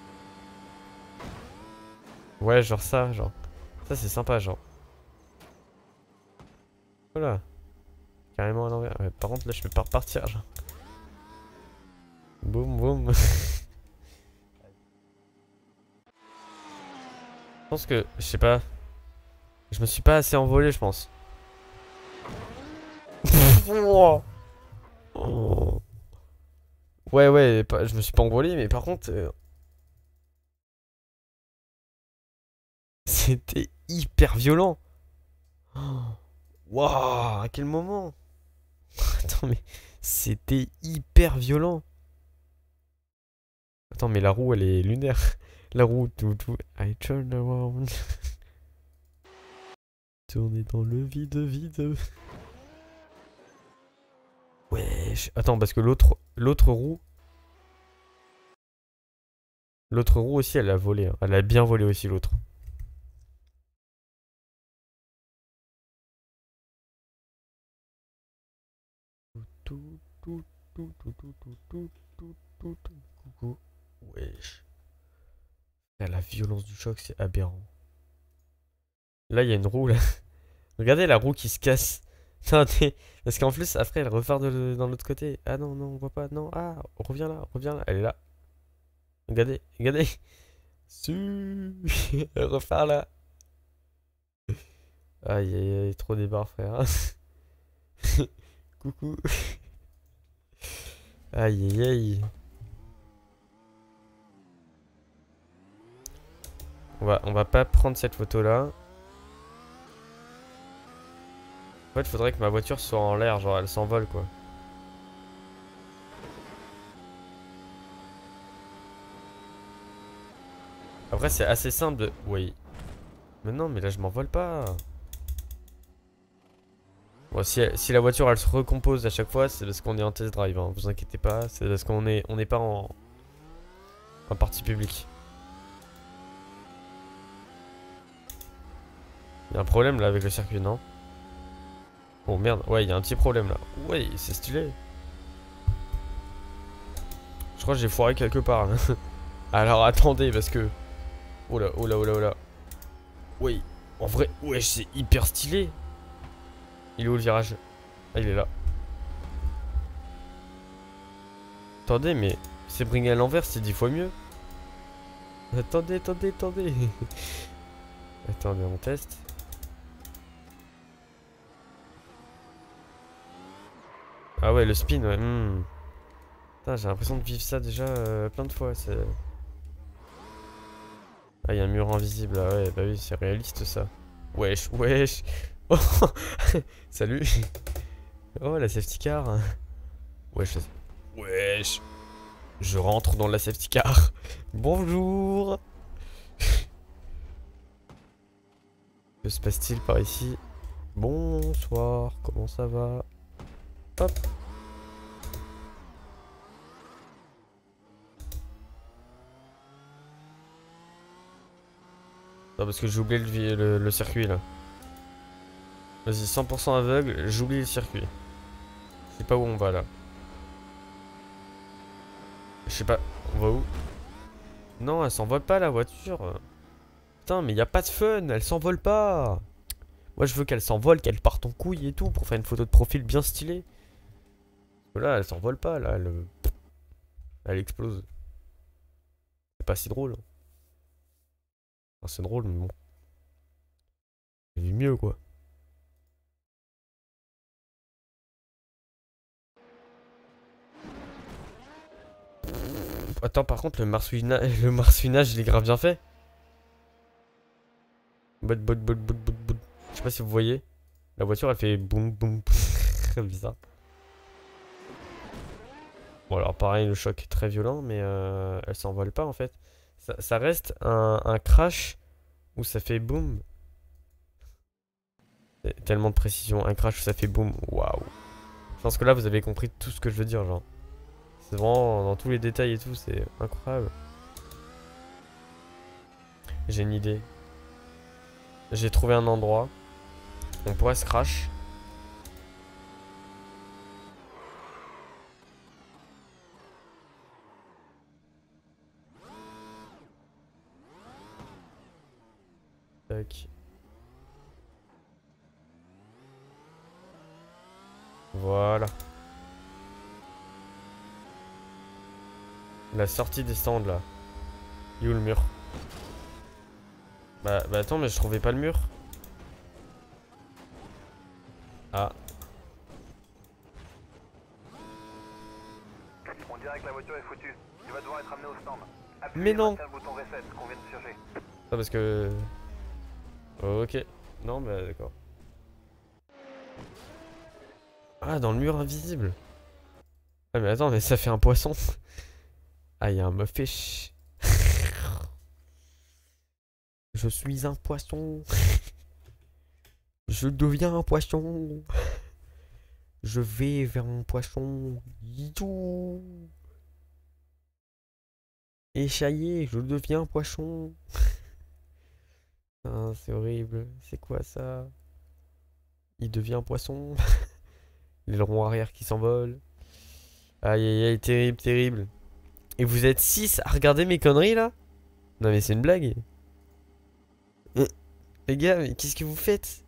Ouais, genre ça, genre. Ça c'est sympa genre. Voilà. Carrément à l'envers. Ouais, par contre, là, je peux pas repartir. Genre. Boum, boum. Je pense que, je sais pas. Je me suis pas assez envolé, je pense. Oh. Ouais, je me suis pas envolé, mais par contre... C'était hyper violent. Waouh, à quel moment? Attends, mais c'était hyper violent. Attends, mais la roue, elle est lunaire. La roue, tout. I turn around. Tourner dans le vide. Wesh. Attends, parce que l'autre roue... L'autre roue aussi, elle a volé. Hein. Elle a bien volé aussi, l'autre. Coucou. Wesh. La violence du choc, c'est aberrant. Là, il y a une roue, là. Regardez la roue qui se casse. Attendez. Parce qu'en plus, après, elle repart dans l'autre côté. Ah non, on voit pas. Non, ah, reviens là. Elle est là. Regardez. Su. Elle repart là. Aïe, trop des barres, frère. Coucou. Aïe. On va pas prendre cette photo là. En fait, faudrait que ma voiture soit en l'air, genre elle s'envole quoi. Après, c'est assez simple de... Oui. Mais non, mais là je m'envole pas. Bon, si la voiture elle se recompose à chaque fois, c'est parce qu'on est en test drive, hein. Vous inquiétez pas, c'est parce qu'on n'est pas en partie publique. Il y a un problème là avec le circuit, non? Oh merde, ouais, il y a un petit problème là. Ouais, c'est stylé. Je crois que j'ai foiré quelque part là. Alors attendez, parce que... Oh là. Oui, en vrai, ouais, c'est hyper stylé. Il est où le virage? Ah, il est là. Attendez, mais c'est bringé à l'envers, c'est 10 fois mieux. Attendez. Attendez, on teste. Ah ouais, le spin, ouais. Putain, j'ai l'impression de vivre ça déjà plein de fois. Ah, il y a un mur invisible là, ouais, bah oui, c'est réaliste ça. Wesh. Oh, salut. Oh, la safety car. Wesh. Je rentre dans la safety car. Bonjour. Que se passe-t-il par ici? Bonsoir, comment ça va? Hop. Non, parce que j'ai oublié le circuit là. Vas-y, 100% aveugle, j'oublie le circuit. Je sais pas où on va là. Je sais pas, on va où? Non, elle s'envole pas la voiture. Putain, mais y a pas de fun, elle s'envole pas. Moi je veux qu'elle s'envole, qu'elle parte en couille et tout pour faire une photo de profil bien stylée. Là, elle s'envole pas, là, elle explose. C'est pas si drôle. Enfin, c'est drôle, mais bon. J'ai vu mieux, quoi. Attends, par contre, le marsouinage, il est grave bien fait. Je sais pas si vous voyez. La voiture, elle fait boum. Très bizarre. Bon, alors pareil, le choc est très violent, mais elle s'envole pas en fait. Ça reste un crash où ça fait boum. Tellement de précision. Un crash où ça fait boum. Waouh. Je pense que là, vous avez compris tout ce que je veux dire, genre. C'est vraiment dans tous les détails et tout, c'est incroyable. J'ai une idée. J'ai trouvé un endroit. On pourrait se crash. Tac. Voilà. La sortie des stands là. Il est où le mur? Bah attends, mais je trouvais pas le mur. Ah. On dirait que la voiture est foutue. Tu vas devoir être amené au stand. Mais non. Le bouton reset qu'on vient de chercher. Ah parce que... Ok. Non bah d'accord. Ah dans le mur invisible. Ah mais attends mais ça fait un poisson. Ah y'a un mufish. Je suis un poisson. Je deviens un poisson. Je vais vers mon poisson. Youhou. Et ça y est, je deviens un poisson. Ah, c'est horrible. C'est quoi ça? Il devient un poisson. L'aileron arrière qui s'envole. Aïe aïe aïe, terrible, terrible. Et vous êtes 6 à regarder mes conneries là? Non mais c'est une blague. Les gars, mais qu'est-ce que vous faites?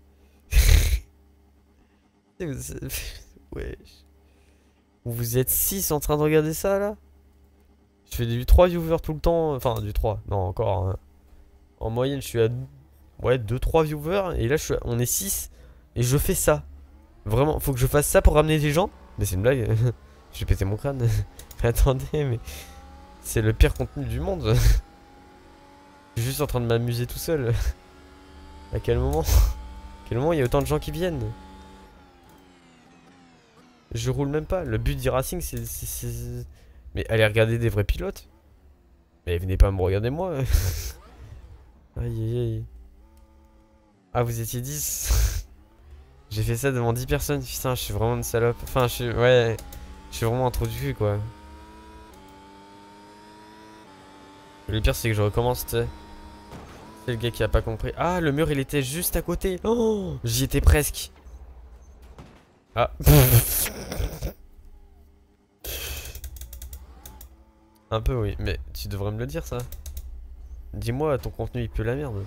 Wesh. Vous êtes 6 en train de regarder ça là? Je fais du 3 viewers tout le temps. Enfin, du 3. Non, encore. Hein. En moyenne, je suis à... Ouais, 2-3 viewers. Et là, on est 6. Et je fais ça. Vraiment, faut que je fasse ça pour ramener des gens? Mais c'est une blague. Je vais péter mon crâne. Attendez, mais... C'est le pire contenu du monde. Je suis juste en train de m'amuser tout seul. À quel moment? À quel moment il y a autant de gens qui viennent? Je roule même pas. Le but d'e-racing, c'est... Mais allez regarder des vrais pilotes. Mais venez pas me regarder moi. Aïe aïe aïe. Ah vous étiez 10. J'ai fait ça devant 10 personnes. Putain je suis vraiment une salope. Enfin je suis... Ouais. Je suis vraiment un trou du cul quoi. Le pire c'est que je recommence tu sais. C'est le gars qui a pas compris. Ah le mur il était juste à côté. Oh j'y étais presque. Ah. Un peu oui, mais tu devrais me le dire ça. Dis-moi, ton contenu il pue la merde.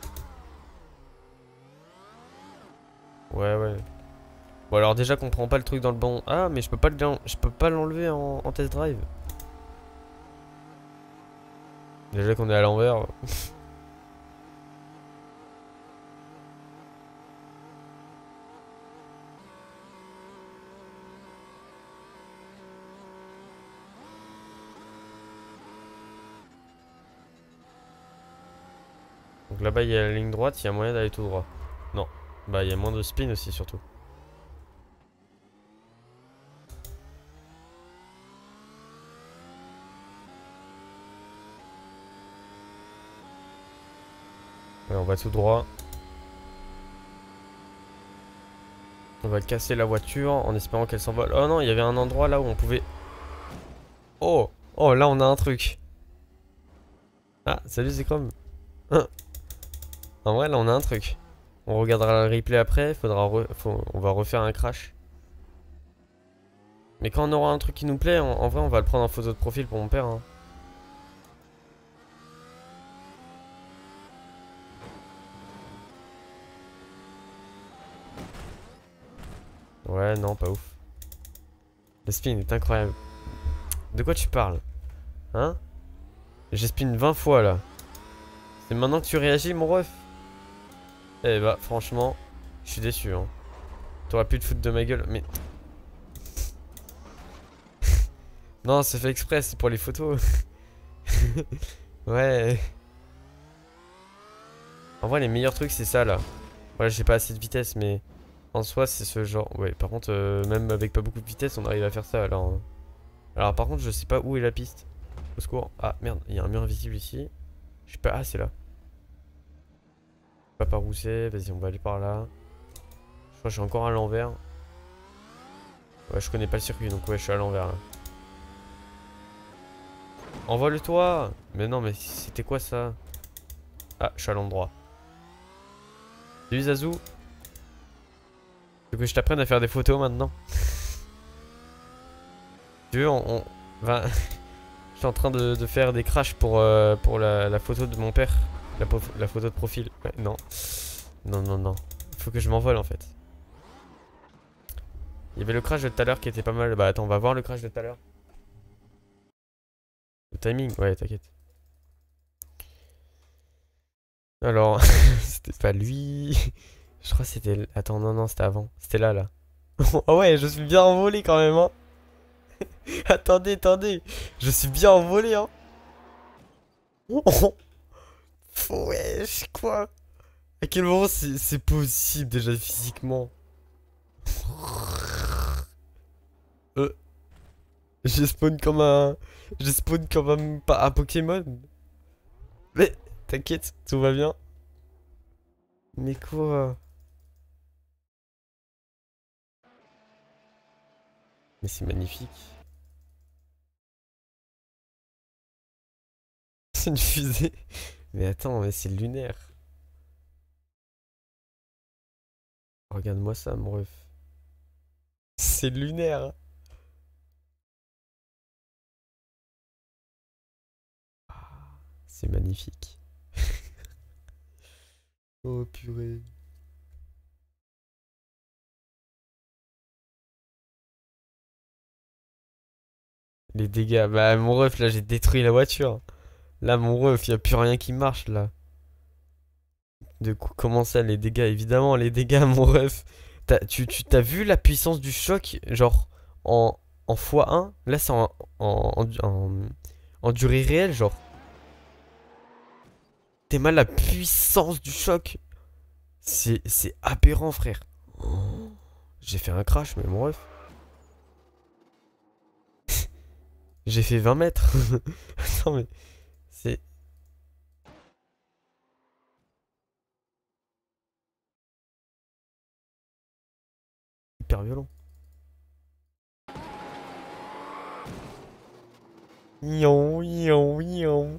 Ouais ouais. Bon alors déjà qu'on prend pas le truc dans le bon... Ah mais je peux pas l'enlever en test drive. Déjà qu'on est à l'envers. Donc là-bas il y a la ligne droite, il y a moyen d'aller tout droit. Non. Bah il y a moins de spin aussi surtout. Ouais, on va tout droit. On va casser la voiture en espérant qu'elle s'envole. Oh non, il y avait un endroit là où on pouvait... Oh! Oh là on a un truc. Ah, salut Zekrom. En vrai là on a un truc. On regardera le replay après, on va refaire un crash. Mais quand on aura un truc qui nous plaît, en vrai on va le prendre en photo de profil pour mon père. Hein. Ouais, non, pas ouf. Le spin est incroyable. De quoi tu parles? Hein? J'ai spin 20 fois là. C'est maintenant que tu réagis mon ref? Eh bah franchement, je suis déçu hein. T'aurais pu te foutre de ma gueule, mais... Non, c'est fait exprès, c'est pour les photos. Ouais. En vrai les meilleurs trucs c'est ça là. Voilà, j'ai pas assez de vitesse mais... En soi c'est ce genre... Ouais par contre même avec pas beaucoup de vitesse on arrive à faire ça alors. Alors par contre je sais pas où est la piste. Au secours. Ah merde, il y a un mur invisible ici. Je sais pas... Ah c'est là. Pas par où c'est, vas-y on va aller par là. Je crois que je suis encore à l'envers. Ouais je connais pas le circuit donc ouais je suis à l'envers là. Envole-toi. Mais non mais c'était quoi ça? Ah je suis à l'endroit. Salut Zazou. Tu veux que je t'apprenne à faire des photos maintenant? Tu veux enfin, je suis en train de faire des crashs pour la photo de mon père. La photo de profil. Ouais, non. Non, non, non. Il faut que je m'envole en fait. Il y avait le crash de tout à l'heure qui était pas mal. Bah attends, on va voir le crash de tout à l'heure. Le timing, ouais, t'inquiète. Alors, c'était pas lui. Je crois que c'était... Attends, non, c'était avant. C'était là. Ah ouais, je suis bien envolé quand même, hein. Attendez. Je suis bien envolé, hein. Wesh, quoi? À quel moment c'est possible déjà physiquement? J'ai spawn comme un... Pas un Pokémon. Mais t'inquiète, tout va bien. Mais quoi? Mais c'est magnifique. C'est une fusée. Mais attends, mais c'est lunaire. Regarde-moi ça, mon ref. C'est lunaire. C'est magnifique. Oh purée. Les dégâts. Bah mon ref, là j'ai détruit la voiture. Là mon ref, y a plus rien qui marche là. Du coup, comment ça les dégâts? Évidemment les dégâts mon ref. Tu t'as vu la puissance du choc? Genre en x1. Là c'est en durée réelle genre. T'es mal la puissance du choc. C'est aberrant frère. Oh, j'ai fait un crash mais mon ref. J'ai fait 20 mètres. Attends mais c'est... hyper violent. Non,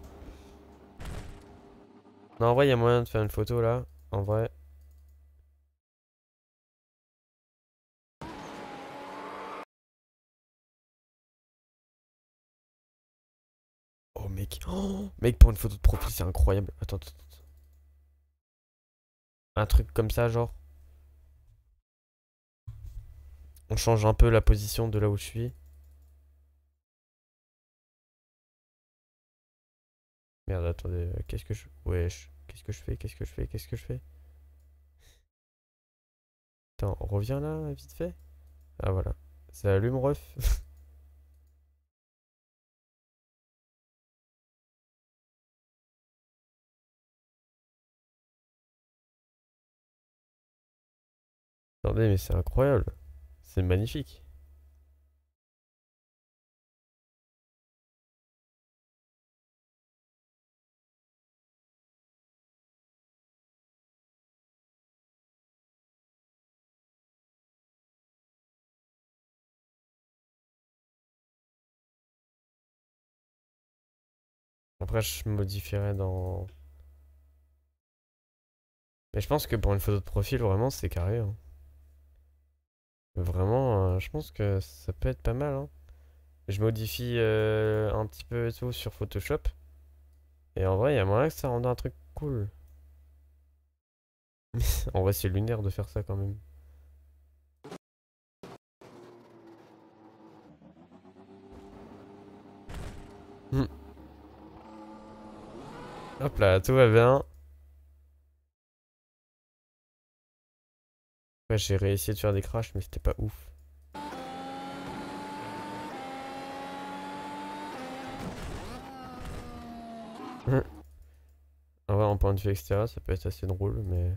en vrai, il y a moyen de faire une photo là. En vrai. Oh mec. Oh, mec, pour une photo de profil, c'est incroyable. Attends. Un truc comme ça, genre. On change un peu la position de là où je suis. Merde, attendez. Qu'est-ce que je... Wesh. Qu'est-ce que je fais? Attends, on revient là, vite fait. Ah voilà. Salut mon ref. Attendez, mais c'est incroyable. C'est magnifique. Après, je modifierai dans... Mais je pense que pour une photo de profil, vraiment, c'est carré. Hein. Vraiment, je pense que ça peut être pas mal. Hein. Je modifie un petit peu et tout sur Photoshop. Et en vrai, il y a moyen que ça rende un truc cool. En vrai, c'est lunaire de faire ça quand même. Hop là, tout va bien. Ouais, j'ai réessayé de faire des crashs, mais c'était pas ouf. En vrai, en point de vue extérieur, ça peut être assez drôle, mais...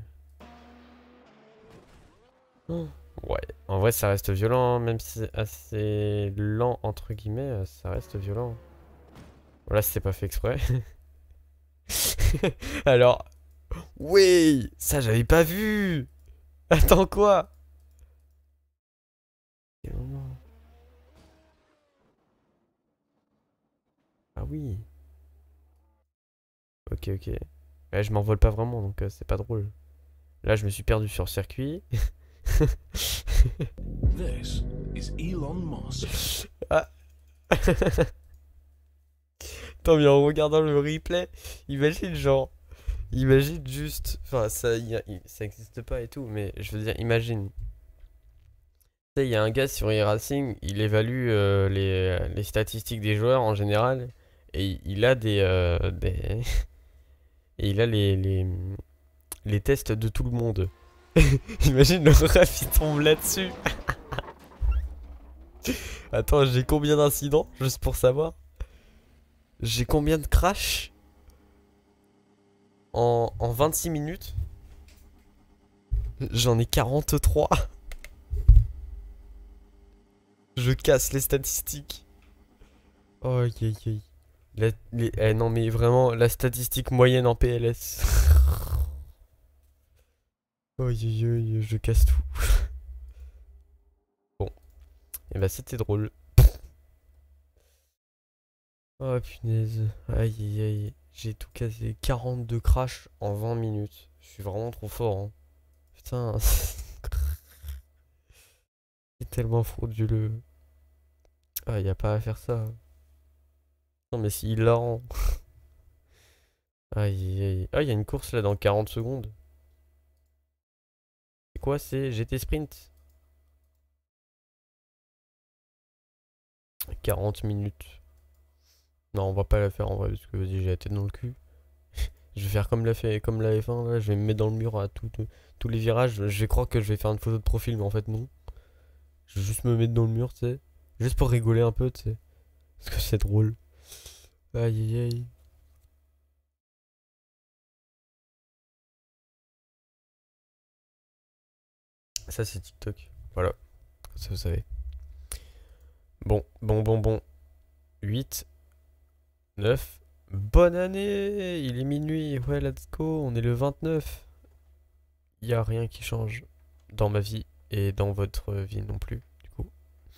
Ouais, en vrai, ça reste violent, même si c'est assez lent, entre guillemets, ça reste violent. Voilà, c'est pas fait exprès. Alors... Oui, ça j'avais pas vu. Attends quoi? Ah oui. Ok. Ouais, je m'envole pas vraiment, donc c'est pas drôle. Là, je me suis perdu sur le circuit. This is Elon Musk. Ah. Attends, mais en regardant le replay, imagine genre... Imagine juste... Enfin, ça existe pas et tout, mais je veux dire, imagine. Tu sais, il y a un gars sur iRacing, il évalue les statistiques des joueurs en général. Et il a des et il a les tests de tout le monde. Imagine le ref il tombe là-dessus. Attends, j'ai combien d'incidents juste pour savoir? J'ai combien de crash en 26 minutes? J'en ai 43. Je casse les statistiques. Oh, non mais vraiment la statistique moyenne en PLS. Oh, je casse tout. Bon. Et bah c'était drôle. Oh punaise. Aïe aïe aïe. J'ai tout cassé. 42 crash en 20 minutes. Je suis vraiment trop fort. Hein. Putain. C'est tellement frauduleux. Ah, y a pas à faire ça. Non mais c'est hilarant. Aïe aïe. Ah, y a une course là dans 40 secondes. C'est quoi? C'est GT Sprint. 40 minutes. Non, on va pas la faire en vrai parce que vas-y, j'ai la tête dans le cul. Je vais faire comme la F1 là, je vais me mettre dans le mur à tous les virages. Je vais croire que je vais faire une photo de profil, mais en fait non. Je vais juste me mettre dans le mur, tu sais. Juste pour rigoler un peu, tu sais. Parce que c'est drôle. Aïe aïe aïe. Ça c'est TikTok. Voilà. Ça vous savez. Bon. 8. 9. Bonne année. Il est minuit. Ouais, let's go. On est le 29. Il n'y a rien qui change dans ma vie et dans votre vie non plus, du coup.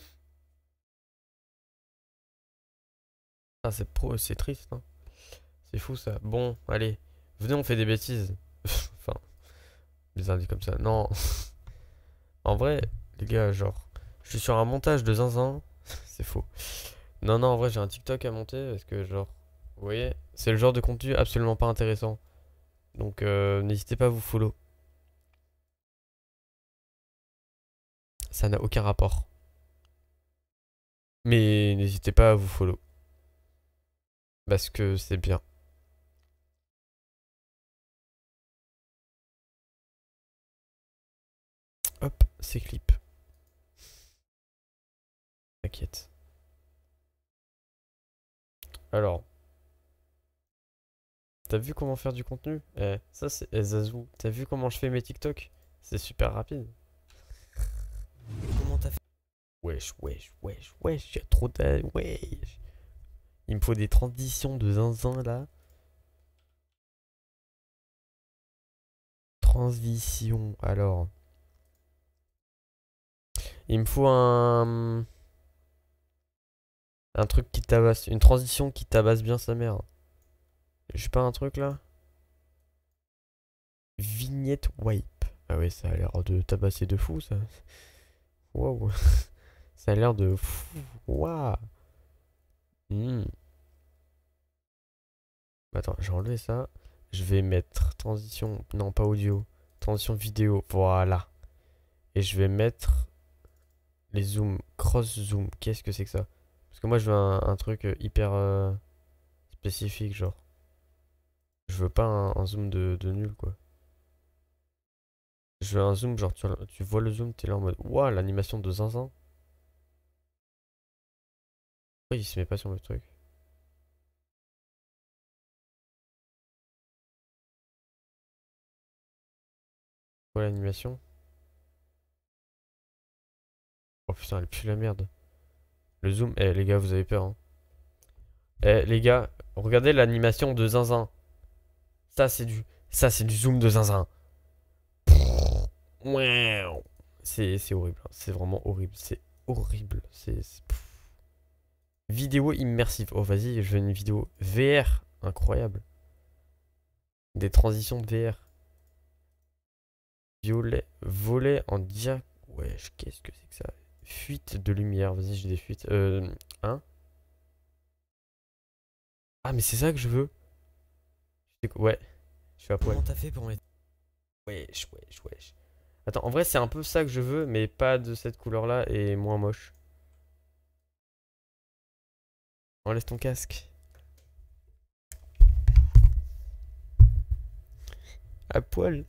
Ah, c'est triste, hein. C'est fou ça. Bon, allez. Venez, on fait des bêtises. Enfin, bizarre dit comme ça. Non. En vrai, les gars, genre, je suis sur un montage de zinzin. C'est faux. Non, en vrai, j'ai un TikTok à monter parce que, genre, vous voyez, c'est le genre de contenu absolument pas intéressant. Donc, n'hésitez pas à vous follow. Ça n'a aucun rapport. Mais n'hésitez pas à vous follow. Parce que c'est bien. Hop, c'est clip. T'inquiète. Alors. T'as vu comment faire du contenu? Ça c'est Zazou. T'as vu comment je fais mes TikTok? C'est super rapide. Comment t'as fait? Wesh, y'a trop de... Wesh. Il me faut des transitions de zinzin là. Transition, alors. Il me faut un truc qui tabasse. Une transition qui tabasse bien sa mère. J'ai pas un truc là? Vignette wipe. Ah ouais, ça a l'air de tabasser de fou ça. Wow. Ça a l'air de fou. Waouh. Attends, j'ai enlevé ça. Je vais mettre transition. Non, pas audio. Transition vidéo. Voilà. Et je vais mettre les zooms. Cross zoom. Qu'est-ce que c'est que ça? Parce que moi, je veux un truc hyper spécifique, genre. Je veux pas un zoom de nul, quoi. Je veux un zoom, genre, tu vois le zoom, t'es là en mode. Waouh, l'animation de zinzin. Pourquoi il se met pas sur le truc? Voilà l'animation. Oh putain, elle pue la merde. Le zoom, les gars, vous avez peur, hein. Les gars, regardez l'animation de zinzin. Ça c'est du zoom de zinzin. C'est horrible, hein. C'est vraiment horrible, c'est horrible. Vidéo immersive. Oh vas-y, je veux une vidéo VR incroyable. Des transitions de VR. Violet, volet en dia. Wesh, qu'est-ce que c'est que ça? Fuite de lumière, vas-y, j'ai des fuites. Hein? Ah, mais c'est ça que je veux. Ouais, je suis à poil. Comment t'as fait pour mettre... Wesh. Attends, en vrai, c'est un peu ça que je veux, mais pas de cette couleur-là et moins moche. Enlève ton casque. À poil.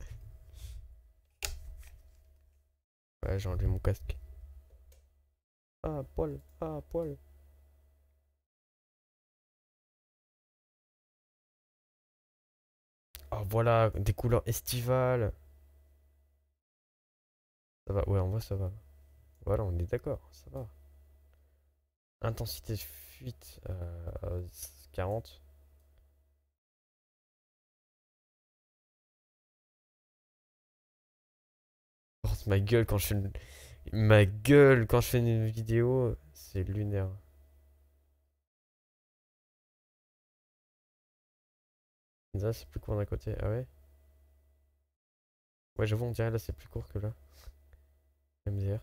Ouais, j'ai enlevé mon casque. Ah, poil. Ah, poil. Ah, voilà, des couleurs estivales. Ça va, ouais, en vrai, ça va. Voilà, on est d'accord, ça va. Intensité de fuite, 40. Oh, ma gueule quand je fais ma gueule quand je fais une vidéo, c'est lunaire. Ça, c'est plus court d'un côté. Ah ouais? Ouais, j'avoue, on dirait là, c'est plus court que là. MDR.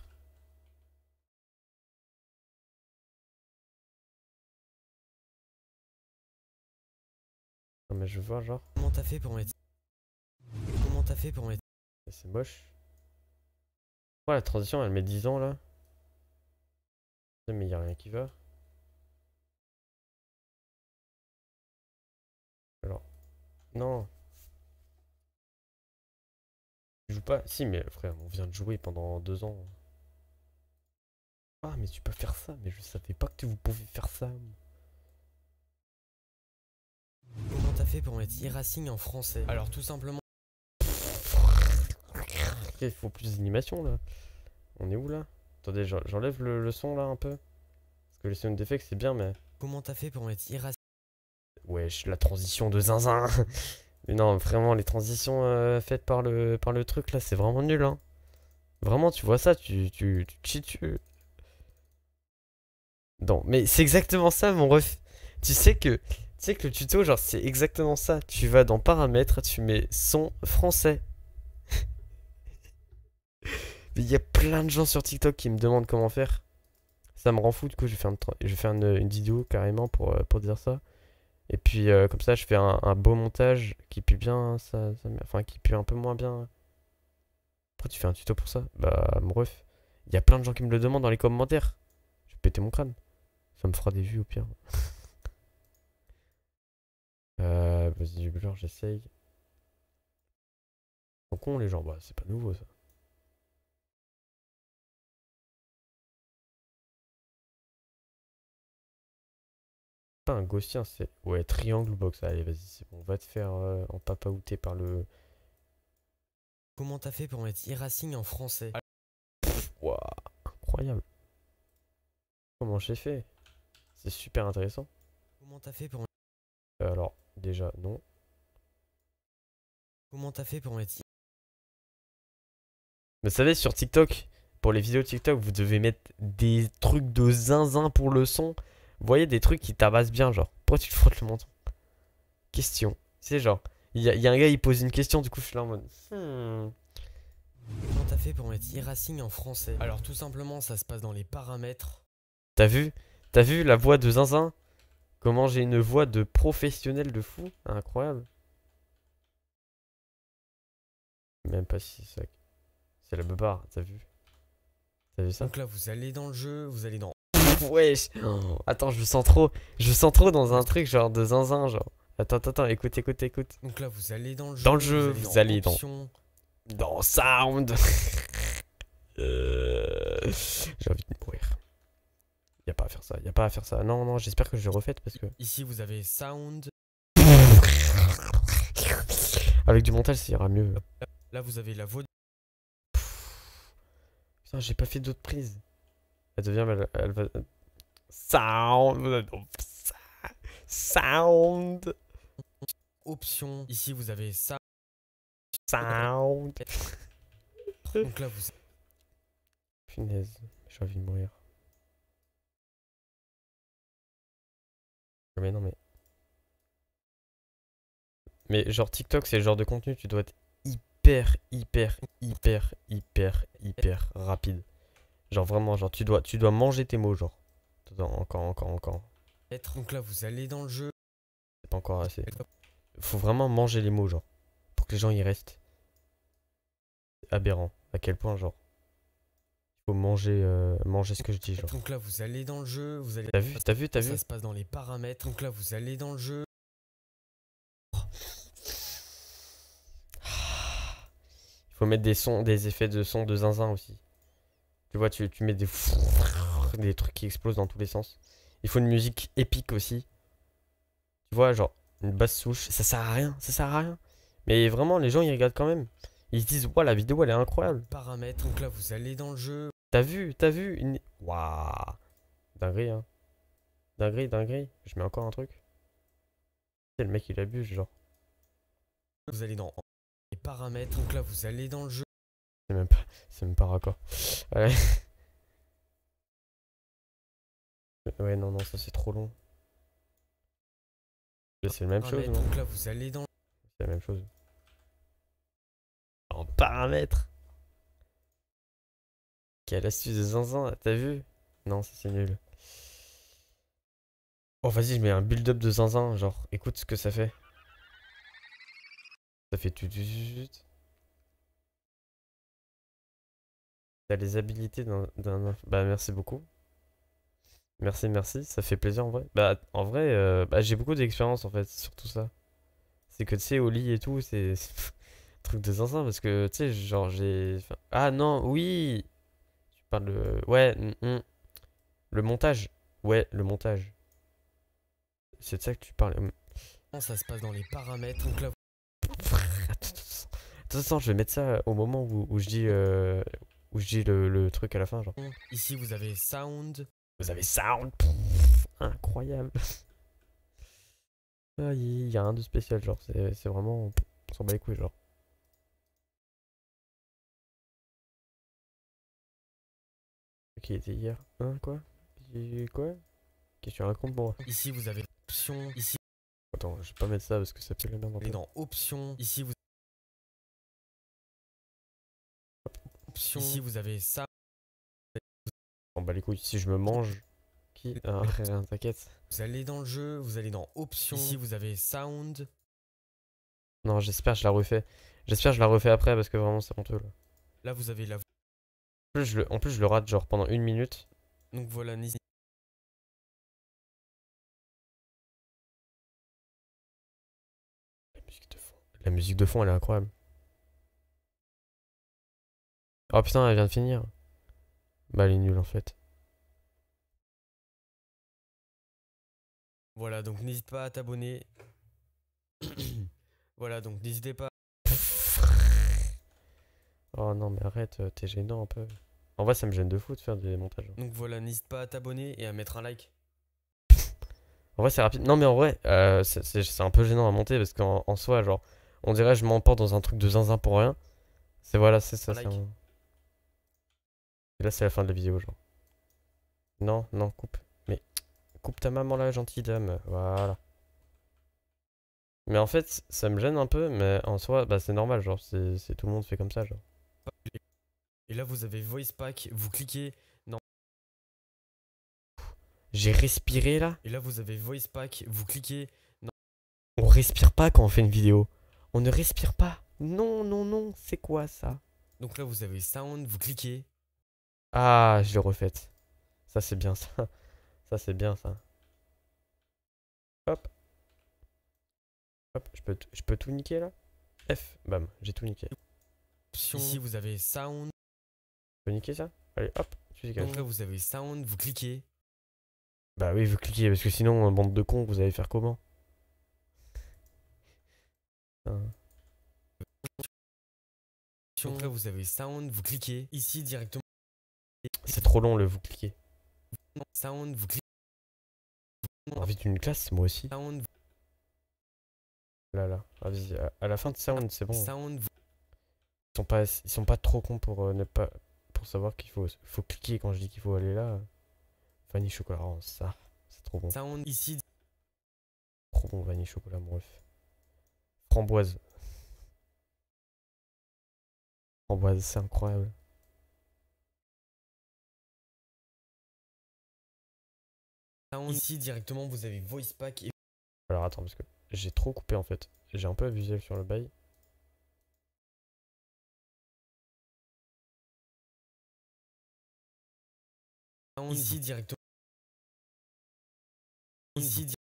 Non, mais je vois, genre. Comment t'as fait pour mettre... Comment t'as fait pour mettre... C'est moche. Ouais, la transition, elle met 10 ans là. Mais y a rien qui va. Alors. Non. Tu joues pas? Si, mais frère, on vient de jouer pendant 2 ans. Ah, mais tu peux faire ça. Mais je savais pas que vous pouviez faire ça. Comment t'as fait pour mettre e-racing en français? Alors tout simplement... Il faut plus d'animation là. On est où là? Attendez, j'enlève le son là un peu. Parce que les sound effects c'est bien, mais... Comment t'as fait pour mettre e-racing? Wesh, la transition de zinzin. Mais non, vraiment, les transitions faites par le truc là, c'est vraiment nul, hein. Vraiment, tu vois ça, tu chies dessus. Non, mais c'est exactement ça, mon ref. Tu sais que le tuto, genre, c'est exactement ça. Tu vas dans paramètres, tu mets son français. Mais il y a plein de gens sur TikTok qui me demandent comment faire. Ça me rend fou, du coup, je vais faire une vidéo carrément pour dire ça. Et puis, comme ça, je fais un beau montage qui pue bien, enfin, qui pue un peu moins bien. Pourquoi tu fais un tuto pour ça? Bah, mon ref, il y a plein de gens qui me le demandent dans les commentaires. Je vais péter mon crâne. Ça me fera des vues au pire. Vas-y, du blur, j'essaye. Ils sont cons les gens, bah c'est pas nouveau ça. Pas un Ghostien, c'est... Ouais, triangle box, allez vas-y, c'est bon, on va te faire en papaouté par le... Comment t'as fait pour mettre e-racing en français? Waouh, incroyable. Comment j'ai fait? C'est super intéressant. Comment t'as fait pour... Alors, déjà, non. Comment t'as fait pour mettre... Mais vous savez, sur TikTok, pour les vidéos TikTok, vous devez mettre des trucs de zinzin pour le son. Vous voyez, des trucs qui tabassent bien, genre. Pourquoi tu te frottes le menton? Question. C'est genre, il y a un gars, il pose une question, du coup, je suis là en mode... Comment t'as fait pour mettre e-racing en français? Alors tout simplement, ça se passe dans les paramètres. T'as vu? T'as vu la voix de zinzin? Comment j'ai une voix de professionnel de fou? Incroyable. Même pas si c'est ça. C'est la beubare, t'as vu? T'as vu ça? Donc là, vous allez dans le jeu, vous allez dans... Wesh! Oh, attends, je me sens trop dans un truc genre de zinzin, genre. Attends, écoute. Donc là, vous allez dans le jeu. Dans le jeu, vous allez dans... options. Dans sound. J'ai envie de mourir. Y'a pas à faire ça, Non, j'espère que je l'ai refaite parce que... Ici, vous avez sound. Avec du montage, ça ira mieux. Là, vous avez la voix. Putain, j'ai pas fait d'autres prises. Elle devient... Elle va... Sound. Sound. Options. Ici, vous avez ça. Sound. Donc là, vous... Punaise, j'ai envie de mourir. Mais non, mais genre TikTok, c'est le genre de contenu, tu dois être hyper rapide. Genre vraiment, genre tu dois manger tes mots, genre. Attends, encore. Donc là, vous allez dans le jeu. C'est pas encore assez. Faut vraiment manger les mots, genre. Pour que les gens y restent. C'est aberrant. à quel point, genre, il faut manger, manger ce que je dis, genre. Donc là, vous allez dans le jeu, vous allez... T'as vu, t'as vu, t'as vu? Ça se passe dans les paramètres. Donc là, vous allez dans le jeu. Il faut mettre des sons, des effets de son de zinzin aussi. Tu vois, tu mets des trucs qui explosent dans tous les sens. Il faut une musique épique aussi. Tu vois, genre, une basse souche. Ça sert à rien, ça sert à rien. Mais vraiment, les gens, ils regardent quand même. Ils se disent, ouais, la vidéo, elle est incroyable. Paramètres. Donc là, vous allez dans le jeu. T'as vu une... Waouh. Dinguerie, hein. Dinguerie, dinguerie. Je mets encore un truc. C'est le mec, il abuse, genre. Vous allez dans les paramètres. Donc là, vous allez dans le jeu. C'est même pas raccord. Ouais. Ouais, non, non, ça c'est trop long. C'est la même chose, non? Donc là, vous allez dans... C'est la même chose. En paramètres. Quelle astuce de zinzin, t'as vu? Non, ça c'est nul. Oh, vas-y, je mets un build-up de zinzin, genre, écoute ce que ça fait. Ça fait tout. T'as les habilités d'un... Bah, merci beaucoup. Merci, merci, ça fait plaisir en vrai. Bah, en vrai, bah, j'ai beaucoup d'expérience en fait sur tout ça. C'est que tu sais, au lit et tout, c'est un truc de zinzin parce que tu sais, genre j'ai. Ah non, oui! Tu parles de. Ouais, le montage. Ouais, le montage. C'est de ça que tu parles. Ça se passe dans les paramètres. Donc là, Attends, je vais mettre ça au moment où je dis, le truc à la fin, genre. Ici, vous avez sound. Vous avez sound. Incroyable. Ah, il y a rien de spécial, genre. C'est vraiment. On s'en bat les couilles, genre. Qui était hier? Hein, quoi? Quoi? Qu'est-ce que tu racontes, moi? Ici, vous avez option. Ici. Attends, je vais pas mettre ça parce que ça pue la merde. Et dans option. Ici, vous. Option. Ici, vous avez ça. On bat les couilles. Si je me mange. Qui? Ah, rien, t'inquiète. Vous allez dans le jeu, vous allez dans option. Ici, vous avez sound. Non, j'espère que je la refais. J'espère que je la refais après parce que vraiment, c'est honteux, là. Là, vous avez la. En plus, je le rate genre pendant 1 minute. Donc voilà, n'hésitez. La musique de fond, elle est incroyable. Oh putain, elle vient de finir. Bah, elle est nulle en fait. Voilà, donc n'hésite pas à t'abonner. Voilà, donc n'hésitez pas. Oh non, mais arrête, t'es gênant un peu. En vrai, ça me gêne de fou de faire des montages. Donc voilà, n'hésite pas à t'abonner et à mettre un like. En vrai, c'est rapide. Non, mais en vrai, c'est un peu gênant à monter parce qu'en soi, genre, on dirait que je m'emporte dans un truc de zinzin pour rien. C'est voilà, c'est ça. Like. Et là, c'est la fin de la vidéo, genre. Non, non, coupe. Mais coupe ta maman là, gentille dame. Voilà. Mais en fait, ça me gêne un peu, mais en soi, bah c'est normal, genre, c'est tout le monde fait comme ça, genre. Et là, vous avez Voice Pack, vous cliquez. Non. J'ai respiré là. Et là, vous avez Voice Pack, vous cliquez. Non. On respire pas quand on fait une vidéo. On ne respire pas. Non, non, non, c'est quoi ça? Donc là, vous avez Sound, vous cliquez. Ah, je l'ai refaite. Ça, c'est bien ça. Ça, c'est bien ça. Hop. Hop, je peux tout niquer là? F, bam, j'ai tout niqué. Ici, vous avez Sound. Je peux niquer ça? Allez, hop, tu Donc là, vous avez Sound, vous cliquez. Bah oui, vous cliquez, parce que sinon, bande de cons, vous allez faire comment? Donc là, vous avez Sound, vous cliquez. Ici, directement. C'est trop long le vous cliquez. Sound, vous cliquez. J'ai envie d'une classe, moi aussi. Sound. Là, ah, vas-y, à la fin de Sound, c'est bon. Sound. Ils sont pas trop cons pour ne pas pour savoir qu'il faut cliquer quand je dis qu'il faut aller là. Vanille chocolat, oh, ça, c'est trop bon. Sound ici. Trop bon vanille chocolat, mon ref. Framboise. Framboise, c'est incroyable. Sound. Ici directement, vous avez Voice Pack. Et... Alors attends, parce que j'ai trop coupé en fait. J'ai un peu abusé sur le bail. Ici directement. Ici directement.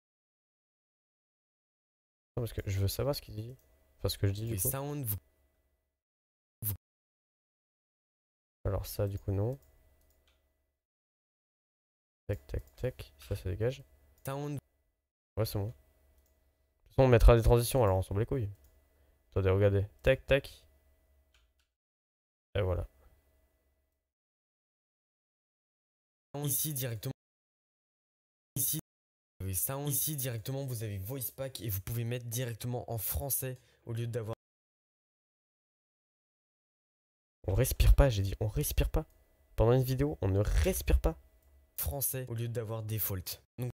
Non, parce que je veux savoir ce qu'il dit. Enfin, ce que je dis du Les coup. sound vous. Alors ça du coup non. Tac tac tac. Ça dégage. Sound. Ouais c'est bon. De toute façon on mettra des transitions alors on s'en bat les couilles. Attendez regardez. Tac tac. Et voilà. Ici directement. Ici. Oui, sound. Ici directement vous avez voice pack et vous pouvez mettre directement en français au lieu d'avoir. On respire pas, j'ai dit on respire pas. Pendant une vidéo, on ne respire pas. Français au lieu d'avoir default. Donc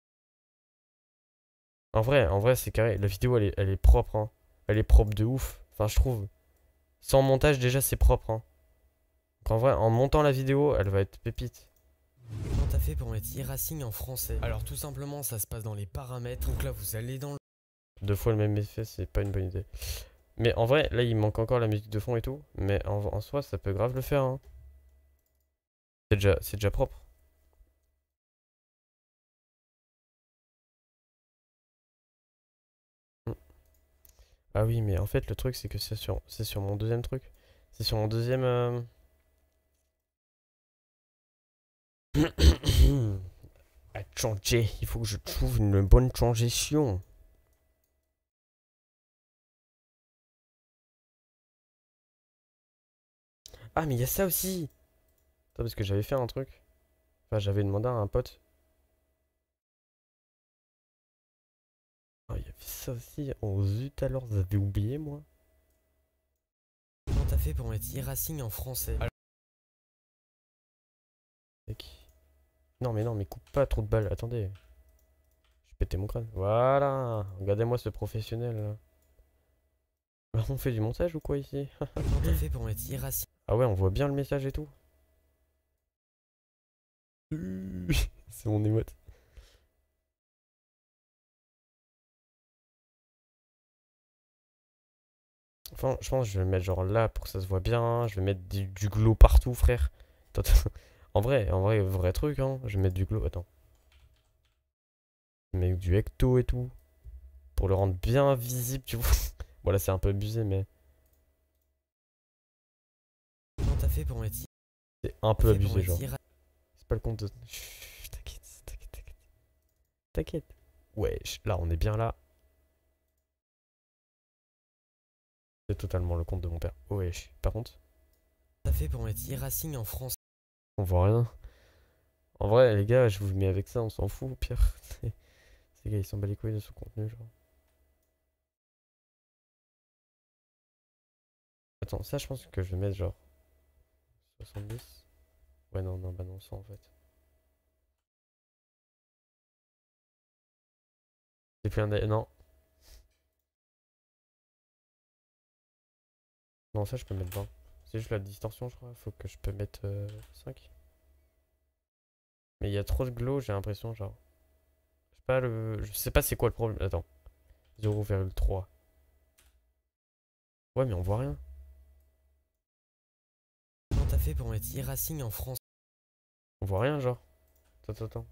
En vrai c'est carré. La vidéo elle est propre hein. Elle est propre de ouf. Enfin je trouve. Sans montage déjà c'est propre hein. Donc en vrai en montant la vidéo elle va être pépite. comment t'as fait pour mettre e-racing en français? Alors tout simplement ça se passe dans les paramètres. Donc là vous allez dans le. 2 fois le même effet c'est pas une bonne idée. Mais en vrai là il manque encore la musique de fond et tout. Mais en soi ça peut grave le faire hein. C'est déjà propre. Ah oui mais en fait le truc c'est que c'est sur mon deuxième truc. C'est sur mon deuxième à changer, il faut que je trouve une bonne transition. Ah mais il y a ça aussi. Attends, parce que j'avais fait un truc. Enfin j'avais demandé à un pote. Ah il y avait ça aussi. Oh zut alors, vous avez oublié moi. Comment t'as fait pour mettre e-racing en français? Non mais coupe pas trop de balles, attendez. Je pétais mon crâne. Voilà, regardez-moi ce professionnel là. On fait du montage ou quoi ici? Comment t'as fait pour mettre e-racing? Ah ouais on voit bien le message et tout. C'est mon émote. Enfin, je pense que je vais le mettre genre là pour que ça se voit bien. Je vais mettre du glow partout, frère. Attends, en vrai truc, hein. Je vais mettre du glow. Attends. Je vais mettre du hecto et tout. Pour le rendre bien visible, tu vois. Bon, là, c'est un peu abusé, mais. Comment t'as fait pour mettre C'est un peu abusé, genre. C'est pas le compte de. Chut, t'inquiète. T'inquiète. Ouais, là, on est bien là. C'est totalement le compte de mon père. Wesh, par contre. T'as fait pour mettre e-racing en France? On voit rien. En vrai, les gars, je vous mets avec ça, on s'en fout, au pire. Ces gars, ils s'en bat les couilles de son contenu, genre. Attends, ça, je pense que je vais mettre genre 70. Ouais, non, bah non, 100 en fait. C'est plus un. Non. Non, ça, je peux mettre 20. C'est juste la distorsion, je crois. Faut que je peux mettre 5. Mais il y a trop de glow, j'ai l'impression, genre. Je sais pas c'est quoi le problème. Attends. 0,3. Ouais, mais on voit rien. Comment t'as fait pour mettre e-racing en France? On voit rien, genre. Attends.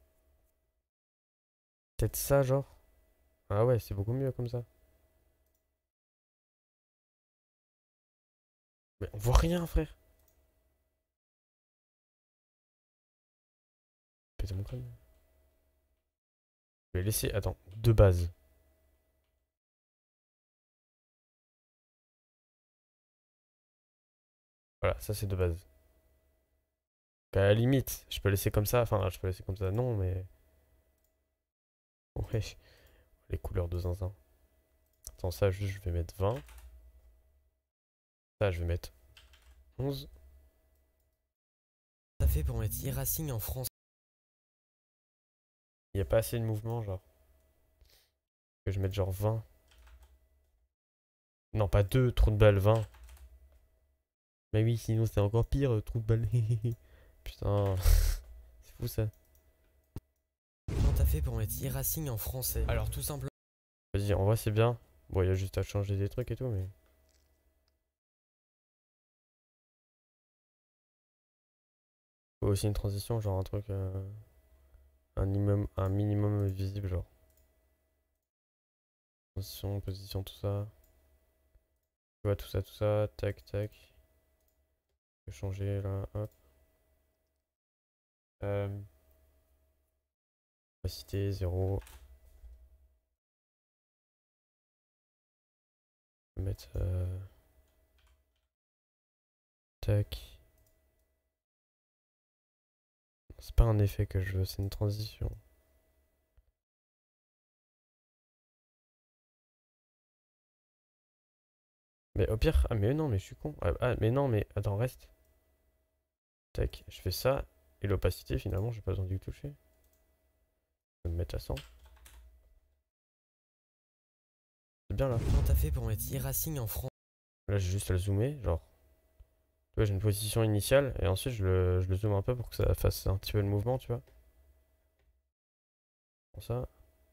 Peut-être ça, genre. Ah ouais, c'est beaucoup mieux comme ça. Mais on voit rien, frère. Péter mon crâne. Je vais laisser. Attends, de base. Voilà, ça c'est de base. À la limite, je peux laisser comme ça. Enfin, je peux laisser comme ça, non, mais. Ouais. Les couleurs de zinzin. Attends, ça, juste, je vais mettre 20. Ça, je vais mettre 11. T'as fait pour mettre e-racing en France? Il n'y a pas assez de mouvement, genre. Que je mette genre 20. Non, pas 2, trou de balle, 20. Mais oui, sinon c'est encore pire, trou de balle. Putain, c'est fou ça. Comment t'as fait pour mettre e-racing en français? Alors tout simplement. Vas-y, en vrai c'est bien. Bon, il y a juste à changer des trucs et tout, mais. Faut aussi une transition, genre un truc, un minimum visible, genre. Transition, position, tout ça. Tu vois, tout ça, tac, tac. Je vais changer là, hop. Opacité 0. Je vais mettre tac. C'est pas un effet que je veux, c'est une transition. Mais au pire, ah mais non, mais je suis con. Ah mais non, mais attends, reste. Tac, je fais ça. Et l'opacité, finalement, j'ai pas besoin d'y toucher. Je vais me mettre à 100. C'est bien là. Comment t'as fait pour mettre e-racing en France? Là, j'ai juste à le zoomer, genre. Tu vois, j'ai une position initiale et ensuite je le zoome un peu pour que ça fasse un petit peu le mouvement, tu vois. Comme ça.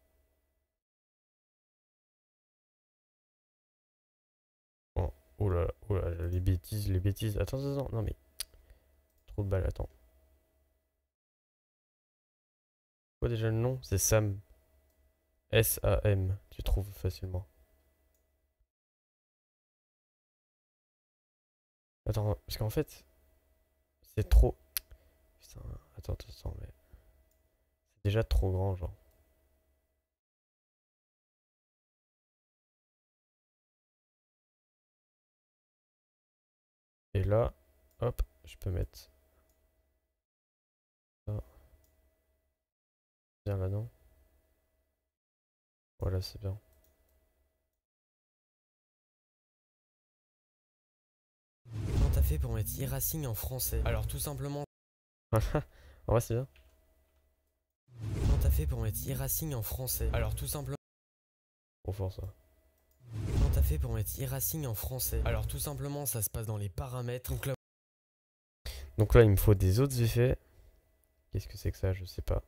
Oh, oh là là, les bêtises, les bêtises. Attends, attends, non mais. Trop de balles, attends. Quoi déjà le nom? C'est Sam. S-A-M, tu trouves facilement. Attends, parce qu'en fait, c'est trop... Putain, attends, mais... C'est déjà trop grand, genre. Et là, hop, je peux mettre... ça. Bien là, non? Voilà, c'est bien. Comment t'as fait pour mettre e-racing en français? Alors tout simplement... En vrai, c'est bien. Comment t'as fait pour mettre e-racing en français? Alors tout simplement... Trop fort, ça. Comment t'as fait pour mettre e-racing en français? Alors tout simplement, ça se passe dans les paramètres. Donc là, il me faut des autres effets. Qu'est-ce que c'est que ça? Je sais pas.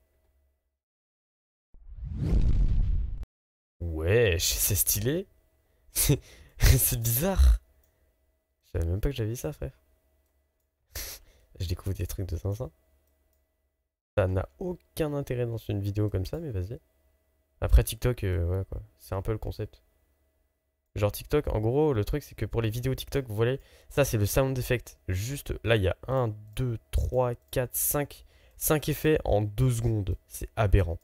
Ouais, c'est stylé. C'est bizarre. Je savais même pas que j'avais ça, frère. Je découvre des trucs de 500. Ça n'a aucun intérêt dans une vidéo comme ça, mais vas-y. Après TikTok, ouais quoi. C'est un peu le concept. Genre TikTok, en gros, le truc c'est que pour les vidéos TikTok, vous voyez, ça c'est le sound effect. Juste là, il y a 1, 2, 3, 4, 5. 5 effets en 2 secondes. C'est aberrant.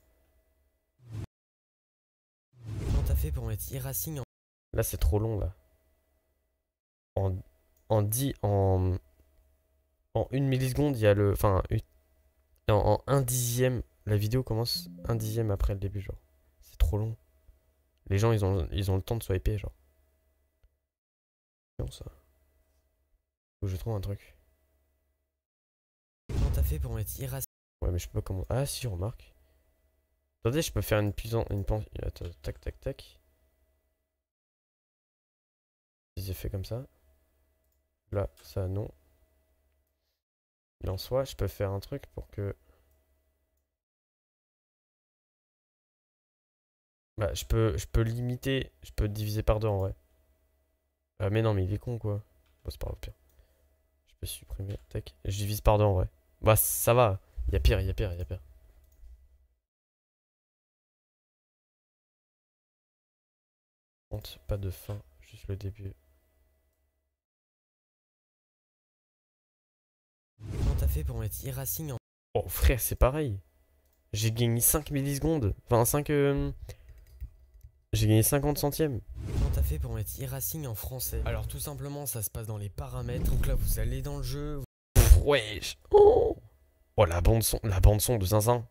Comment t'as fait pour mettre e-racing en... Là, c'est trop long, là. En 1 milliseconde, il y a le... Enfin, en 1 dixième, la vidéo commence 1 dixième après le début, genre. C'est trop long. Les gens, ils ont le temps de swiper, genre. Non, ça. Faut que je trouve un truc. Comment t'as fait pour mettre e-racing? Ouais, mais je peux pas comment... Ah, si, remarque. Attendez, je peux faire une puissance... Attends, tac, tac, tac. Des effets comme ça. Là, ça, non. Mais en soi, je peux faire un truc pour que... Bah, je peux limiter... Je peux diviser par 2, en vrai. Mais non, mais il est con, quoi. Bon, c'est pas grave, pire. Je peux supprimer, tac. Je divise par 2, en vrai. Bah, ça va. Il y a pire, il y a pire, il y a pire. Pas de fin, juste le début. Comment t'as fait pour mettre e-racing en... Oh frère, c'est pareil. J'ai gagné 5 millisecondes. Enfin, 5... J'ai gagné 50 centièmes. Comment t'as fait pour mettre e-racing en français? Alors tout simplement, ça se passe dans les paramètres. Donc là, vous allez dans le jeu. Pff, wesh. Oh, la bande son de Zinzin.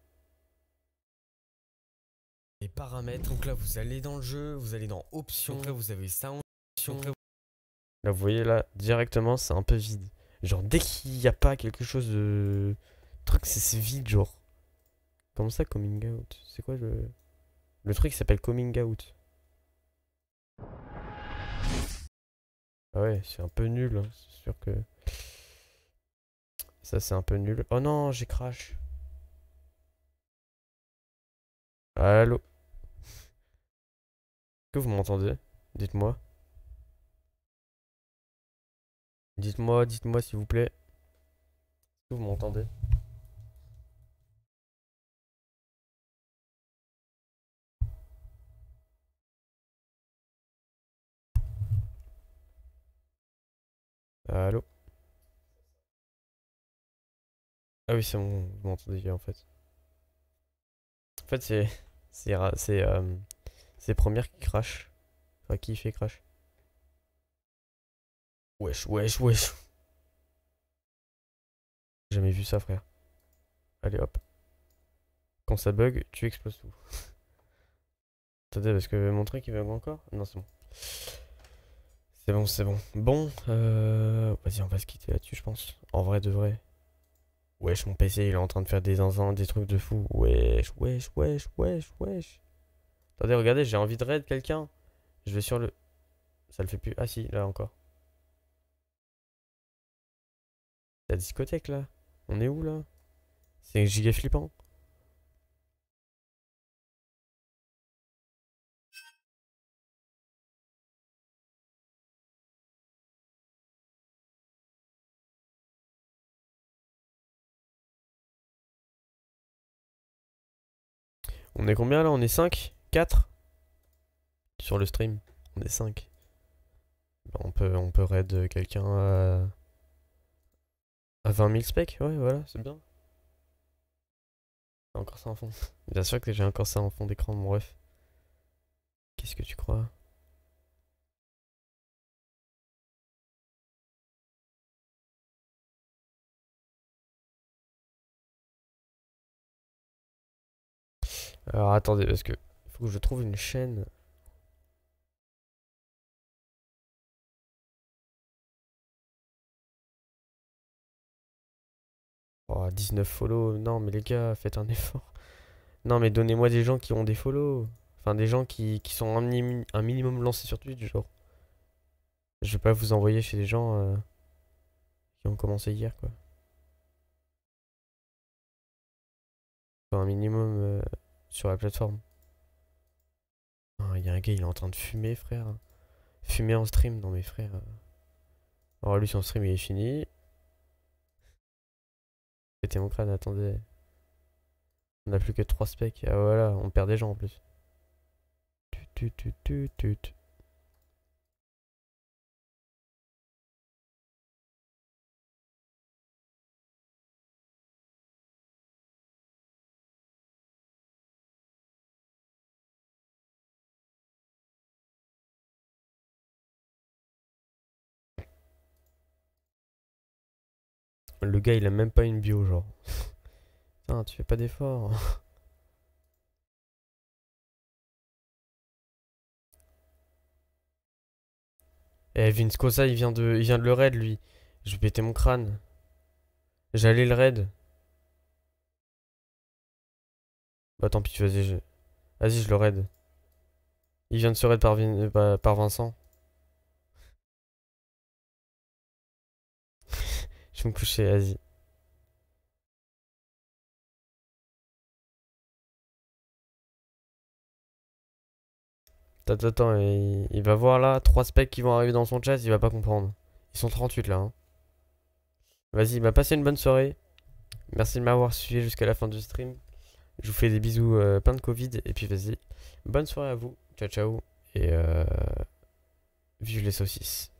Les paramètres. Donc là, vous allez dans le jeu, vous allez dans options. Donc là, vous avez sound. Là, vous voyez, là, directement, c'est un peu vide. Genre, dès qu'il n'y a pas quelque chose de... Truc, c'est vide, genre. Comment ça, coming out? C'est quoi le... Le truc s'appelle coming out. Ah ouais, c'est un peu nul, hein. C'est sûr que... Ça, c'est un peu nul. Oh non, j'ai crash. Allô? Est-ce que vous m'entendez? Dites-moi. Dites-moi s'il vous plaît. Vous m'entendez? Allô? Ah oui, c'est bon, vous m'entendez en fait. En fait, c'est Première qui crash. Enfin, qui fait crash. Wesh, wesh, wesh. J'ai jamais vu ça, frère. Allez, hop. Quand ça bug, tu exploses tout. Attendez, parce que mon truc il bug encore? Non, c'est bon. C'est bon, c'est bon. Bon, vas-y, on va se quitter là-dessus, je pense. En vrai de vrai. Wesh, mon PC il est en train de faire des zinzins, des trucs de fou. Wesh, wesh, wesh, wesh, wesh. Attendez, regardez, j'ai envie de raid quelqu'un. Je vais sur le... Ça le fait plus. Ah si, là encore. La discothèque là. On est où là? C'est giga flippant. On est combien là? On est 5? 4? Sur le stream. On est 5. Bah, on peut raid quelqu'un à 20 000 specs. Ouais, voilà, c'est bien. J'ai encore ça en fond. Bien sûr que j'ai encore ça en fond d'écran, mon ref. Qu'est-ce que tu crois? Alors attendez, parce que faut que je trouve une chaîne. Oh, 19 follow. Non, mais les gars, faites un effort. Non, mais donnez-moi des gens qui ont des follow. Enfin, des gens qui sont un minimum lancés sur Twitch, genre. Je vais pas vous envoyer chez des gens qui ont commencé hier, quoi. Enfin, un minimum sur la plateforme. Il y a un gars, il est en train de fumer, frère. Fumer en stream, non mais frère. Alors lui, son stream, il est fini. C'était mon crâne, attendez. On a plus que 3 specs. Ah voilà, on perd des gens en plus. Tut. Le gars, il a même pas une bio, genre. Putain, tu fais pas d'effort. Eh, Vince Cosa, il vient de le raid, lui. Je vais péter mon crâne. J'allais le raid. Bah tant pis, vas-y, je le raid. Il vient de se raid par Vincent. Je vais me coucher, vas-y. Attends, il va voir là, 3 specs qui vont arriver dans son chat, il va pas comprendre. Ils sont 38 là. Hein. Vas-y, bah passez une bonne soirée. Merci de m'avoir suivi jusqu'à la fin du stream. Je vous fais des bisous plein de Covid. Et puis vas-y, bonne soirée à vous. Ciao ciao. Et vive les saucisses.